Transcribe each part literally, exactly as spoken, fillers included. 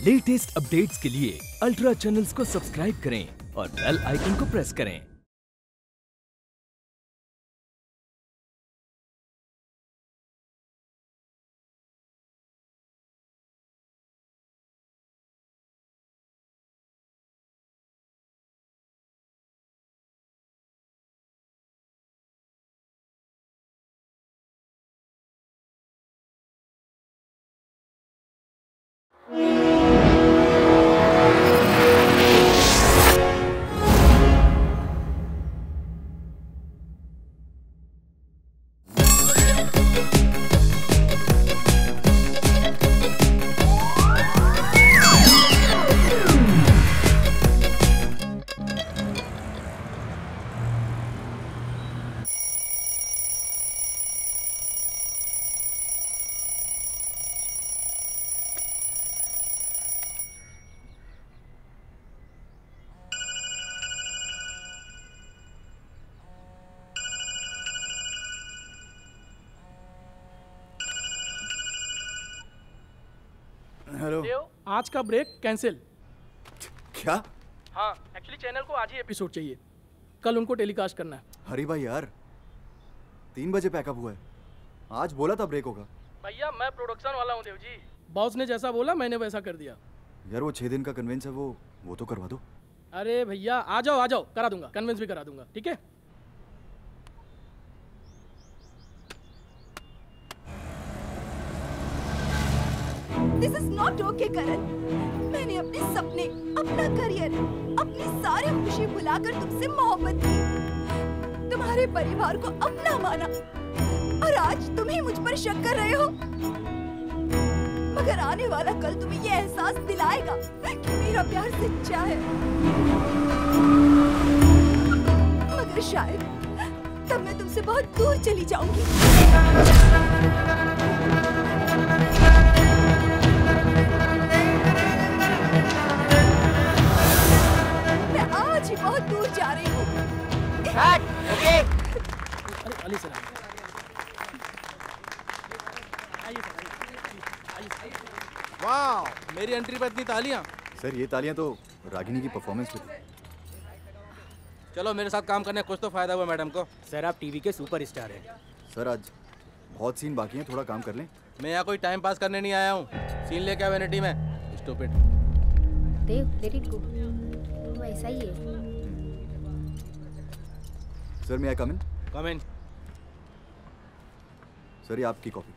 Latest updates के लिए ultra channels को सब्सक्राइब करें और बेल आइकन को प्रेस करें। हेलो। आज का ब्रेक कैंसिल। क्या? हाँ, एक्चुअली चैनल को आज ही एपिसोड चाहिए, कल उनको टेलीकास्ट करना है। हरी भाई यार, तीन बजे पैकअप हुआ है, आज बोला था ब्रेक होगा। भैया मैं प्रोडक्शन वाला हूँ देव जी, बॉस ने जैसा बोला मैंने वैसा कर दिया। यार वो छह दिन का कन्वेंस है, वो वो तो करवा दो। अरे भैया आ जाओ आ जाओ, करा दूंगा, कन्वेंस भी करा दूंगा, ठीक है। This is not okay, करण। मैंने अपने सपने, अपना करियर, अपनी सारी खुशी भुलाकर तुमसे मोहब्बत की, तुम्हारे परिवार को अपना माना, और आज तुम ही मुझ पर शक कर रहे हो। मगर आने वाला कल तुम्हें ये एहसास दिलाएगा कि मेरा प्यार सच्चा है। मगर शायद तब मैं तुमसे बहुत दूर चली जाऊंगी। आज ही बहुत दूर जा रही हूँ। ओके। अरे अली सर, आइए सर, आइए। वाह, मेरी एंट्री पर इतनी तालियां। सर ये तालियां तो रागिनी की परफॉर्मेंस पे थी। चलो मेरे साथ काम करने कुछ तो फायदा हुआ मैडम को। सर आप टीवी के सुपरस्टार हैं। सर आज बहुत सीन बाकी हैं, थोड़ा काम कर लें। मैं यहाँ कोई टाइम पास करने नहीं आया हूँ, सीन लेके आया वेनिटी में। Stupid. Dev, let it go, वो ऐसा ही है। सर मैं आई कम इन? कम इन। सर ये आपकी कॉपी।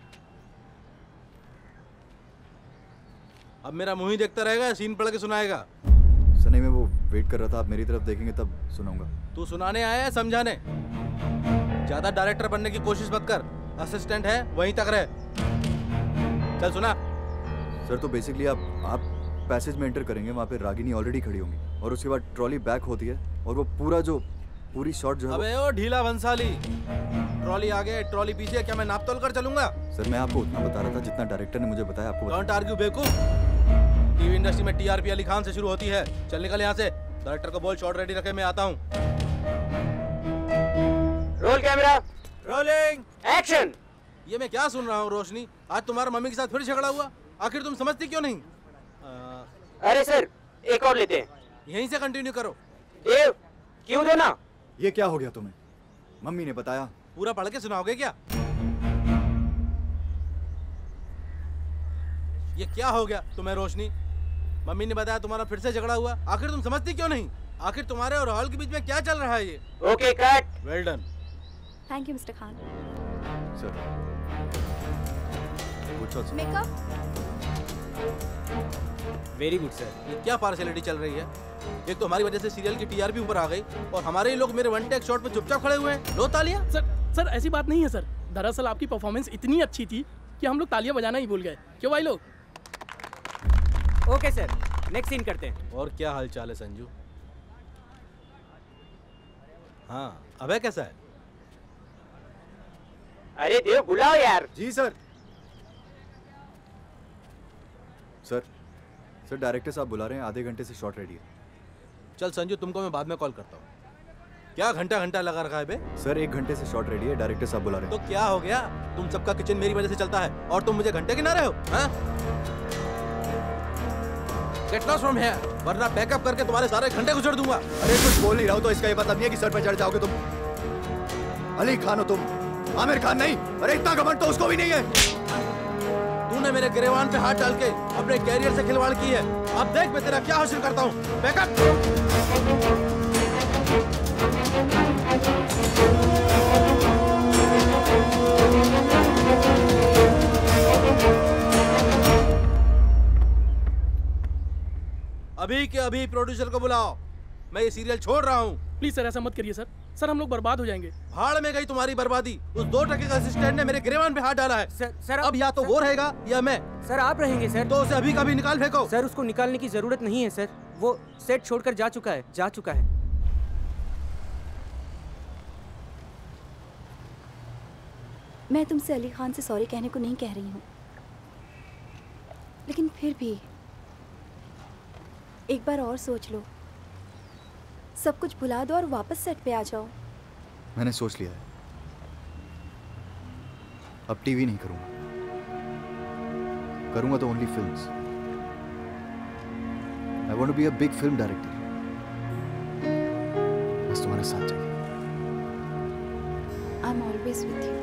अब मेरा मुंह ही देखता रहेगा, सीन पढ़ के सुनाएगा? सर नहीं, मैं वो वेट कर रहा था, आप मेरी तरफ देखेंगे तब सुनाऊंगा। तू सुनाने आया है समझाने? ज्यादा डायरेक्टर बनने की कोशिश मत कर, असिस्टेंट है वहीं तक रहे। चल सुना। सर तो बेसिकली आप आप पैसेज में एंटर करेंगे, वहाँ पे रागिनी ऑलरेडी खड़ी होंगी, और उसके बाद ट्रॉली बैक होती है, और वो पूरा जो पूरी शॉट जो है। अबे ओ ढीला भंसाली, ट्रॉली आगे ट्रॉली पीछे, क्या मैं नाप तोल कर चलूंगा? सर मैं आपको उतना बता रहा था जितना डायरेक्टर ने मुझे बताया। आपको डोंट आर्ग्यू बेवकूफ। टीवी इंडस्ट्री में टीआरपी अली खान से शुरू होती है। चल निकल यहाँ से। डायरेक्टर को बोल शॉट रेडी रखे, मैं आता हूँ। Roll camera, rolling action. ये मैं क्या सुन रहा हूँ रोशनी? आज तुम्हारा मम्मी के साथ फिर झगड़ा हुआ, आखिर तुम समझती क्यों नहीं? आ... अरे सर एक और लेते हैं। यहीं से कंटिन्यू करो। देव क्यों दो ना? ये क्या हो गया तुम्हें? मम्मी ने बताया। पूरा पढ़ के सुनाओगे क्या? ये क्या हो गया तुम्हें रोशनी? मम्मी ने बताया तुम्हारा फिर से झगड़ा हुआ, आखिर तुम समझती क्यों नहीं? आखिर तुम्हारे और हॉल के बीच में क्या चल रहा है ये? Okay cut. Well done. Thank you mister Khan. Sir good shot. Makeup very good sir. ये क्या पार्शियलिटी चल रही है? एक तो हमारी वजह से सीरियल की टीआरपी ऊपर आ गई, और हमारे ही लोग मेरे वन टेक शॉट पे चुपचाप खड़े हुए हैं। लो तालियां। सर सर ऐसी बात नहीं है सर, दरअसल आपकी परफॉर्मेंस इतनी अच्छी थी कि हम लोग तालियां बजाना ही भूल गए। क्यों भाई लोग? ओके सर, नेक्स्ट सीन करते हैं। और क्या हाल चाल है संजू? हाँ, अबे कैसा है? अरे देव बुलाओ यार। जी सर। सर सर डायरेक्टर साहब बुला रहे हैं, आधे घंटे से शॉट रेडी है। चल संजू, तुमको मैं बाद में कॉल करता हूँ। क्या घंटा घंटा लगा रखा है बे? सर एक घंटे से शॉट रेडी है, डायरेक्टर साहब बुला रहे हैं। तो क्या हो गया? तुम सबका किचन मेरी वजह से चलता है और तुम मुझे घंटे गिना रहे हो? हाँ? गेट लॉस्ट फ्रॉम हियर, वरना बैकअप करके तुम्हारे सारे घंटे गुजर दूंगा। अरे कुछ बोल नहीं रहा हूँ तो इसका ये मतलब नहीं है कि सर पे चढ़ जाओगे तुम। अली खान हो तुम, आमिर खान नहीं। अरे इतना घमंड तो उसको भी नहीं है। तूने मेरे गिरेबान पे हाथ डाल के अपने कैरियर से खिलवाड़ की है। अब देख मैं तेरा क्या हासिल करता हूँ। बैकअप। अभी के अभी प्रोड्यूसर को बुलाओ, मैं ये सीरियल छोड़ रहा हूँ। प्लीज सर ऐसा मत करिए सर, सर हम लोग बर्बाद हो जाएंगे। भाड़ में गई तुम्हारी बर्बादी। उस दो टके का असिस्टेंट ने मेरे गिरेबान पे हाथ डाला है। सर, सर अब या तो वो रहेगा या मैं। सर आप रहेंगे सर। तो उसे अभी का भी निकाल फेंको। सर उसको निकालने की जरूरत नहीं है सर, वो सेट छोड़कर जा चुका है, जा चुका है। मैं तुमसे अली खान से सॉरी कहने को नहीं कह रही हूँ, लेकिन फिर भी एक बार और सोच लो, सब कुछ भुला दो और वापस सेट पे आ जाओ। मैंने सोच लिया है, अब टीवी नहीं करूंगा, करूंगा तो only films. I want to be a big film director. बस तुम्हारा साथ चाहिए। I am always with you.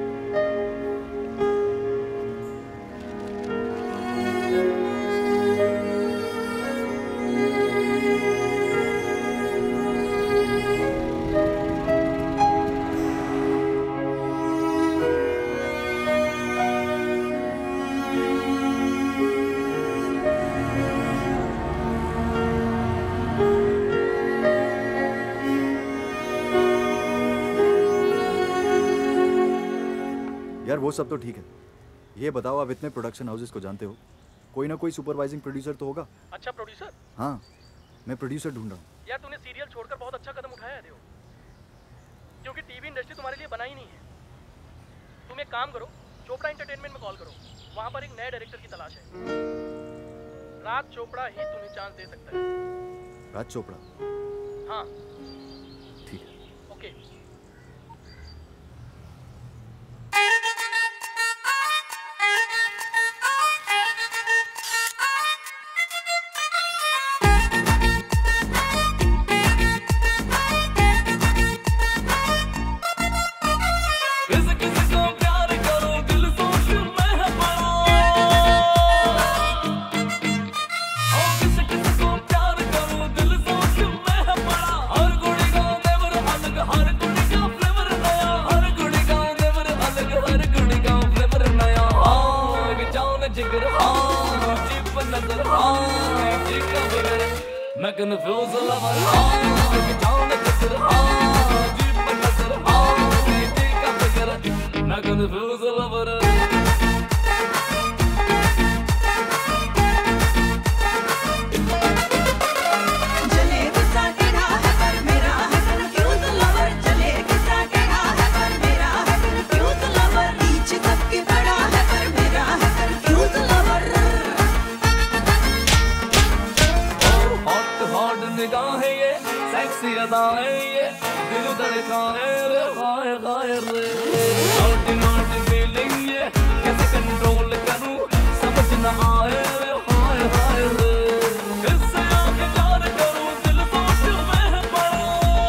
यार वो सब तो ठीक है, ये बताओ आप इतने प्रोडक्शन हाउसेस को जानते हो, कोई ना कोई सुपरवाइजिंग प्रोड्यूसर तो होगा। अच्छा प्रोड्यूसर? हाँ, मैं प्रोड्यूसर ढूंढ रहा हूँ। यार तूने सीरियल छोड़कर बहुत अच्छा कदम उठाया है देव, क्योंकि टीवी इंडस्ट्री तुम्हारे लिए बना ही नहीं है। तुम एक काम करो, चोपड़ा एंटरटेनमेंट में कॉल करो, वहाँ पर एक नए डायरेक्टर की तलाश है। राज चोपड़ा ही तुम्हें चांस दे सकता है। राज चोपड़ा? हाँ ठीक है। ओके। मैं कन्फ्यूज लवर हाँ जान किसर हाँ जीप नजर हाँ जी का फिकर मैं कन्फ्यूज लवर चले किसा टेढ़ा है पर मेरा है कन्फ्यूज लवर चले किसा टेढ़ा है पर मेरा है कन्फ्यूज लवर नीचे सबके बड़ा है पर मेरा है कन्फ्यूज लवर हॉट निगाहें ये सेक्सी अदाएं ये दिल धड़काए रे हाय हाय रे नोटी नोटी फीलिंग ये कैसे कंट्रोल करूं समझ न आए रे हाय हाय रे किससे आके प्यार करूं दिल सोच में है पड़ा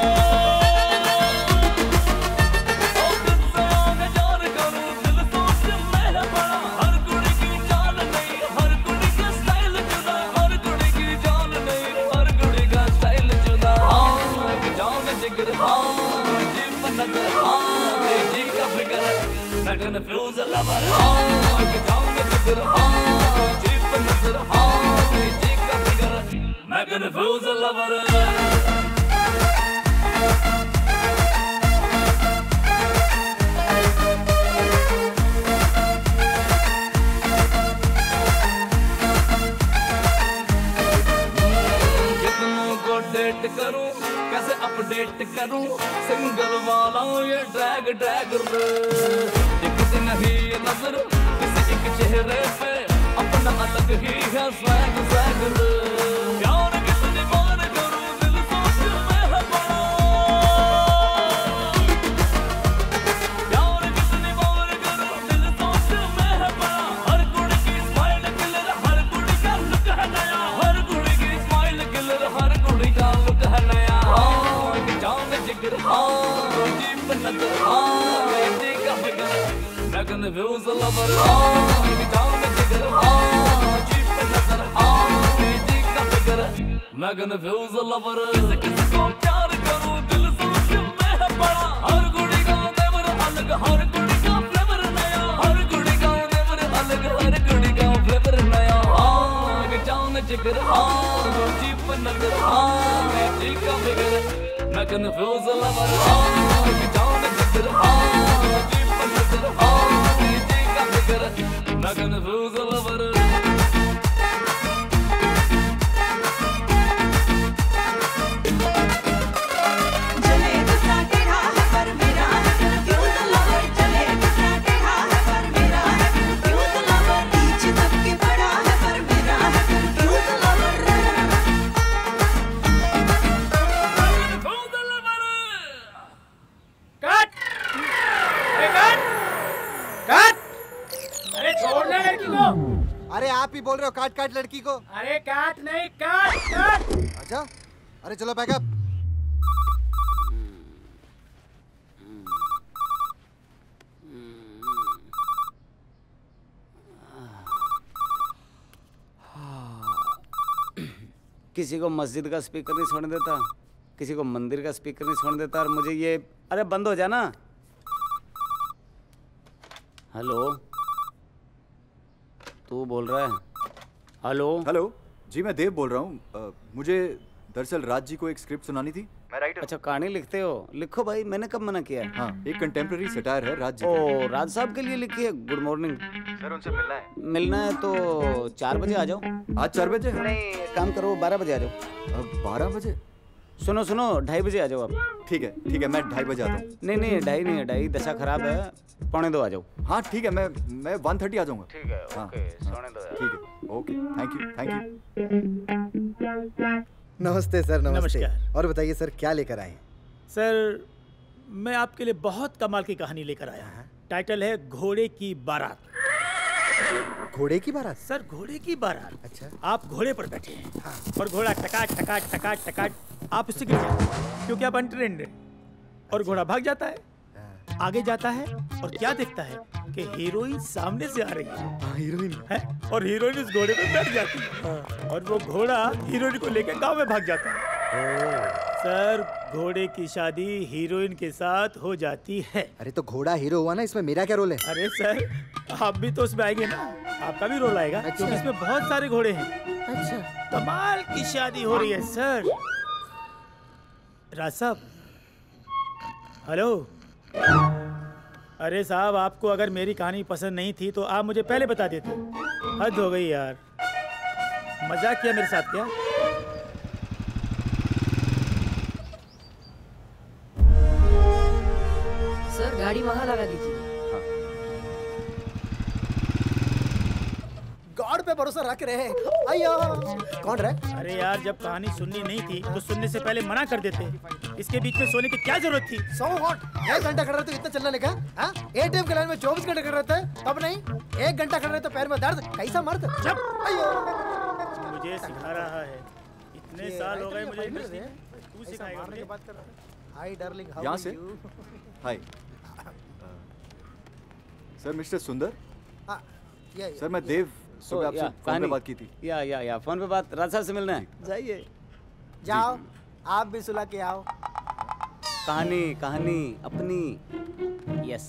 ओ किससे आके प्यार करूं दिल सोच में है पड़ा हर कुड़ी की चाल नहीं हर कुड़ी का स्टाइल जुदा हर कुड़ी की चाल नहीं हर कुड़ी का स्टाइल जुदा हाँ जान जिगर हाँ जीप नजर हाँ जी का फिकर मैं कन्फ्यूज लवर हाँ जान जिगर हाँ जीप नजर हाँ जी का फिकर मैं कन्फ्यूज लवर डेट करूं कैसे अपडेट करूं सिंगल वाला ये ड्रैग ड्रैग रे दिखती नहीं नजर किसी एक चेहरे पे अपना अलग ही है स्वैग स्वैग रे प्यार कितनी बार करूं दिल सोच में है पड़ा प्यार कितनी बार करूं दिल सोच में है पड़ा हर कुड़ी की स्माइल किलर हर कुड़ी का लुक है नया हर कन्फ्यूज लवर हाँ एक जान जिगर हाँ चीप नजर हाँ जी का फिगर मैं कन्फ्यूज लवर किसी किसी को प्यार करूं दिल सोच मैं बड़ा हर कुड़ी का नेवर अलग हर कुड़ी का फ्लेवर नया हर कुड़ी का नेवर अलग हर कुड़ी का फ्लेवर नया हाँ एक जान जिगर हाँ चीप नजर हाँ जी का फिगर मैं कन्फ्यूज लवर हाँ एक जान जिगर हाँ चीप नजर हाँ जी का फिगर मैं कन्फ्यूज लवर अरे आप ही बोल रहे हो काट काट लड़की को। अरे काट नहीं काट काट। अच्छा अरे चलो बैकअप। किसी को मस्जिद का स्पीकर नहीं सुन देता, किसी को मंदिर का स्पीकर नहीं सुन देता, और मुझे ये अरे बंद हो जाना। हेलो तू बोल रहा है? हेलो हेलो जी मैं देव बोल रहा हूँ। मुझे दरअसल राज जी को एक स्क्रिप्ट सुनानी थी। मैं राइटर। अच्छा कहानी लिखते हो? लिखो भाई, मैंने कब मना किया है? हाँ एक कंटेम्प्रेरी सटायर है राज जी। ओ राज साहब के लिए लिखी है। गुड मॉर्निंग सर, उनसे मिलना है। मिलना है तो चार बजे आ जाओ। आज चार बजे? नहीं काम करो बारह बजे आ जाओ। बारह बजे? सुनो सुनो ढाई बजे आ जाओ आप। ठीक है ठीक है मैं ढाई बजे आता हूँ। नहीं नहीं ढाई नहीं है, ढाई दशा खराब है, पौने दो आ जाओ। हाँ ठीक है मैं मैं वन थर्टी आ जाऊँगा। ठीक है ओके सोने दो यार। ठीक है okay thank you thank you. नमस्ते सर। नमस्ते। नमस्कार। और बताइए सर क्या लेकर आए हैं? सर मैं आपके लिए बहुत कमाल की कहानी लेकर आया हूँ। टाइटल है घोड़े की बारात। घोड़े की बारात? सर घोड़े की बारात। अच्छा। आप घोड़े पर बैठे हैं। हाँ। और घोड़ा टकाट टकाट टकाट टकाट आप उससे गिर जाते हैं क्योंकि आप अनट्रेंड हैं। और घोड़ा भाग जाता है, आगे जाता है और क्या देखता है कि हीरोइन सामने से आ रही है। हीरोइन है और हीरोइन उस घोड़े पे बैठ जाती है और वो घोड़ा हीरोइन को लेकर गांव में भाग जाता है। सर घोड़े की शादी हीरोइन के साथ हो जाती है। अरे तो घोड़ा हीरो हुआ ना, इसमें मेरा क्या रोल है? अरे सर आप भी तो उसमें आएंगे ना, आपका भी रोल आएगा। अच्छा। क्योंकि इसमें बहुत सारे घोड़े हैं। अच्छा। कमाल की शादी हो रही है सर। राज साहब हेलो। अरे साहब आपको अगर मेरी कहानी पसंद नहीं थी तो आप मुझे पहले बता देते। हद हो गई यार, मजाक किया मेरे साथ क्या? सर गाड़ी वहां लगा दीजिए। गॉड पे भरोसा रख रहे हैं। आया कौन रहा? अरे यार जब कहानी सुननी नहीं थी तो सुनने से पहले मना कर देते। इसके बीच में सोने की क्या जरूरत थी? So what? एक घंटा खड़ा रहे तो इतना चलने लगा? हाँ? एटीएम के लाइन में चौबीस घंटे खड़े रहते हैं तब नहीं? एक घंटा खड़े रहे तो पैर में दर्द, कैसा मर्द? जब मुझे सिखा रहा है, इतने साल हो गए मुझे इंग्लिश तू सिखाएगा मुझे। हाय डार्लिंग हाउ यहाँ से hi sir. Mister Sundar. Sir मैं देव, सुबह आपसे फोन पे बात की थी। या या या फोन पे बात, राज साहब से मिलना है। जाइए जाओ आप भी सुला के आओ। कहानी कहानी अपनी। यस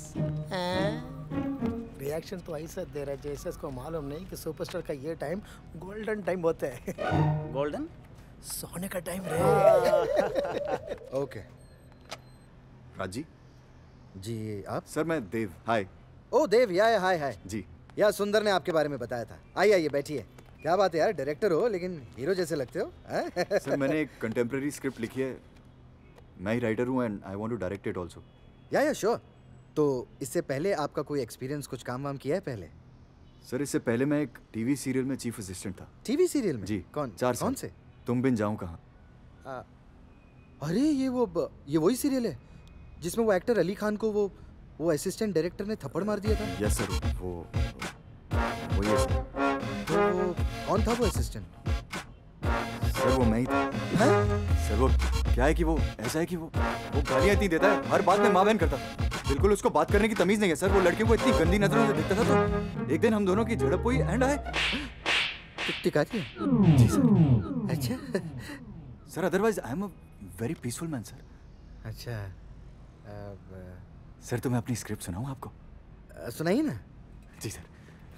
रिएक्शन तो ऐसा दे रहा है जैसे इसको मालूम नहीं कि सुपरस्टार का ये टाइम गोल्डन टाइम होता है। गोल्डन सोने का टाइम रहे। ओके राज जी। जी आप? सर मैं देव। हाय। ओ देव या हाय हाय जी। यार सुंदर ने आपके बारे में बताया था। आइए आइए बैठिए। क्या बात है यार, डायरेक्टर हो लेकिन हीरो जैसे लगते हो। सर मैंने एक कंटेम्प्रेरी स्क्रिप्ट लिखी है, मैं ही राइटर हूँ and I want to direct it also. Yeah yeah sure. तो इससे पहले आपका कोई एक्सपीरियंस, कुछ काम वाम किया है पहले? सर इससे पहले मैं एक टीवी सीरियल में चीफ असिस्टेंट था। टीवी सीरियल में? जी। कौन? चार कौन से? तुम बिन जाऊँ कहाँ। अरे ये वो ये वही सीरियल है जिसमें वो एक्टर अली खान को वो वो असिस्टेंट डायरेक्टर ने थप्पड़ मार दिया था। यस सर वो वही है सर। तो कौन था वो असिस्टेंट? सर वो मैं ही था। हैं? सर वो क्या है कि वो ऐसा है कि वो वो गालियाँ इतनी देता है, हर बात में माँ बहन करता था। बिल्कुल उसको बात करने की तमीज नहीं है सर। वो लड़कियों को इतनी गंदी नजरों से देखता था तो एक दिन हम दोनों की झड़प हुई एंड आए। टिका जी जी सर। अच्छा sir otherwise I am a very peaceful man sir. अच्छा अब सर तो मैं अपनी स्क्रिप्ट सुनाऊं आपको? सुनाइए ना। जी sir.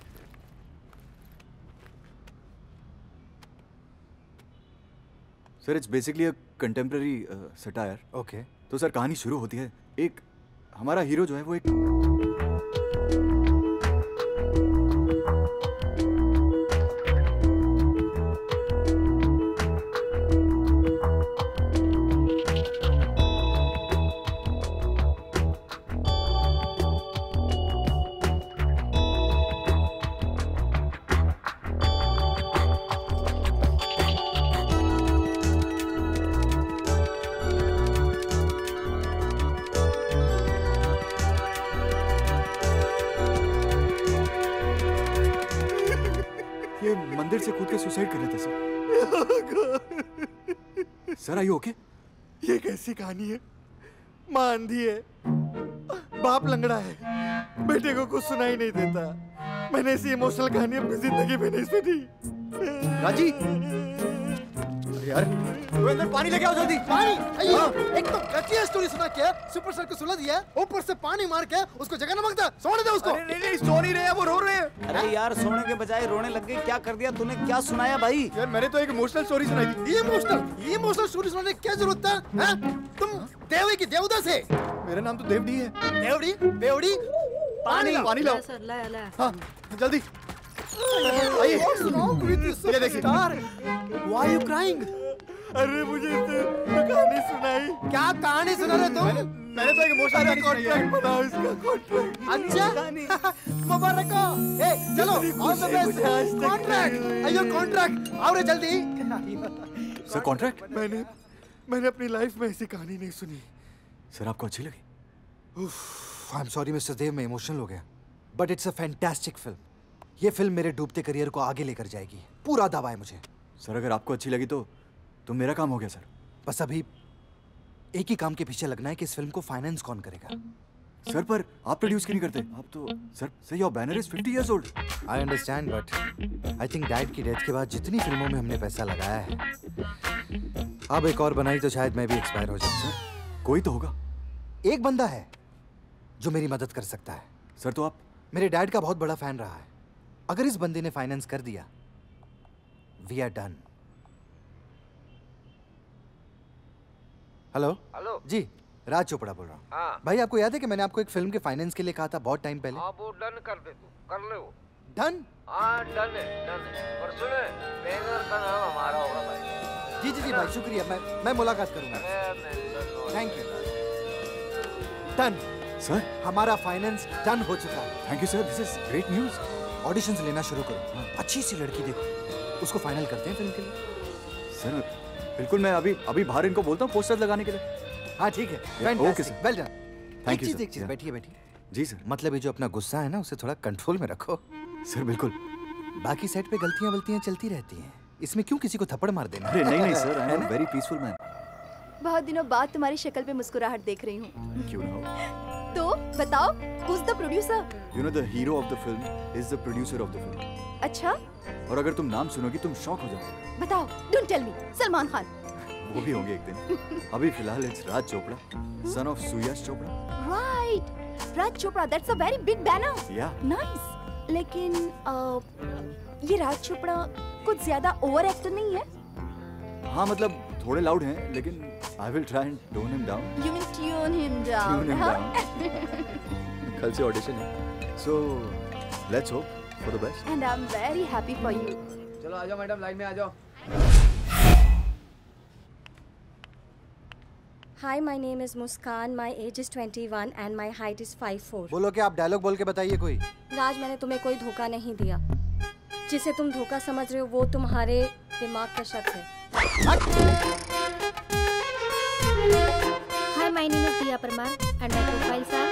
Sir it's basically a contemporary satire. Okay. तो सर कहानी शुरू होती है, एक हमारा हीरो जो है वो एक मंदिर से कूद के सुसाइड कर रहा था सर। सर आयु ओके? ये कैसी कहानी है? माँ अंधी है, बाप लंगड़ा है, बेटे को कुछ सुनाई नहीं देता। मैंने ऐसी इमोशनल कहानी अपनी जिंदगी में नहीं सुनी। राजी यार तो अंदर पानी लेके आओ जल्दी। पानी? अयो, एक तो कच्ची स्टोरी सुना क्या? सुपर स्टार को सुला दिया, ऊपर से पानी मार के उसको जगह न मांगता। सोने दे उसको। अरे नहीं नहीं सो नहीं रहे हैं, वो रो रहे हैं। अरे यार सोने के बजाय रोने लग गए, क्या कर दिया तूने? क्या सुनाया भाई? यार मैंने तो एक इमोशनल स्टोरी सुनाई थी। ये इमोशनल ये इमोशनल स्टोरी सुनाने की क्या जरूरत था? हैं? तुम देवी की देवदास है। मेरा नाम तो देवडी है। देवडी बेवडी पानी पानी लाओ सर ला ला। हाँ जल्दी आइए। ये देखिए। Why are you crying? अरे मुझे इसने कहानी सुनाई। क्या कहानी सुना रहे तुम? मैंने, मैंने तो एक इमोशनल कॉन्ट्रैक्ट बनाया इसका कॉन्ट्रैक्ट। अच्छा मुबारक हो। ए चलो ऑल द बेस्ट। कॉन्ट्रैक्ट आयो कॉन्ट्रैक्ट आओ रे जल्दी। Sir contract? मैंने मैंने अपनी लाइफ में ऐसी कहानी नहीं सुनी। सर आपको अच्छी लगी? उफ I am sorry mister Dev, मैं इमोशनल हो गया, but it's a fantastic film. ये फिल्म मेरे डूबते करियर को आगे लेकर जाएगी, पूरा दावा है मुझे। सर अगर आपको अच्छी लगी तो तो मेरा काम हो गया सर। बस अभी एक ही काम के पीछे लगना है कि इस फिल्म को फाइनेंस कौन करेगा। सर पर आप प्रोड्यूस क्यों नहीं करते? आप तो sir sir your banner is fifty years old. I understand but I think dad की डेथ के बाद जितनी फिल्मों में हमने पैसा लगाया है, अब एक और बनाई तो शायद मैं भी एक्सपायर हो जाऊं। सर कोई तो होगा। एक बंदा है जो मेरी मदद कर सकता है। सर तो आप? मेरे डैड का बहुत बड़ा फैन रहा है। अगर इस बंदे ने फाइनेंस कर दिया, we are done. Hello hello जी, राज चोपड़ा बोल रहा हूँ। हाँ भाई आपको याद है कि मैंने आपको एक फिल्म के फाइनेंस के लिए कहा था बहुत टाइम पहले? हाँ वो डन कर दे, तू कर ले वो। डन? हाँ डन है, डन है। पर सुने, बैनर का नाम हमारा होगा भाई। जी जी जी भाई शुक्रिया, मैं मैं मुलाकात करूंगा। Thank you. डन सर, हमारा फाइनेंस डन हो चुका है। Thank you sir, this is great news. Auditions लेना शुरू करो, अच्छी सी लड़की देखो, उसको फाइनल करते हैं फिल्म के लिए। सर बिल्कुल, मैं अभी अभी बाहर इनको बोलता हूँ पोस्टर्स लगाने के लिए। हाँ ठीक है, okay sir, well done. Thank you sir. एक चीज, बैठिए बैठिए। जी सर। मतलब ये जो अपना गुस्सा है ना, उसे थोड़ा कंट्रोल में रखो। सर बिल्कुल। बाकी सेट पे गलतियां वलतियां चलती रहती हैं, इसमें क्यों किसी को थप्पड़ मार देना? अरे नहीं नहीं sir, I am very peaceful man. बहुत दिनों बाद तुम्हारी शक्ल पे मुस्कुराहट देख रही हूँ। क्यों ना हो? तो बताओ, who's the producer? You know the hero of the film is the producer of the film. अच्छा? और अगर तुम नाम सुनोगी तुम शॉक हो जाओगे। बताओ, don't tell me, Salman Khan. वो भी होंगे एक दिन। अभी फिलहाल it's Raj Chopra, son of Suyash Chopra. Right, Raj Chopra, that's a very big banner. Yeah. Nice. लेकिन uh, ये राज चोपड़ा कुछ ज्यादा ओवर एक्टर नहीं है? हाँ मतलब थोड़े लाउड हैं, लेकिन I will try and tone him down. You mean tune him down? Tune him huh? down. कल से ऑडिशन है, so let's hope for the best. And I'm very happy for you. चलो आ जाओ मैडम, लाइन में आ जाओ। Hi, my name is Muskan. My age is twenty-one and my height is five four. बोलो कि आप डायलॉग बोल के बताइए कोई। राज, मैंने तुम्हें कोई धोखा नहीं दिया। जिसे तुम धोखा समझ रहे हो वो तुम्हारे दिमाग का शक है। Hi, my name is Diya Parmar and my profiles are.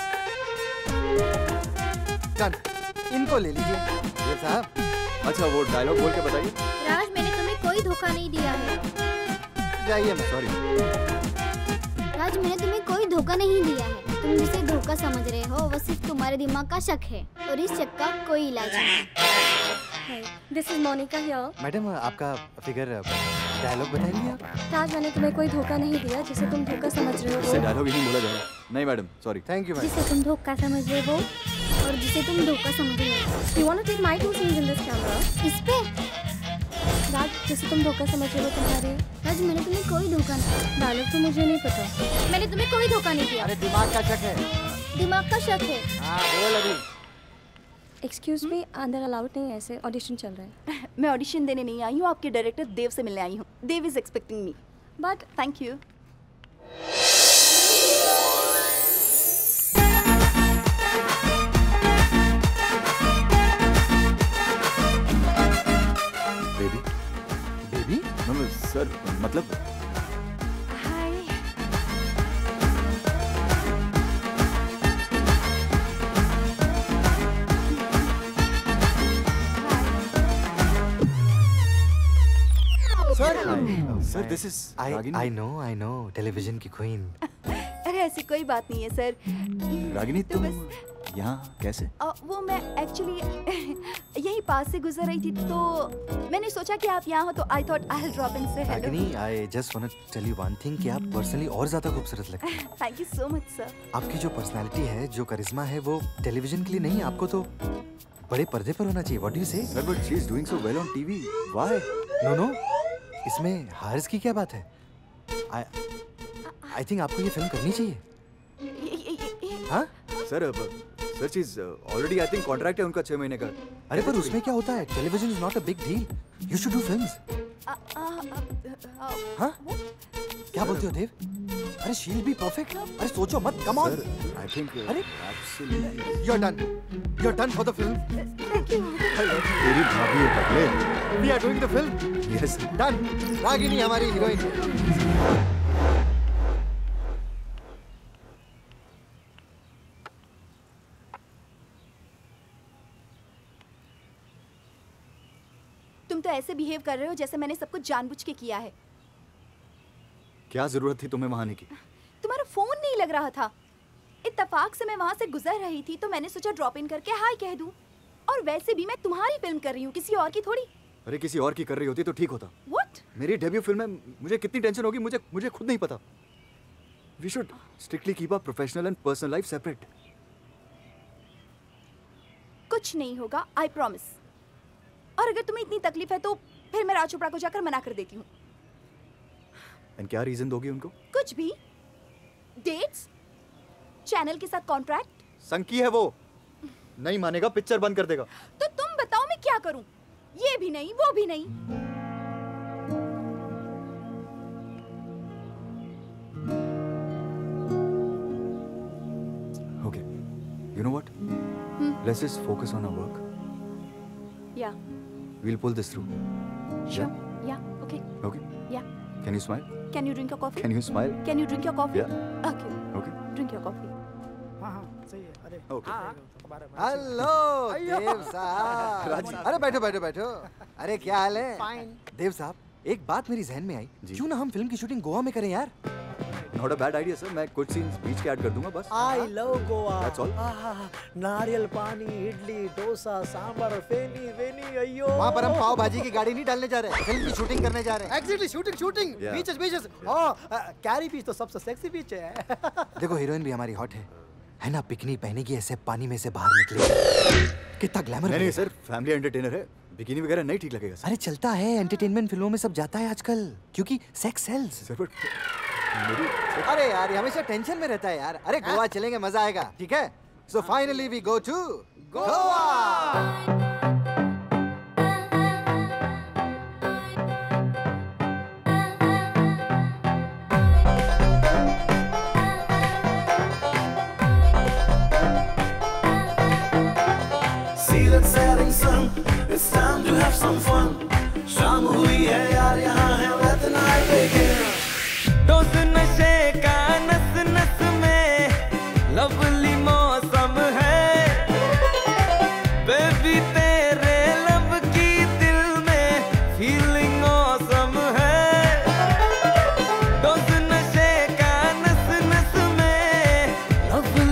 Done, इनको ले लीजिए। ये साहब। अच्छा वो डायलॉग बोल के बताइए। राज, मैंने तुम्हें कोई धोखा नहीं दिया है। जाइए, मैं सॉरी। राज, मैंने तुम्हें कोई धोखा नहीं दिया है। तुम जिसे धोखा समझ रहे हो वो सिर्फ तुम्हारे दिमाग का शक है और इस शक का कोई इलाज नहीं। This is Monica here. Madam आपका फिगर डायलॉग बताएंगे आप? ताज, मैंने तुम्हें कोई धोखा नहीं दिया जिसे तुम धोखा समझ रहे हो। इससे डायलॉग ही नहीं बोला जाएगा। नहीं मैडम, सॉरी। थैंक यू जिसे तुम धोखा समझ रहे हो और जिसे तुम धोखा समझ रहे हो। You wanna take my two scenes in this camera? इस पे राज, जिसे तुम धोखा समझ रहे हो तुम्हारे। राज, मैंने तुम्हें कोई धोखा नहीं। डायलॉग तो मुझे नहीं पता। मैंने तुम्हें कोई धोखा नहीं दिया। अरे दिमाग का शक है। दिमाग का शक है। हाँ बोल अभी। एक्सक्यूज मी, अंदर अलाउड नहीं है, ऐसे ऑडिशन चल रहा है। मैं ऑडिशन देने नहीं आई हूँ, आपके डायरेक्टर देव से मिलने आई हूँ। Dev is expecting me, but thank you. Baby baby no, sir मतलब sir sir this is I I know I know television की क्वीन। अरे ऐसी कोई बात नहीं है सर। रागिनी तो तुम बस यहाँ कैसे? आ, वो मैं एक्चुअली यही पास से गुजर रही थी तो मैंने सोचा कि आप यहाँ हो तो I thought I will drop in say hello. Ragini I just want to tell you one thing कि आप पर्सनली और ज्यादा खूबसूरत लगती हैं। Thank you so much sir. आपकी जो पर्सनालिटी है, जो करिश्मा है, वो टेलीविजन के लिए नहीं, आपको तो बड़े पर्दे पर होना चाहिए। What do you say? Sir but she is doing so well on TV. Why? No no, इसमें हार्स की क्या बात है? आई आई थिंक आपको ये फिल्म करनी चाहिए। हाँ सर अब सर चीज ऑलरेडी आई थिंक कॉन्ट्रैक्ट है उनका छह महीने का। अरे पर उसमें क्या होता है? Television is not a big deal, you should do films. हाँ क्या बोलते हो देव? अरे शी विल बी परफेक्ट। अरे सोचो मत, कम ऑन। आई थिंक अरे absolutely you are done, you are done for the film. तेरी भाभी है पगले। We are doing the film. Yes done. Ragini हमारी हीरोइन। तुम तो ऐसे बिहेव कर रहे हो जैसे मैंने सब कुछ जानबूझ के किया है। क्या जरूरत थी तुम्हें वहां आने की? तुम्हारा फोन नहीं लग रहा था। इत्तेफाक से मैं वहां से गुजर रही थी तो मैंने सोचा ड्रॉप इन करके हाय कह दूं। और वैसे भी मैं तुम्हारी फिल्म कर रही हूँ, किसी और की थोड़ी। अरे किसी और की कर रही होती तो ठीक होता। What? मेरी डेब्यू फिल्म है, मुझे कितनी टेंशन होगी मुझे मुझे खुद नहीं पता। We should strictly keep our professional and personal life separate. कुछ नहीं होगा, I promise. और अगर तुम्हें इतनी तकलीफ है तो फिर मैं राज चोपड़ा को जाकर मना कर देती हूँ। एंड क्या रीजन दोगी उनको? कुछ भी। डेट्स, चैनल के साथ कॉन्ट्रैक्ट। संकी है वो, नहीं मानेगा, पिक्चर बंद कर देगा। तो तुम बताओ मैं क्या करूं? ये भी नहीं, वो भी नहीं। Okay, you know what? Hmm? Let's just focus on our work. Yeah. We'll pull this through. Sure. Yeah. Okay. Okay. Yeah. Can you smile? Can you drink your coffee? Can you smile? Can you drink your coffee? Yeah. Okay. Okay. Drink your coffee. हाँ हाँ सही है। अरे Okay. Hello देव साहब। अरे बैठो बैठो बैठो। अरे क्या हाल है? फाइन। देव साहब, एक बात मेरी जहन में आई, क्यों ना हम फिल्म की शूटिंग गोवा में करें यार? Not a bad idea, sir. मैं कुछ सीन्स बीच के ऐड कर दूंगा बस। I love Goa. That's all. नारियल पानी, इडली, डोसा, सांबर, फेनी वेनी अयो। वहाँ पर हम पाव भाजी की गाड़ी नहीं डालने जा रहे, फिल्म की शूटिंग करने जा रहे हैं। Exactly, shooting shooting. Yeah. Beaches beaches. Oh, कैरी बीच तो सबसे सेक्सी बीच है। देखो हीरोइन भी हमारी हॉट है, है ना? बिकनी पहनेगी, ऐसे पानी में से बाहर निकलेगी, कितना ग्लैमर। नहीं नहीं सर, फैमिली एंटरटेनर है, बिकिनी वगैरह नहीं ठीक लगेगा सर। अरे चलता है, एंटरटेनमेंट फिल्मों में सब जाता है आजकल, क्योंकि सेक्स सेल्स। सर बट मेरी अरे यार ये हमेशा टेंशन में रहता है यार। अरे गोवा चलेंगे, मजा आएगा, ठीक है? So finally we go to Goa. See that setting sun, it's time to have some fun. शाम हुई है यार, यहाँ है let the night begin. Dose नशे का नस नस में लवली मौसम है, बेबी तेरे लब की दिल में फीलिंग ऑसम है। डोज नशे का नस नस में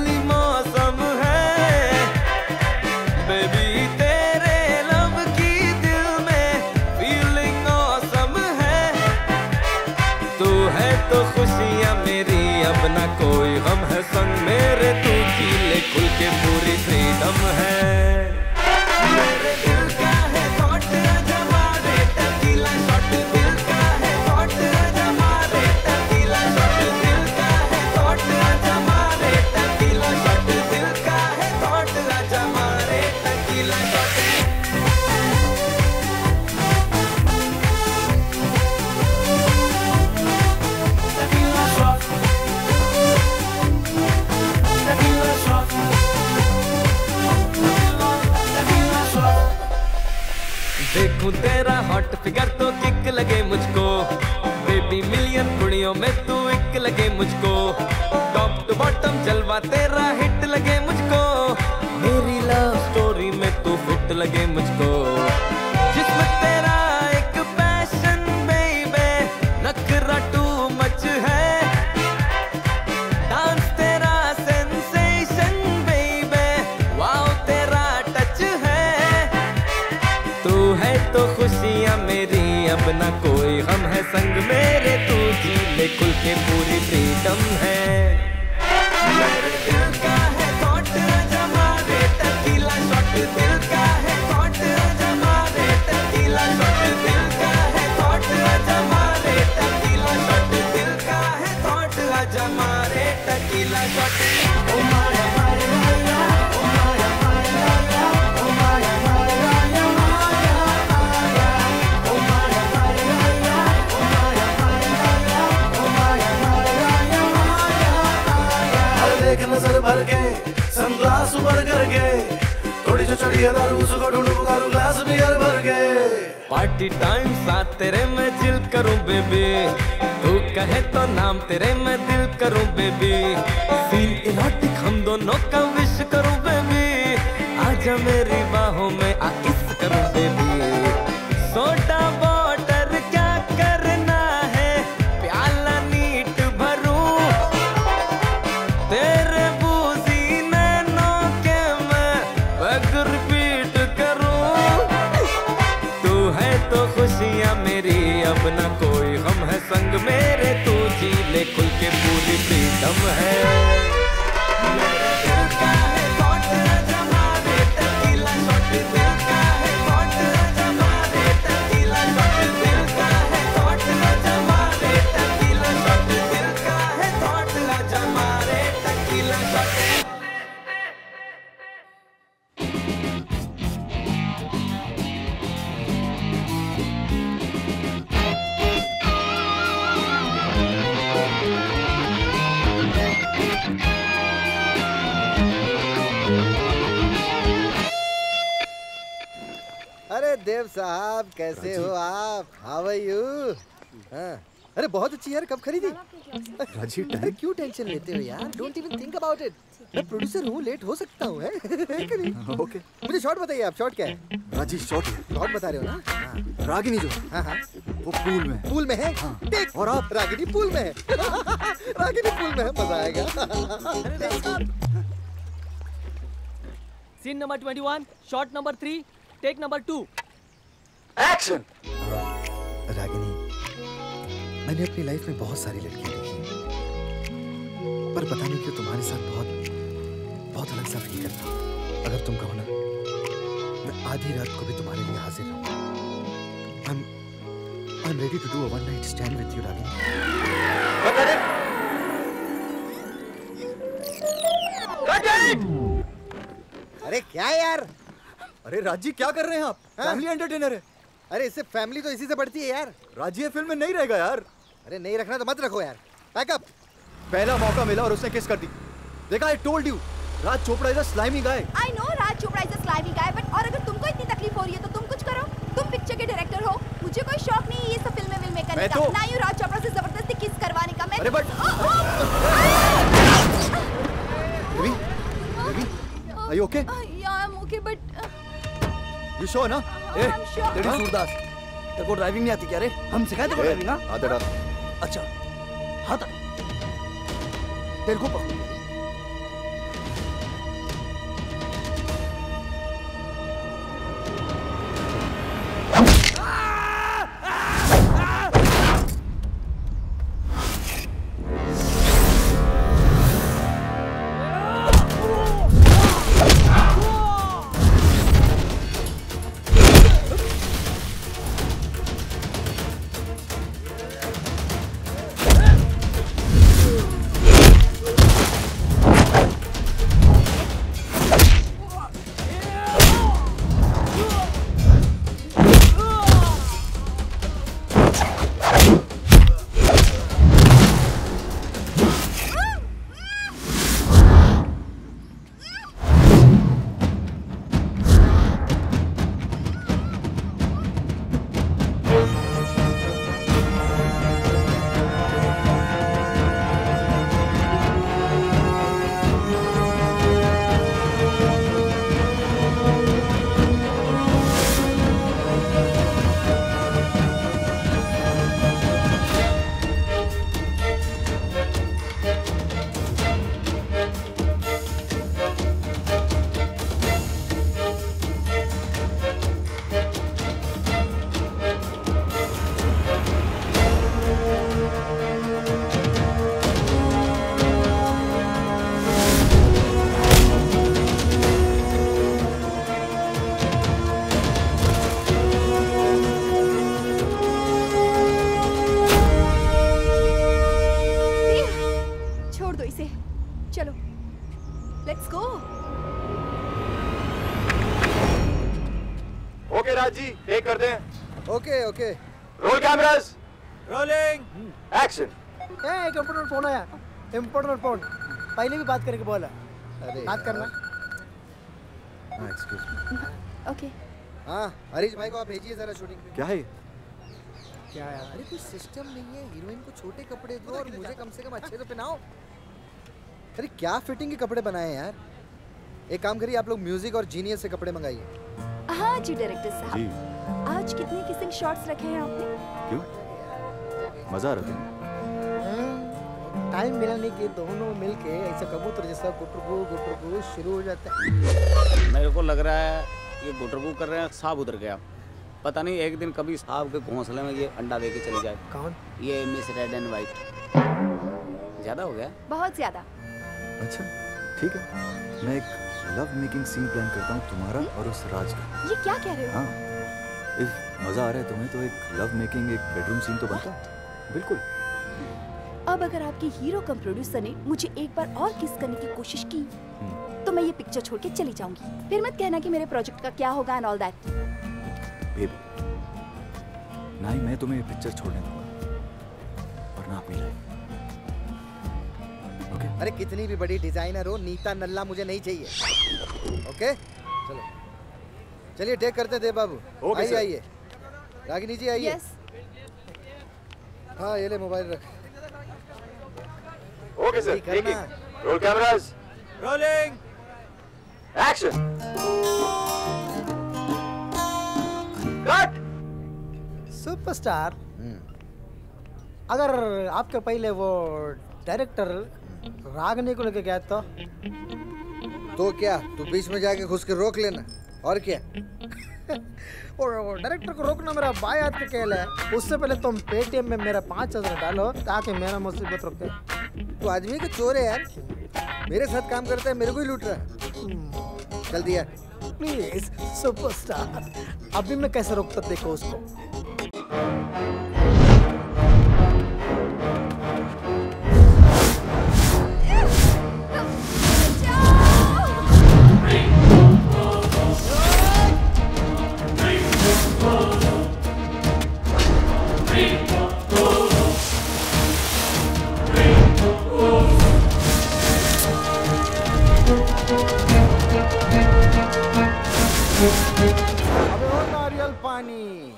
है संग मेरे, तू जी ले खुल के पूरी फ्रीडम है। मेरे दिल का है थॉट जमा रे टकीला शॉट, दिल का है थॉट जमा रे टकीला शॉट, दिल का है थॉट जमा रे टकीला शॉट, दिल का है थॉट जमा रे टकीला शॉट। देखूं तेरा हॉट फिगर तो किक लगे मुझको, बेबी मिलियन कुड़ियों में तू एक लगे मुझको, टॉप टू बॉटम जलवा तेरा हिट लगे मुझको, मेरी लव स्टोरी में तू फिट लगे मुझको, जिसमें तेरा एक पैशन बेबी, नखरा टू मच है, डांस तेरा सेंसेशन बेबी, वाओ तेरा टच है, तू है तो खुशियाँ मेरी, अब ना कोई गम है संग मेरे, तू जी ले खुल के पूरी फ्रीडम है। मेरे दिल का है थॉट जमा रे टकीला शॉट, दिल का है थॉट जमा रे टकीला शॉट, दिल का है थॉट जमा रे टकीला शॉट, दिल का है थॉट जमा रे टकीला शॉट। ओ माया माया माया, ओ माया माया माया, ओ माया माया माया, ओ माया माया माया, ओ माया माया माया, ओ माया माया माया। अरे देख नजर भर के सनग्लास उबर करके, थोड़ी जो चढ़ी है दारू उसको ढूंढ पुकारूं ग्लास बियर भर के। पार्टी टाइम साथ तेरे मैं चिल करूं बेबी, तू कहे तो नाम तेरे मैं दिल करूं बेबी, फील इरोटिक हम दोनों का विश करूं बेबी, आजा मेरी बाहों में आ किस करूं बेबी, सोडा वाटर क्या करना है, प्याला नीट भरूं, तेरे बूजी नैनों के मैं बैग रिपीट करूं, तू है तो खुशियाँ मेरी, अब ना कोई गम है संग मेरे, तू जी ले खुल के पूरी फ्रीडम है। मेरे दिल का है थॉट जमा रे टकीला शॉट, दिल का है थॉट जमा रे टकीला शॉट, दिल का है थॉट जमा रे टकीला शॉट, दिल का है थॉट जमा रे टकीला शॉट। अरे देव साहब कैसे हो आप? How are you? हाँ अरे बहुत अच्छी यार, कब खरीदी? राजी अरे क्यों टेंशन लेते हो यार? Don't even think about it. मैं प्रोड्यूसर हूँ, लेट हो सकता हूँ। ओके मुझे शॉट बताइए आप, शॉट क्या है? राजी शॉट शॉट बता रहे हो ना? हाँ। रागिनी जो हाँ हाँ वो पूल में पूल में है। हाँ। टेक। और आप? रागिनी पूल में है। रागिनी पूल में है, मजा आएगा। Scene number twenty one, shot number three, take number two, action. Ragini, मैंने अपनी लाइफ में बहुत सारी लड़कियां देखी, पर पता नहीं क्यों तुम्हारे साथ बहुत बहुत अलग सा फील करता हूँ। अगर तुम कहो ना, मैं आधी रात को भी तुम्हारे लिए हाजिर रहूँ। I'm I'm ready to do a one night stand with you, Ragini. अरे क्या यार? अरे राजी क्या कर रहे हैं आप? फैमिली एंटरटेनर है। अरे इससे फैमिली तो इसी से बढ़ती है यार। राजी ये फिल्म में नहीं रहेगा यार। अरे नहीं रखना तो मत रखो यार। पैकअप। पहला मौका मिला और उसने किस कर दी। देखा, I told you, Raj Chopra is a slimy guy. I know Raj Chopra is a slimy guy, but और अगर तुमको इतनी तकलीफ हो रही है तो तुम कुछ करो। तुम पिक्चर के डायरेक्टर हो, मुझे कोई शौक नहीं है ये सब फिल्में विल्में करने का। ना यू राज चोपड़ा से जबरदस्ती किस करवाने का। मैं अरे but baby, baby, are you okay? Yeah I am okay but you sure ना? ए, तेरी सूरदास, तेरे को ड्राइविंग नहीं आती क्या रे? हम सिखाए तेरे को ड्राइविंग? हाँ आधा डाल। अच्छा हाँ तक तेरे को पकड़। राज जी, टेक करते हैं। Okay okay. Roll cameras. Rolling. Action. ए, एक इम्पोर्टेंट फोन आया। Important phone. पहले भी बात करके बोला। अरे बात करना। हाँ, एक्सक्यूज मी। ओके। हाँ, हरीश भाई को आप भेजिए जरा शूटिंग पे। क्या है? क्या यार? अरे कोई सिस्टम नहीं है, हीरोइन को छोटे कपड़े दो और मुझे कम से कम अच्छे तो पहनाओ। अरे क्या फिटिंग के कपड़े बनाए हैं यार। एक काम करिए, आप लोग म्यूजिक और जीनियस से कपड़े मंगाइए। हाँ जी डायरेक्टर साहब। जी। आज कितने किसिंग शॉट्स रखे हैं आपने? क्यों? मजा आ रहा था। टाइम मिलाने के दोनों मिलके ऐसे कबूतर जैसा गुटरगू गुटरगू शुरू हो जाता है। मेरे को लग रहा है ये गुटरगू कर रहे हैं, सांप उतर गया। पता नहीं एक दिन कभी सांप के घोंसले में ये अंडा दे के चले जाए। कौन? ये मिस रेड एंड वाइट। ज्यादा हो गया? बहुत ज्यादा। अच्छा ठीक है, मैं एक लव मेकिंग सीन प्लान करता हूँ तुम्हारा और उस राज का। ये क्या कह रहे हो? हाँ, इफ मजा आ रहा है तुम्हें तो एक लव मेकिंग एक बेडरूम सीन तो बनता है। बिल्कुल। अब अगर आपके हीरो कम प्रोड्यूसर ने मुझे एक बार और किस करने की कोशिश की तो मैं ये पिक्चर छोड़ के चली जाऊंगी। फिर मत कहना कि मेरे प्रोजेक्ट का क्या होगा एंड ऑल दैट। बेबी, ना ही मैं तुम्हें ये पिक्चर छोड़ने दूंगा और ना अपनी लाइफ। ओके? अरे कितनी भी बड़ी डिजाइनर हो, नीता नल्ला मुझे नहीं चाहिए। ओके चलो चलिए टेक करते थे बाबू। ओके आइए आइए। रागिनी जी आइए। यस। हाँ ये ले मोबाइल रख। Okay sir, taking. Roll cameras. Rolling. Action. Cut. Superstar, अगर आपके पहले वो डायरेक्टर रागनी को लेके गया तो तो क्या तू बीच में जाके घुस के रोक लेना और क्या। और डायरेक्टर को रोकना मेरा बाय हाथ का खेल है। उससे पहले तुम पेटीएम में मेरा पाँच हजार डालो ताकि मेरा मुसीबत रुके। तू आदमी का चोर है यार, मेरे साथ काम करता है, मेरे को ही लूट रहा है। चल दिया। प्लीज सुपरस्टार, अभी मैं कैसे रोकता देखो उसको। अबे ओ नारियल पानी,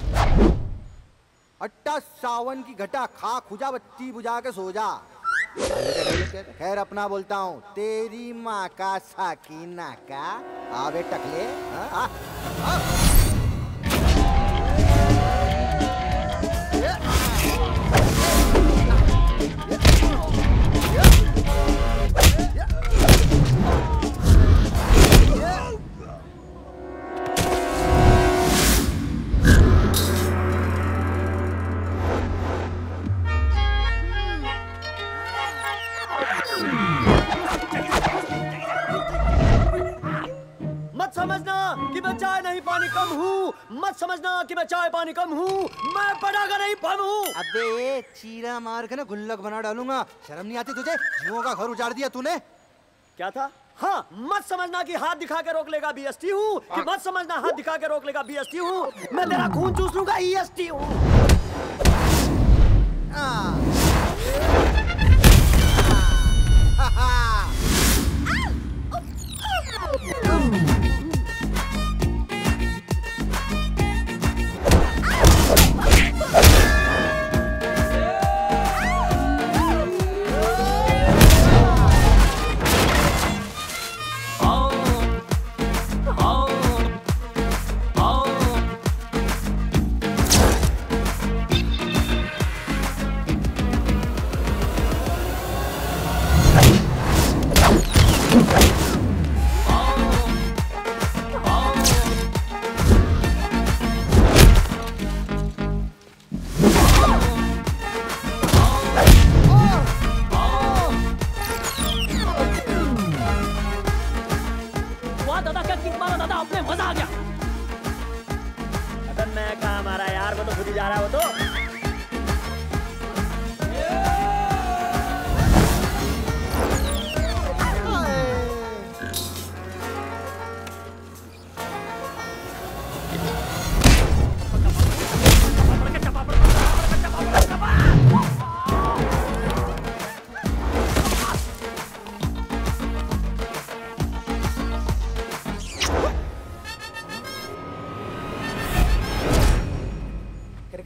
अट्टा सावन की घटा खा खुजा बत्ती बुझा के सो जा। खैर अपना बोलता हूँ, तेरी माँ का साकीना का आवे टकले। आ, आ, आ। मत समझना कि मैं चाय नहीं पानी कम हूँ, मत समझना कि मैं चाय पानी कम हूँ, मैं पटाखा नहीं बम हूँ। अबे चीरा मार के ना गुल्लक बना डालूंगा। शर्म नहीं आती तुझे? जुओं का घर उजाड़ दिया तूने। क्या था? हाँ, मत समझना कि हाथ दिखा के रोक लेगा बीएसटी हूँ, कि मत समझना हाथ दिखा के रोक लेगा बीएसटी हूँ, मैं तेरा खून चूस लूंगा ईएसटी हूँ।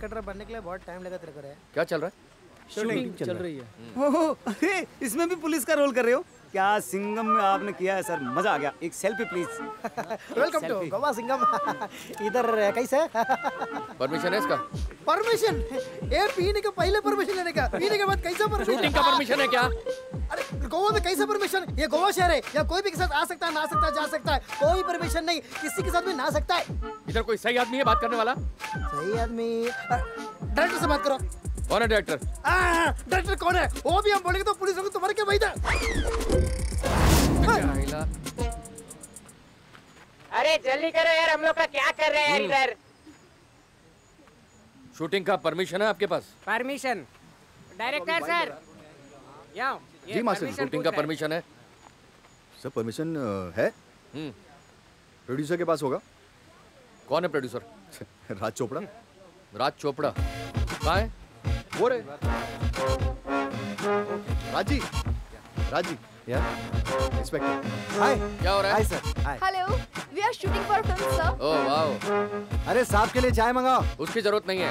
क्रिकेटर बनने के लिए बहुत टाइम लगा तेरे को रे। क्या चल रहा है? शूटिंग चल रही है। ओहो, अरे इसमें भी पुलिस का रोल कर रहे हो? क्या सिंगम में आपने किया है सर, मजा आ गया। एक selfie please. Welcome to Goa Singham. इधर कैसे? परमिशन है इसका? परमिशन? ये पीने के पहले परमिशन लेने का, पीने के बाद कैसा परमिशन? शूटिंग का परमिशन है क्या? अरे गोवा में कैसा परमिशन? ये गोवा शहर है, या कोई भी के साथ आ सकता है, ना सकता है, जा सकता है, कोई परमिशन नहीं, किसी के साथ भी ना सकता है। इधर कोई सही आदमी है बात करने वाला? सही आदमी? डायरेक्टर से बात करो। कौन है डायरेक्टर? डायरेक्टर कौन है? वो भी हम बोलेंगे तो पुलिस लोग तुम्हारे क्या भाई था? अरे जल्दी करो यार, हम लोग का क्या कर रहे हैं इधर? शूटिंग का परमिशन है आपके पास? Permission director sir. यहाँ जी मास्टर, शूटिंग का परमिशन है? सर परमिशन है, प्रोड्यूसर के पास होगा। कौन है प्रोड्यूसर? राज चोपड़ा। राज चोपड़ा कहाँ है? वो रे राजी, राजी यार इंस्पेक्टर। हाय, क्या हो रहा है? Hi sir. Hi. Hello, we are shooting for film sir. Oh wow. अरे साहब के लिए चाय मंगाओ। उसकी जरूरत नहीं है।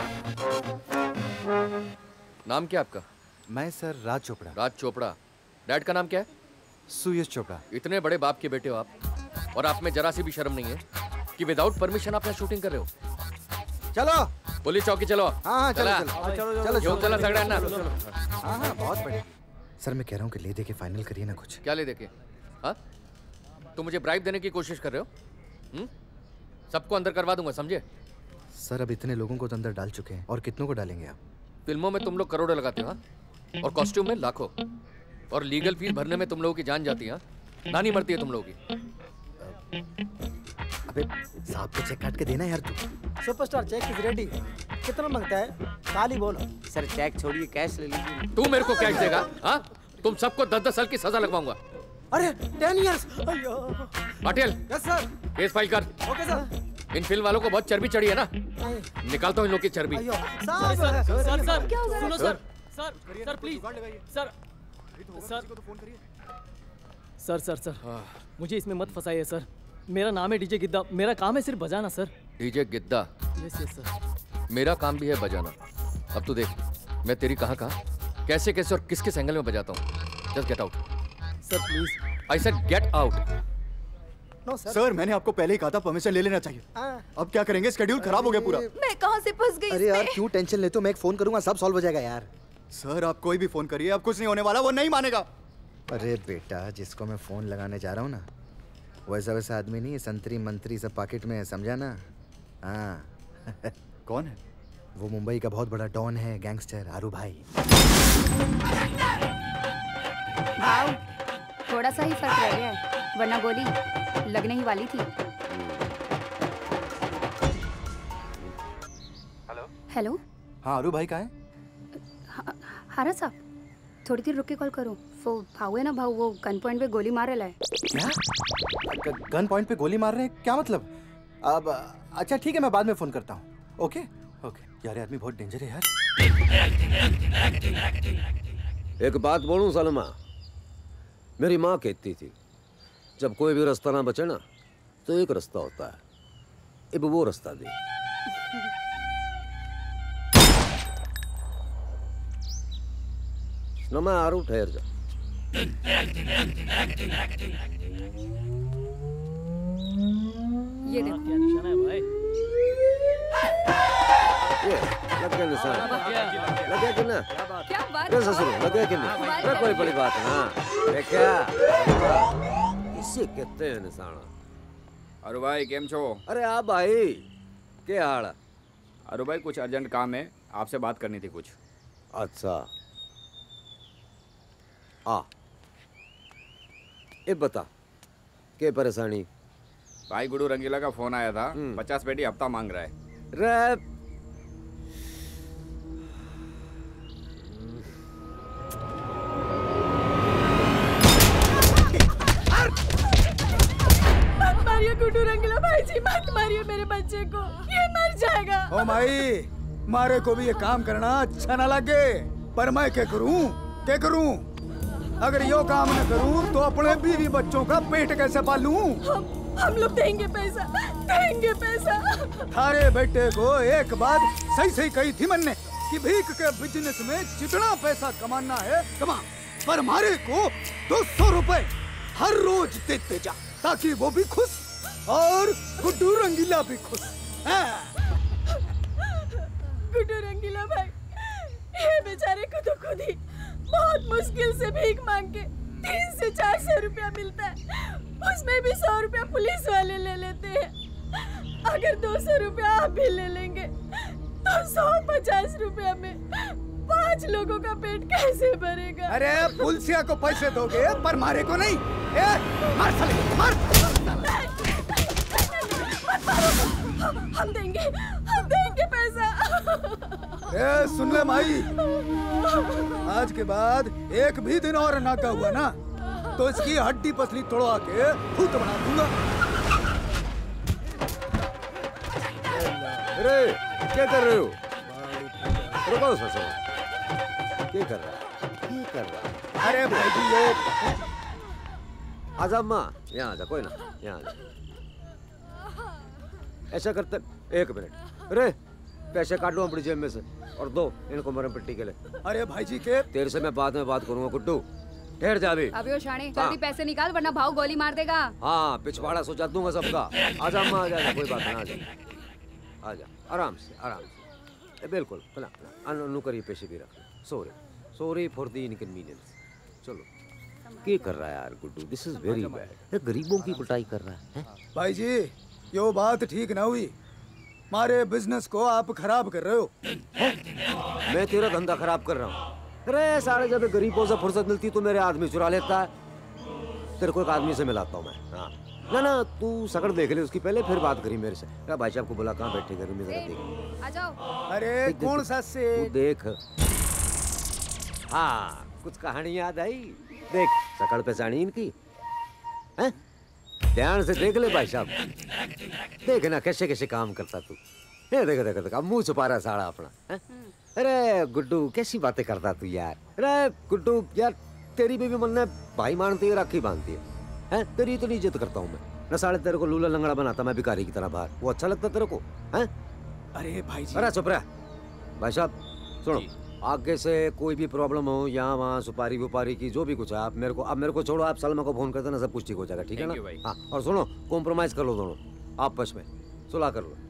नाम क्या आपका? मैं सर राज चोपड़ा। राज चोपड़ा। डैड का नाम क्या है? सुयश चोपड़ा। इतने बड़े बाप के बेटे हो आप, और आप में जरा सी भी शर्म नहीं है कि विदाउट परमिशन आप यहाँ शूटिंग कर रहे हो? चलो पुलिस चौकी चलो। हाँ हाँ चलो चलो चलो चलो योग चला सगड़ा ना। हाँ हाँ बहुत बढ़िया। सर मैं कह रहा हूँ कि ले दे के फाइनल करिए ना कुछ। क्या ले दे के? हाँ, तुम मुझे ब्राइब देने की कोशिश कर रहे हो? हम्म, सबको अंदर करवा दूंगा, समझे? सर अब इतने लोगों को तो अंदर डाल चुके हैं, और कितनों को डालेंगे आप? फिल्मों में तुम लोग करोड़ों लगाते हो, और कॉस्ट्यूम में लाखों, और लीगल फीस भरने में तुम लोगों की जान जाती है, नानी मरती है तुम लोगों की। अबे साहब को चेक काट के देना यार तू। Superstar cheque is ready. कितना मांगता है? काली बोलो। सर चेक छोड़िए, कैश ले लीजिए। तू मेरे को कैश देगा? हाँ, तुम सबको दस दस साल की सजा लगवाऊंगा। अरे ten years. Patil, yes sir. Case file कर। Okay sir. इन फिल्म वालों को बहुत चर्बी चढ़ी है ना, निकालता हूँ इन लोग की चर्बी। सर सर सर सर क्या हुआ? सुनो sir sir sir please sir sir sir sir sir मुझे इसमें मत फंसाइए सर। मेरा नाम है डीजे गिद्दा, मेरा काम है सिर्फ बजाना sir. DJ Giddha? Yes yes sir. मेरा काम भी है बजाना। अब तू देख मैं तेरी कहाँ कहाँ, कैसे कैसे और किस किस एंगल में बजाता हूँ। Just get out sir please. I said get out. No sir. Sir मैंने आपको पहले ही कहा था परमिशन ले लेना चाहिए। अब क्या करेंगे? शेड्यूल खराब हो गया पूरा। मैं कहाँ से फंस गई? अरे यार क्यों टेंशन लेते हो? मैं एक फोन करूंगा, सब सॉल्व हो जाएगा यार। सर आप कोई भी फोन करिए, अब कुछ नहीं होने वाला, वो नहीं मानेगा। अरे बेटा जिसको मैं फोन लगाने जा रहा हूँ ना, वैसा वैसा आदमी नहीं है, संतरी मंत्री सब पॉकेट में है, समझा ना? हाँ। कौन है? वो मुंबई का बहुत बड़ा डॉन है, गैंगस्टर आरू भाई। भाव थोड़ा सा ही फर्क रह गया है, वरना गोली लगने ही वाली थी। Hello hello. हाँ आरू भाई कहाँ है? हारा साहब थोड़ी देर रुक के कॉल करो। वो भाऊ है ना, भाऊ वो गन पॉइंट पे गोली मार रहा है। क्या? गन पॉइंट पे गोली मार रहे हैं? क्या मतलब? अब अच्छा ठीक है, मैं बाद में फोन करता हूँ। Okay okay. यार आदमी बहुत डेंजर है यार। एक बात बोलूं सलमा, मेरी माँ कहती थी जब कोई भी रास्ता ना बचे ना तो एक रास्ता होता है, अब वो रास्ता दे। ना मैं आरू ठहर जा। ये देखो क्या निशाना है भाई? ये लग गया निशान? लग गया कि ना? क्या बात? क्या ससुर लग गया कि नहीं? अरे कोई बड़ी बात ना। अरे क्या इसे कहते हैं निशाना। अरे भाई केम छो? अरे आ भाई क्या हाल? अरे भाई कुछ अर्जेंट काम है, आपसे बात करनी थी कुछ। अच्छा आ ये बता क्या परेशानी? भाई गुरु रंगीला का फोन आया था, पचास पेटी हफ्ता मांग रहा है। रे मत मारिए गुड्डू रंगीला भाई जी, मत मारिए मेरे बच्चे को, ये मर जाएगा। ओ माई, मारे को भी ये काम करना अच्छा ना लगे, पर मैं क्या करूं क्या करूं? अगर यो काम न करूं तो अपने बीवी बच्चों का पेट कैसे पालूं? हम हम लोग देंगे पैसा, देंगे पैसा। थारे बेटे को एक बात सही सही कही थी मैंने कि भीख के बिजनेस में जितना पैसा कमाना है कमा, पर हमारे को दो सौ रुपए हर रोज देते जा, ताकि वो भी खुश और गुड्डू रंगीला भी खुश। गुड्डू रंगीला भाई, ये बेचारे को तो खुद ही बहुत मुश्किल से भीख मांग के तीन से चार सौ रुपया मिलता है, उसमें भी सौ रुपया पुलिस वाले ले लेते हैं। अगर दो सौ रुपया आप भी ले लेंगे तो सौ पचास रुपया में पांच लोगों का पेट कैसे भरेगा? अरे पुलिसिया को पैसे दोगे पर मारे को नहीं। ए, मार साले, मार। हम देंगे, हम देंगे पैसा। ए, सुन ले माई, आज के बाद एक भी दिन और नाका हुआ ना तो इसकी हड्डी पसली तोड़वा के भूत बना दूंगा। अरे क्या कर रहे हो? रुको ससुर, क्या कर रहा है? क्या कर रहा है? अरे भाई जी ये आजा अम्मा, यहाँ आजा, कोई ना, यहाँ आजा। ऐसा करते, एक मिनट, अरे पैसे काट लो अपनी जेब में से और दो इनको मरम पट्टी के लिए। अरे भाई जी के तेरे से मैं बाद में बात करूंगा गुड्डू, ठहर जा अभी। अभी वो शाणे, जल्दी पैसे निकाल वरना भाव गोली मार देगा। हाँ पिछवाड़ा सोचा दूंगा सबका। आजा अम्मा, आजा, कोई बात नहीं, आजा आजा, आराम से आराम से, बिल्कुल भला अनु करिए, पैसे भी रख। Sorry sorry for the inconvenience. चलो, क्या कर रहा है यार Guddu? This is very bad. गरीबों की कुटाई कर रहा है। भाई जी यो बात ठीक ना हुई, हमारे बिजनेस को आप खराब कर रहे हो। मैं तेरा धंधा खराब कर रहा हूँ? अरे सारे जब गरीबों से फुर्सत मिलती तो मेरे आदमी चुरा लेता है। तेरे को एक आदमी से मिलाता हूँ मैं। हाँ ना ना, तू सकड़ देख ले उसकी पहले, फिर बात करी मेरे से। क्या भाई साहब को बोला कहाँ बैठे घर में, जरा देख। आ जाओ। अरे कौन सा से? तू देख। हाँ कुछ कहानी याद आई? देख सकड़ पहचानी इनकी है? ध्यान से देख ले भाई साहब, देख ना कैसे कैसे काम करता तू। ये देख देख देख, अब मुंह छुपा रहा साड़ा अपना है? अरे गुड्डू कैसी बातें करता तू यार। अरे गुड्डू यार, तेरी भी मन ने भाई मानती है, राखी बांधती है, हैं? तेरी इतनी इज्जत करता हूँ मैं ना, साले तेरे को लूला लंगड़ा बनाता मैं भिखारी की तरह बाहर, वो अच्छा लगता तेरे को? हैं? अरे भाई जी, अरे चुप रह भाई साहब। सुनो, आगे से कोई भी प्रॉब्लम हो यहाँ वहाँ सुपारी वुपारी की जो भी कुछ है, आप मेरे को अब मेरे को छोड़ो, आप सलमा को फोन कर देना, सब कुछ ठीक हो जाएगा, ठीक है ना? हाँ, और सुनो कॉम्प्रोमाइज कर लो दोनों आपस में, सुलह कर लो,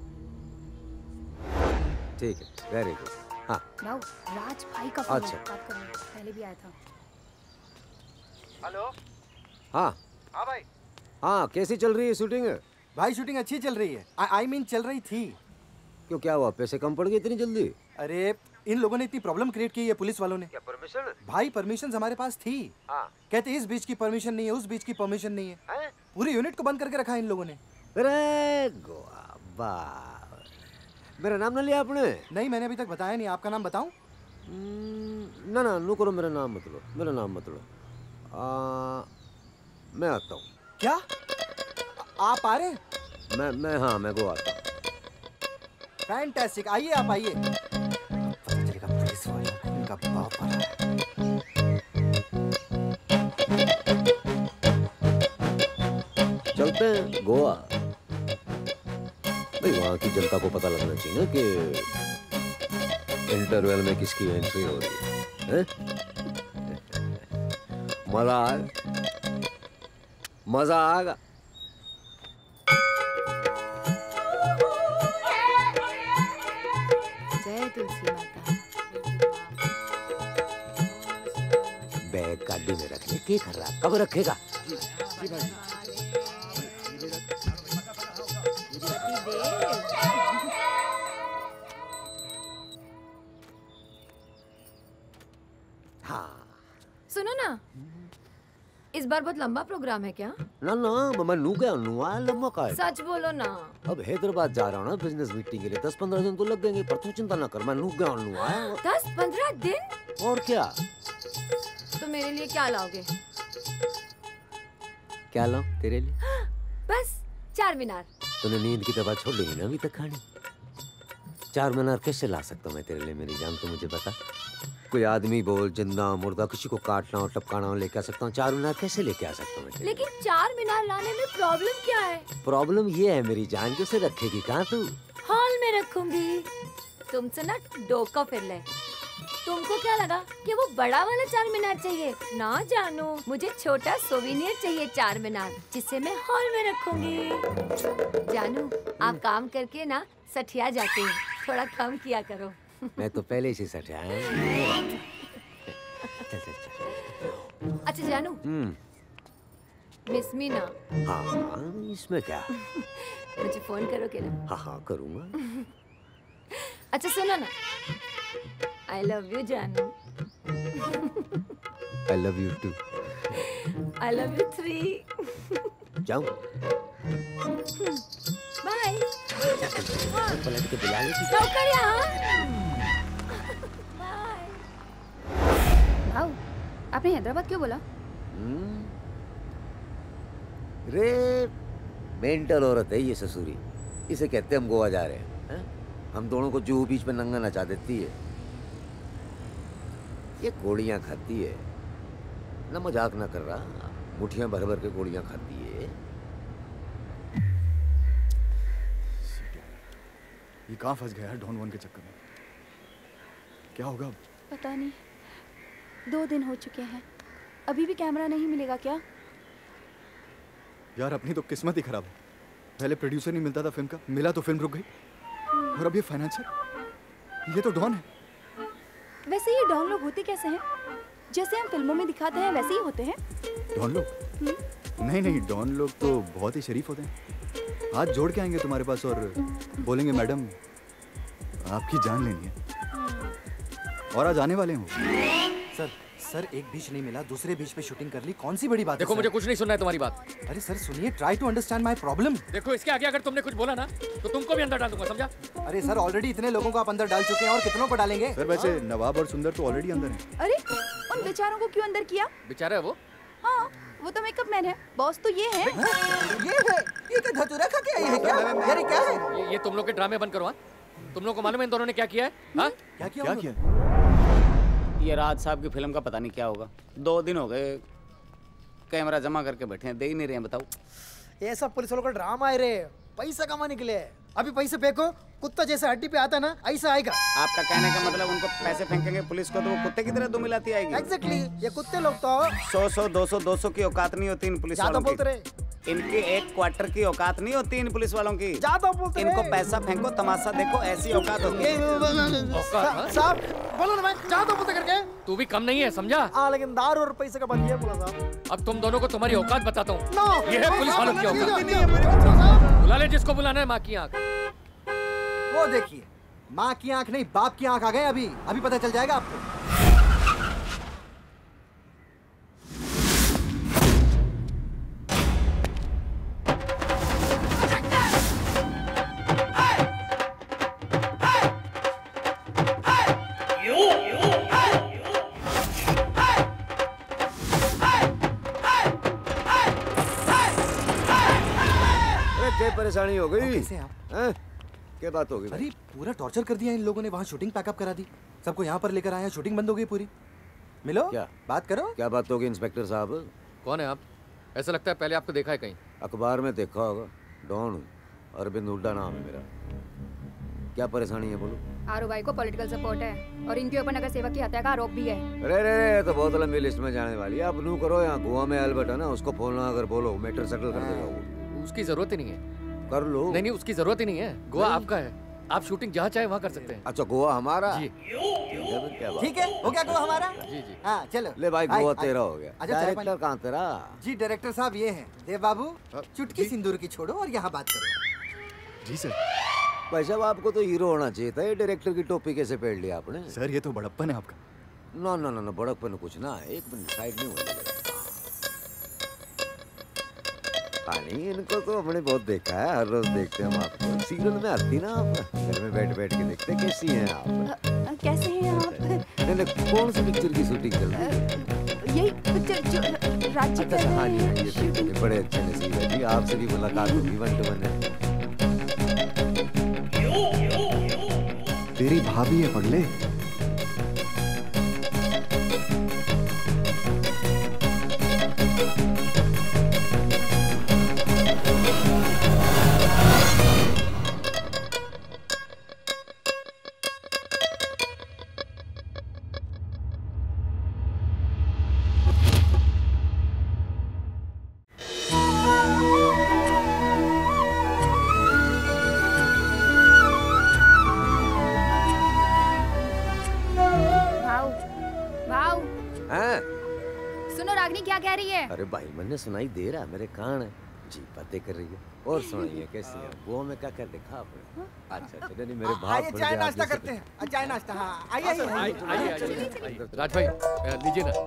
ठीक है? Very good. हाँ लाओ, राज भाई का फोन है, अच्छा। बात करना, पहले भी आया था। हेलो। हाँ हाँ भाई। हाँ कैसी चल रही है शूटिंग? भाई शूटिंग अच्छी चल रही है, आई मीन चल रही थी। क्यों, क्या हुआ? पैसे कम पड़ गए इतनी जल्दी? अरे इन लोगों ने इतनी प्रॉब्लम क्रिएट की है पुलिस वालों ने। क्या परमिशन? भाई परमिशन हमारे पास थी। हाँ। कहते इस बीच की परमिशन नहीं है, उस बीच की परमिशन नहीं है, है? पूरी यूनिट को बंद करके रखा है इन लोगों ने। अरे गोवा बा, मेरा नाम ना लिया आपने? नहीं मैंने अभी तक बताया नहीं, आपका नाम बताऊं? ना ना नो करो, मेरा नाम मत लो, मेरा नाम मत लो। आ, मैं आता हूँ। क्या आप आ रहे हैं? मैं मैं हाँ मैं गोवा आता हूँ। फैंटास्टिक, आइए आप आइए। पता चलेगा पुलिस वालों को इनका बाप आ रहा है। चलते हैं गोवा। भाई वहाँ की जनता को पता लगना चाहिए ना कि इंटरवल में किसकी एंट्री हो रही है, है? मजा आएगा, मजा आएगा। जय तुलसी माता। बैग गाड़ी में रख ले, क्या कर रहा? कब रखेगा? जी भाई। सुनो ना, इस बार बहुत लंबा प्रोग्राम है क्या? ना ना मैं नू गया नू आया लम्बा का है। सच बोलो ना। अब हैदराबाद जा रहा हूँ ना बिजनेस मीटिंग के लिए, दस पंद्रह दिन तो लग जाएंगे, पर तू चिंता ना कर, मैं नू गया नू आया। दस पंद्रह दिन? और क्या? तो मेरे लिए क्या लाओगे? क्या लाऊं तेरे लिए? बस चार मीनार। तूने नींद की दवा छोड़ ली ना अभी तक खानी? चार मीनार कैसे ला सकता हूँ मैं तेरे लिए मेरी जान, तो मुझे बता। कोई आदमी बोल, जिंदा मुर्दा, किसी को काटना और टपकाना और लेके आ सकता हूँ। चार मीनार कैसे लेके आ सकता हूँ? लेकिन चार मीनार लाने में प्रॉब्लम क्या है? प्रॉब्लम ये है मेरी जान, कि उसे रखेगी कहाँ तू? हॉल में रखूंगी। तुमसे ना डोका फिर ले। तुमको क्या लगा कि वो बड़ा वाला चार मीनार चाहिए? ना जानू, मुझे छोटा सोविनियर चाहिए चार मीनार, जिसे मैं हॉल में रखूंगी। जानू, आप काम करके ना सठिया जाते हैं, थोड़ा कम किया करो। मैं तो पहले से सठिया है। चल चल चल। अच्छा जानू, मिस मीना। हाँ हाँ, इसमें क्या? मुझे फोन करोगे ना? हाँ हाँ करूँगा। अच्छा सुनो ना, I love you जानू। I love you too। I love you three। जाऊँ? बाय। पलट के बुला लेती। नौकर यहाँ। भाऊ, आपने हैदराबाद क्यों बोला? रे मेंटल औरत है ये ससुरी, इसे कहते हम गोवा जा रहे हैं, हैं? हम दोनों को जूहू बीच में नंगा नचा देती है। ये गोलियां खाती है ना, मजाक ना कर रहा, मुठियां भर भर के गोलियां खाती है। ये कहाँ फंस गया है डॉन वन के चक्कर में? क्या होगा अब? पता नहीं, दो दिन हो चुके हैं, अभी भी कैमरा नहीं मिलेगा क्या? यार अपनी तो किस्मत ही खराब है। पहले प्रोड्यूसर नहीं मिलता था फिल्म का, मिला तो फिल्म रुक गई, और अब ये फाइनेंसर। ये तो डॉन है। वैसे ये डॉन लोग होते कैसे हैं? जैसे हम फिल्मों में दिखाते हैं वैसे ही होते हैं? डॉन लोग? नहीं नहीं, डॉन लोग तो बहुत ही शरीफ होते हैं। हाथ जोड़ के आएंगे तुम्हारे पास और बोलेंगे मैडम आपकी जान लेनी है, और आज आने वाले हो। सर सर एक बीच नहीं मिला, दूसरे बीच पे शूटिंग कर ली, कौन सी बड़ी बात है? देखो मुझे कुछ नहीं सुनना है तुम्हारी बात। अरे सर सुनिए, try to understand my problem. देखो इसके आगे अगर तुमने कुछ बोला ना तो तुमको भी अंदर डाल दूंगा, समझा? अरे सर ऑलरेडी इतने लोगों को आप अंदर डाल चुके हैं, और कितनों को डालेंगे? सर वैसे नवाब और सुंदर तो ऑलरेडी अंदर हैं। अरे उन बेचारों को क्यों अंदर किया? बेचारा है वो? हाँ, वो तो मेकअप मैन है, बॉस तो ये है। ये है, ये क्या धतूरा खा के आई है क्या? यार क्या है? ये, ये तुम लोग के ड्रामे बंद करो। हाँ, तुम लोग को मालूम है इन दोनों ने क्या किया है? हाँ, क्या किया? क्या किया? ये राज साहब की फिल्म का पता नहीं क्या होगा। दो दिन हो गए कैमरा जमा करके बैठे हैं, दे ही नहीं रहे हैं। बताओ, ये सब पुलिस वालों का ड्रामा है रे, पैसा कमाने के लिए। अभी पैसे फेंको, कुत्ता जैसे हड्डी पे आता ना, ऐसा आएगा। आपका कहने का मतलब उनको पैसे फेंकेंगे पुलिस को तो वो कुत्ते की तरह दो मिलाती आएगी। एग्जैक्टली, ये कुत्ते लोग तो सौ सौ दो सौ दो सौ की औकात नहीं होती इन पुलिस वालों की। इनकी एक क्वार्टर की औकात नहीं होती इन पुलिस वालों की। ज्यादा बोलते इनको पैसा फेंको, तमाशा देखो, ऐसी औकात होती है। साहब बोलो ना, मैं ज्यादा बोलते करके। तू भी कम नहीं है, समझा? हाँ लेकिन दारू और पैसे का बात ये बोला साहब। अब तुम दोनों को तुम्हारी औकात बताता हूँ। no, ये है पुलिस वालों की औकात। बुला ले जिसको बुलाना है। माँ की आँख। वो देखिए, माँ की आँख नहीं बाप की आँख आ गए। अभी अभी पता चल जाएगा आपको। परेशानी हो गई? कैसे आप? हैं? क्या बात हो गई? अरे पूरा टॉर्चर कर दिया इन लोगों ने, वहाँ शूटिंग पैकअप करा दी, सबको यहाँ पर लेकर आए हैं, शूटिंग बंद हो गई पूरी। मिलो, क्या बात करो। क्या बात होगी इंस्पेक्टर साहब? कौन है आप? ऐसा लगता है पहले आपको देखा है कहीं। अखबार में देखा होगा। डॉन हूँ, अरविंद हुड्डा नाम है मेरा। क्या परेशानी है बोलो? आरो भाई को पॉलिटिकल सपोर्ट है और इनके ऊपर नगर सेवक की हत्या का आरोप भी है। अरे रे रे, तो बहुत लंबी लिस्ट में जाने वाली है। अब नू करो, यहाँ गोवा में एल्बर्ट है ना, उसको फोन अगर बोलो मैटर सेटल कर देगा वो। उसकी जरूरत ही नहीं है। कर लो। नहीं नहीं, उसकी जरूरत ही नहीं है। गोवा आपका है, आप शूटिंग जहाँ चाहे वहाँ कर सकते हैं। अच्छा गोवा हमारा? जी। ठीक है, हो गया गोवा हमारा? जी जी। हाँ चलो। ले भाई, गोवा तेरा हो गया। अच्छा डायरेक्टर कहाँ तेरा? जी डायरेक्टर साहब ये हैं देव बाबू। चुटकी सिंदूर की छोड़ो और यहाँ बात करो। जी सर। भाई साहब आपको तो हीरो होना चाहिए था, ये डायरेक्टर की टोपी कैसे पहन लिया आपने? सर ये तो बड़प्पन है आपका। ना ना ना ना, बड़प्पन कुछ ना, एक मिनट साइड नहीं होने। नहीं, इनको तो हमने बहुत देखा है, हर रोज देखते हैं हम आपको। सीरियल में आती ना आप, घर में बैठ बैठ के देखते कैसी हैं आप? आ, कैसे हैं आप? नहीं नहीं, कौन सी पिक्चर की शूटिंग चल रही है? यही पिक्चर जो राज्य कर रहे हाँ हैं। जी, ये पिक्चर बड़े अच्छे नसीब है जी, आपसे भी मुलाकात होगी वन टू वन है। तेरी भाभी है पगले। है? अरे भाई मैंने सुनाई दे रहा है, मेरे कान है जी बातें कर रही है। और सुनाइए कैसी है वो, हमें क्या कर देखा आपने? अच्छा अच्छा नहीं मेरे भाव आइए चाय नाश्ता करते हैं। चाय नाश्ता हाँ आइए आइए आइए आइए राज भाई लीजिए ना।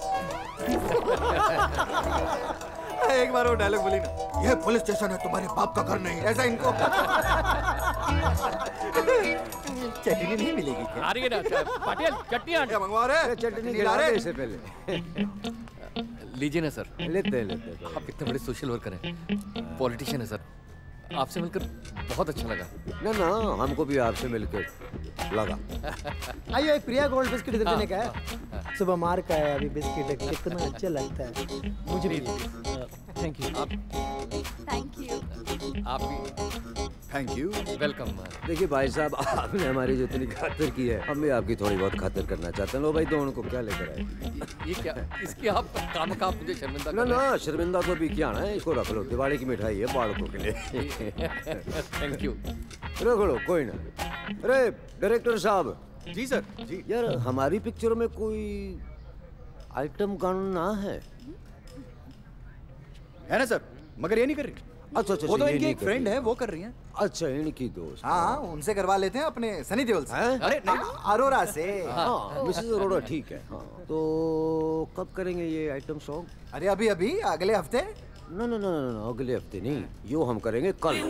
एक बार वो डायलॉग बोली ना, ये पुलिस स्टेशन है, तुम्हारे बाप का घर नहीं, ऐसा इनको चटनी नहीं मिलेगी क्या? आ रही है ना पाटिल, चटनी आ मंगवा रहे? चटनी खिला रहे इससे पहले। लीजिए ना सर। लेते हैं लेते हैं। आप इतने बड़े सोशल वर्कर हैं, पॉलिटिशियन है सर, आपसे मिलकर बहुत अच्छा लगा। ना ना हमको भी आपसे मिलकर लगा। आइए एक प्रिया गोल्ड बिस्किट इधर देने का है। सुबह मार का है अभी बिस्किट, कितना अच्छा लगता है मुझे भी। Thank you. आप थैंक यू। आप भी थैंक यू। वेलकम। देखिए भाई साहब आपने हमारी जो इतनी खातिर की है, हम भी आपकी थोड़ी बहुत खातिर करना चाहते हैं। लो भाई दोनों को क्या लेकर आए? ये क्या इसकी आप काम का आप मुझे शर्मिंदा ना ना शर्मिंदा तो भी क्या है, इसको रख लो, दिवाली की मिठाई है बालकों के लिए। Thank you. रख लो कोई ना। अरे डायरेक्टर साहब। जी सर। जी यार हमारी पिक्चर में कोई आइटम गाना ना है? है ना सर, मगर ये नहीं कर रही। अच्छा अच्छा वो तो ये इनकी नहीं एक कर फ्रेंड रही। है, वो कर रही हैं। अच्छा इनकी दोस्त। हाँ उनसे करवा लेते हैं अपने सनी देओल से। अरे नहीं अरोरा से। हाँ मिसेस अरोरा ठीक है। हाँ तो कब करेंगे ये आइटम सॉन्ग? अरे अभी अभी अगले हफ्ते। ना ना ना ना अगले हफ्ते नहीं, यो हम करेंगे कल।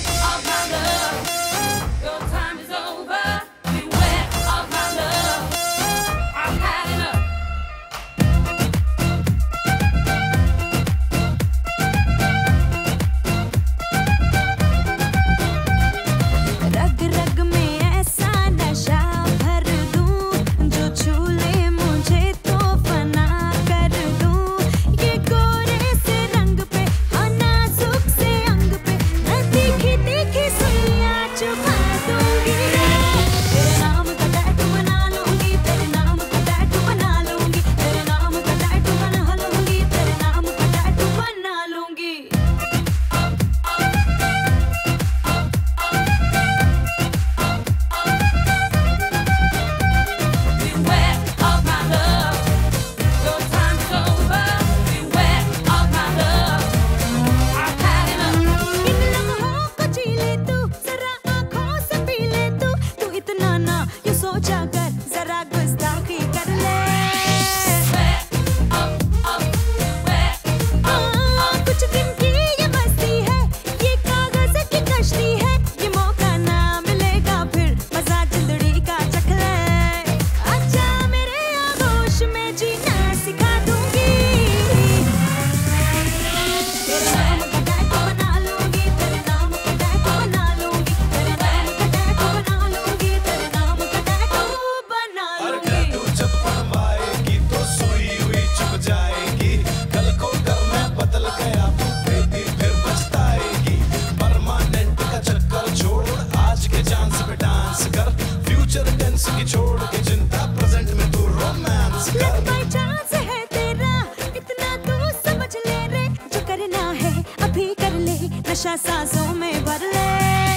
नशा सांसों में भर ले,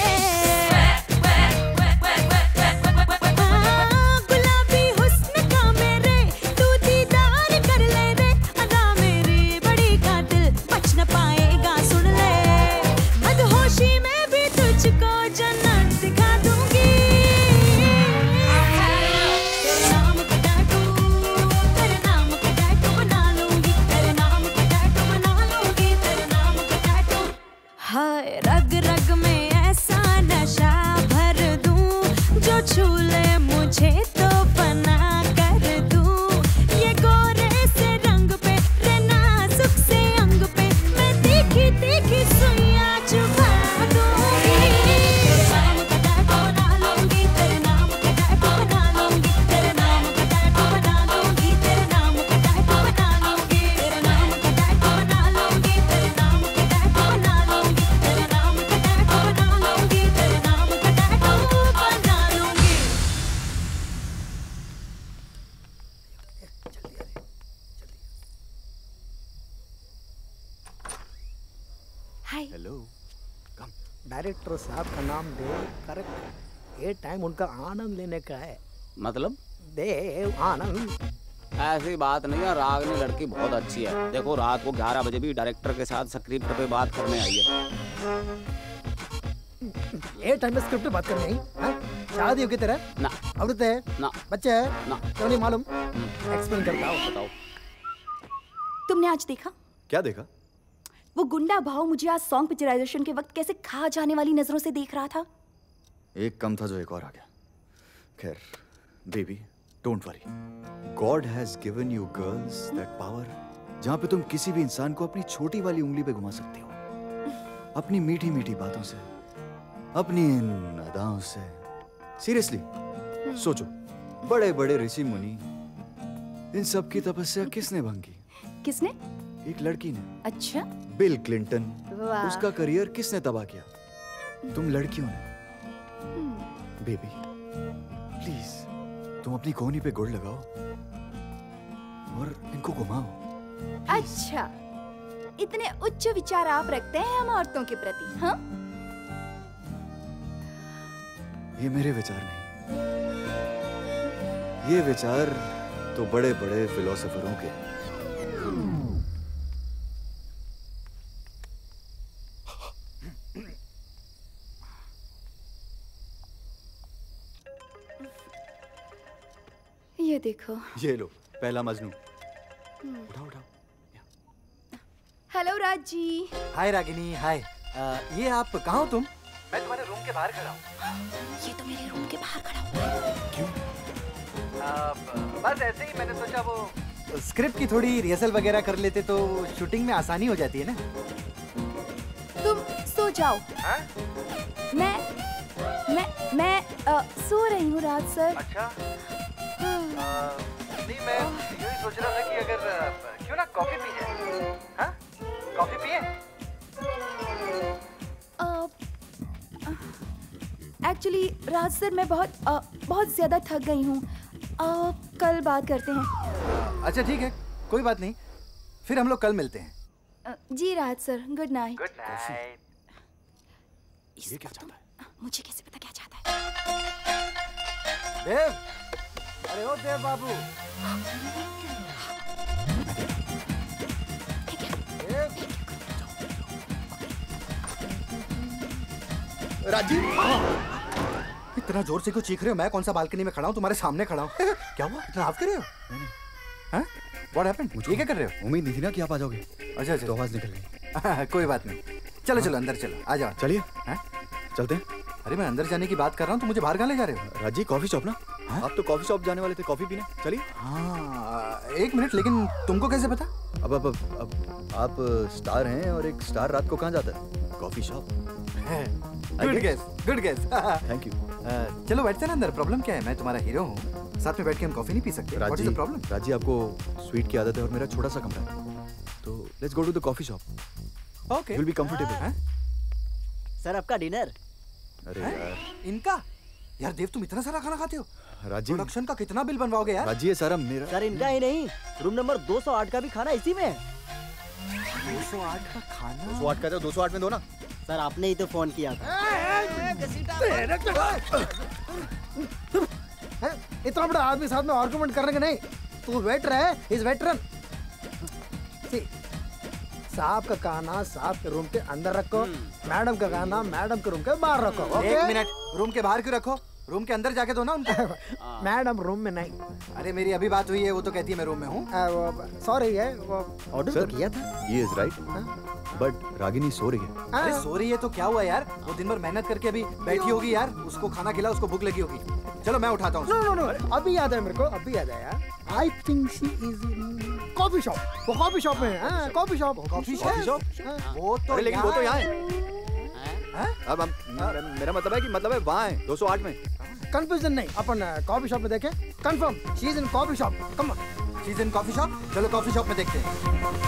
गुलाबी हुस्न का मेरे तू दीदार कर ले रे, अदा मेरी बड़ी कातिल बच न पाएगा सुन ले, मदहोशी में भी तुझको जन्नत दिखा दूंगी। तेरे नाम का टैटू, तेरे नाम का टैटू बना लूंगी, तेरे नाम का टैटू बना लूंगी, तेरे नाम का टैटू। हाय रग रग में ऐसा नशा भर दूं, जो छू ले मुझे तो फना कर दूं, ये गोरे से रंग पे रे नाजुक से अंग पे मैं तीखी तीखी सुइयां चुभा दूंगी। तेरे नाम का टैटू बना लूंगी, तेरे नाम का टैटू बना लूंगी, तेरे नाम का टैटू बना लूंगी, तेरे नाम का टैटू बना लूंगी, तेरे नाम का टैटू बना लूंगी, तेरे नाम का टैटू बना लूंगी, तेरे नाम का टैटू बना लूंगी, तेरे नाम का टैटू बना लूंगी। Hi hello. डायरेक्टर साहब का नाम दे करेक्ट, ये टाइम उनका आनंद लेने का है। मतलब देव आनंद। ऐसी बात नहीं है, रागनी लड़की बहुत अच्छी है। देखो रात को ग्यारह बजे भी डायरेक्टर के साथ स्क्रिप्ट पे बात करने आई है। ये टाइम में स्क्रिप्ट पे बात करने आई? हाँ? शादी हो की तरह? ना। औरत है? ना। बच्चे है? ना। क्यों नहीं मालूम? एक्सप्लेन करता हूँ। बताओ। तुमने आज देखा? क्या देखा? वो गुंडा भाव मुझे आज सॉन्ग पिक्चराइजेशन के वक्त कैसे खा जाने वाली नजरों से देख रहा था। एक कम था जो एक और आ गया। खैर baby don't worry, God has given you girls that power जहां पे तुम किसी भी इंसान को अपनी छोटी वाली उंगली पे घुमा सकती हो, अपनी मीठी मीठी बातों से, अपनी इन अदाओं से। सीरियसली सोचो, बड़े बड़े ऋषि मुनि, इन सब की तपस्या किसने भंग की? किसने? एक लड़की ने। अच्छा? बिल क्लिंटन, वाह। उसका करियर किसने तबाह किया? तुम लड़कियों ने। बेबी प्लीज तुम अपनी कोहनी पे गुड़ लगाओ और इनको घुमाओ। अच्छा, इतने उच्च विचार आप रखते हैं हम औरतों के प्रति? हाँ? ये मेरे विचार नहीं, ये विचार तो बड़े बड़े फिलोसोफरों के हैं। ये देखो। ये लो पहला मजनू। उठाओ उठाओ। Hello Raj ji. Hi Ragini, hi. ये आप कहाँ हो तुम? मैं तुम्हारे रूम के बाहर खड़ा हूँ। ये तो मेरे रूम के बाहर खड़ा हुआ है। क्यों? बस ऐसे ही मैंने सोचा वो स्क्रिप्ट की थोड़ी रिहर्सल वगैरह कर लेते तो शूटिंग में आसानी हो जाती है ना। तुम सो जाओ। हाँ? मैं मैं मैं आ, सो रही हूँ राज सर। अच्छा। नहीं मैं यूँ ही सोच रहा था कि अगर क्यों ना कॉफी पी जाए। हाँ? कॉफी पिए? एक्चुअली राज सर मैं बहुत आ, बहुत ज्यादा थक गई हूँ। कल बात करते हैं। अच्छा ठीक है, कोई बात नहीं, फिर हम लोग कल मिलते हैं। आ, जी Raj sir, good night. Good night. ये क्या चाहता है? मुझे कैसे पता क्या चाहता है? देव, अरे ओ देव बाबू। राजीव, इतना जोर से क्यों चीख रहे हो? मैं कौन सा बालकनी में खड़ा हूँ, तुम्हारे सामने खड़ा हूँ। क्या हुआ? इतना हाफ कर रहे हो? हाँ? What happened? ये क्या कर रहे हो? उम्मीद नहीं थी ना कि आप आ जाओगे। अच्छा अच्छा, तो आवाज निकल गई। कोई बात नहीं, चलो चलो अंदर चलो, आ जाओ। चलिए। चलते हैं। अरे मैं अंदर जाने की बात कर रहा हूँ, तो मुझे बाहर कहाँ ले जा रहे हो? राजी कॉफी शॉप ना। हाँ? आप तो कॉफी शॉप जाने वाले थे कॉफी पीने, चलिए। हाँ एक मिनट, लेकिन तुमको कैसे पता? अब अब अब, अब आप स्टार हैं और एक स्टार रात को कहाँ जाता है? Coffee shop. Good guess, good guess. Thank you. चलो बैठते हैं ना अंदर, प्रॉब्लम क्या है? मैं तुम्हारा हीरो हूँ, साथ में बैठ के हम कॉफी नहीं पी सकते? What is the problem? राजी आपको स्वीट की आदत है और मेरा छोटा सा कमरा है, तो let's go to the coffee shop. Okay, you will be comfortable. Sir आपका डिनर। अरे यार, इनका? यार देव तुम इतना सारा खाना खाते हो? राजी प्रोडक्शन का कितना बिल बनवाओगे यार? राजी ये सारा मेरा। सर इनका ही नहीं, रूम नंबर दो सौ आठ का भी खाना इसी में है। दो सौ आठ का खाना? दो सौ आठ का तो दो सौ आठ में दो ना। सर आपने ही तो फोन किया था। इतना बड़ा आदमी साथ में आर्गुमेंट करने के नहीं, तू वेटर है, इज वेटरन। साहब का खाना साहब के रूम के अंदर रखो, मैडम का खाना मैडम के रूम के बाहर रखो। ओके? एक मिनट, रूम के बाहर क्यों रखो? रूम के अंदर जाके दो ना उनको। मैडम रूम में नहीं। अरे मेरी अभी बात हुई है, वो तो कहती है मैं रूम में हूँ। सॉरी है, वो ऑर्डर तो किया था। ये इज राइट, बट रागिनी सो रही है। अरे सो रही है तो क्या हुआ यार, वो दिन भर मेहनत करके अभी बैठी होगी यार, उसको खाना खिला, उसको भूख लगी होगी। चलो मैं उठाता हूँ। नो नो नो, अभी याद है मेरे को, अभी याद है यार। I think she is in coffee shop. वो कॉफी शॉप में है। Coffee shop coffee shop. वो तो लेकिन वो तो यहाँ है। अब हम, मेरा मतलब है कि मतलब है वहाँ है दो सौ आठ में। कंफ्यूजन नहीं, अपन कॉफी शॉप में देखें, confirm she is in coffee shop. Come on, she is in coffee shop. चलो कॉफी शॉप में देखते हैं।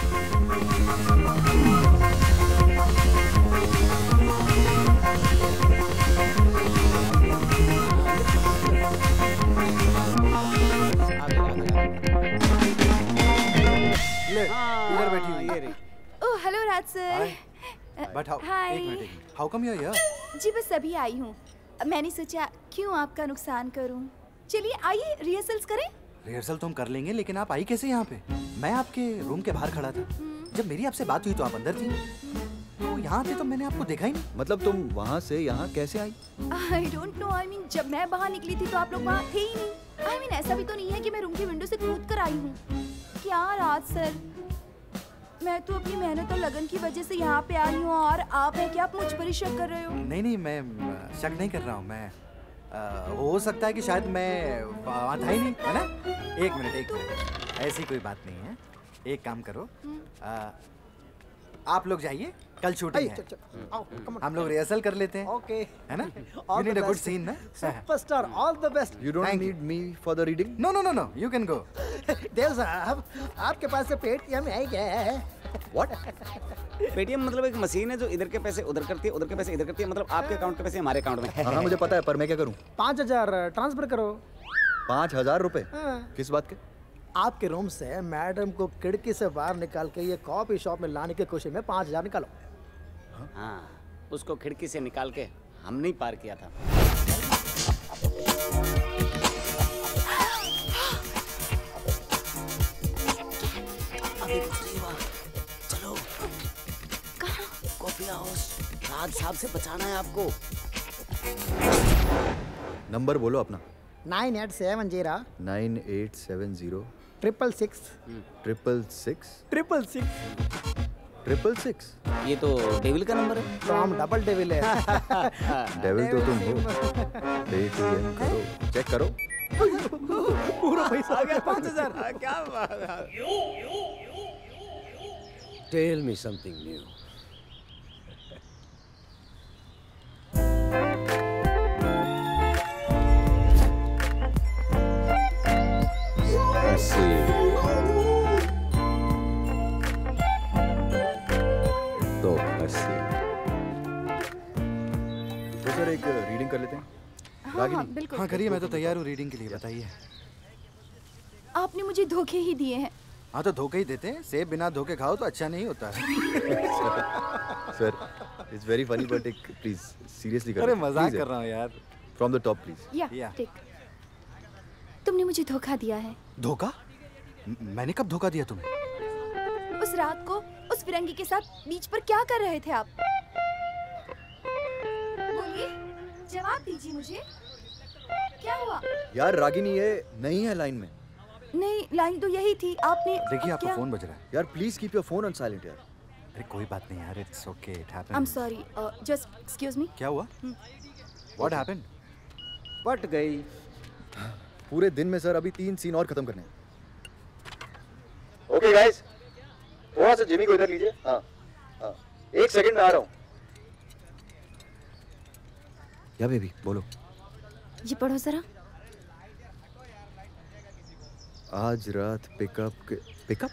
ले, इधर बैठी हुई है। Oh hello Raj sir. But how, एक minute, how come you are here? जी बस अभी आई हूँ, मैंने सोचा क्यों आपका नुकसान करूँ। चलिए आइए रिहर्सल्स करें। रिहर्सल तो हम कर लेंगे, लेकिन आप आई कैसे यहाँ पे? मैं आपके रूम के बाहर खड़ा था। जब मेरी आपसे बात हुई तो आप अंदर थी। तो यहाँ थे तो मैंने आपको देखा ही नहीं। मतलब तुम वहाँ से यहाँ कैसे आई? I don't know, I mean जब मैं बाहर निकली थी तो आप लोग वहाँ थे ही नहीं। आई मीन ऐसा भी तो नहीं है कि मैं रूम की विंडो से कूद कर आई हूँ। क्या राज सर, मैं तो अपनी मेहनत और लगन की वजह से यहाँ पे आई हूँ और आप हैं क्या आप मुझ पर ही शक कर रहे हो? नहीं नहीं, मैं शक नहीं कर रहा हूँ। मैं आ, हो सकता है कि शायद मैं वहाँ था ही नहीं, है ना? एक मिनट एक मिनट, ऐसी कोई बात नहीं है। एक काम करो, आ, आप लोग जाइए, कल शूटिंग है। हम लोग रिहर्सल कर लेते हैं। ओके, है ना? You need a good scene, ना? Superstar, all the best. You don't need me for the reading? No no no no, you can go. Dev साहब, आपके पास से पेटीएम है क्या? What? पेटीएम मतलब एक मशीन है जो इधर के पैसे उधर करती है, उधर के पैसे इधर करती है। मतलब आपके अकाउंट के पैसे हमारे अकाउंट में। हाँ मुझे पता है, पर मैं क्या करूँ? पाँच हजार ट्रांसफर करो। पाँच हजार रुपए? हाँ। किस बात के? आपके रूम से मैडम को खिड़की से बाहर निकाल के ये कॉफी शॉप में लाने की कोशिश में पाँच हजार निकालो। हाँ, उसको खिड़की से निकाल के हमने ही पार किया था। अभी चलो, कहाँ? कॉफी हाउस, राज साहब से बचाना है आपको। नंबर बोलो अपना। Nine eight seven zero nine eight seven zero triple six triple six triple six triple six. ये तो डेविल का नंबर है। तो हम डबल डेविल है। डेविल तो तुम हो। पेटीएम करो, चेक करो। पूरा पैसा आ गया, पाँच हजार। क्या बात है? Tell me something new. I see. तो हंसी। तो सर एक रीडिंग कर लेते हैं। हाँ, बिल्कुल। हाँ करिए, मैं तो तैयार हूँ रीडिंग के लिए। बताइए। आपने मुझे धोखे ही दिए हैं। हाँ तो धोखे ही देते हैं। सेब बिना धोखे खाओ तो अच्छा नहीं होता है। Sir it's very funny but एक प्लीज सीरियसली कर। अरे मजाक कर रहा हूँ यार। From the top please. या ठीक। तुमने मुझे धोखा दिया है। धोखा? मैंने कब धोखा दिया तुम्हें? उस रात को उस फिरंगी के साथ बीच पर क्या कर रहे थे आप? बोलिए, जवाब दीजिए मुझे। क्या हुआ? यार रागिनी ये नहीं है लाइन में। नहीं, लाइन तो यही थी। आपने देखिए आपका क्या? फोन बज रहा है। यार please keep your phone on silent यार। अरे कोई बात नहीं यार, it's okay, it happened. I am sorry, just excuse me. क्या हुआ? What happened? पट गई। पूरे दिन में सर अभी तीन सीन और खत्म करने हैं। ओके गाइस, थोड़ा सा जिमी को इधर लीजिए। हाँ हाँ, एक सेकंड में आ रहा हूँ। या बेबी बोलो। ये पढ़ो जरा। आज रात पिकअप के पिकअप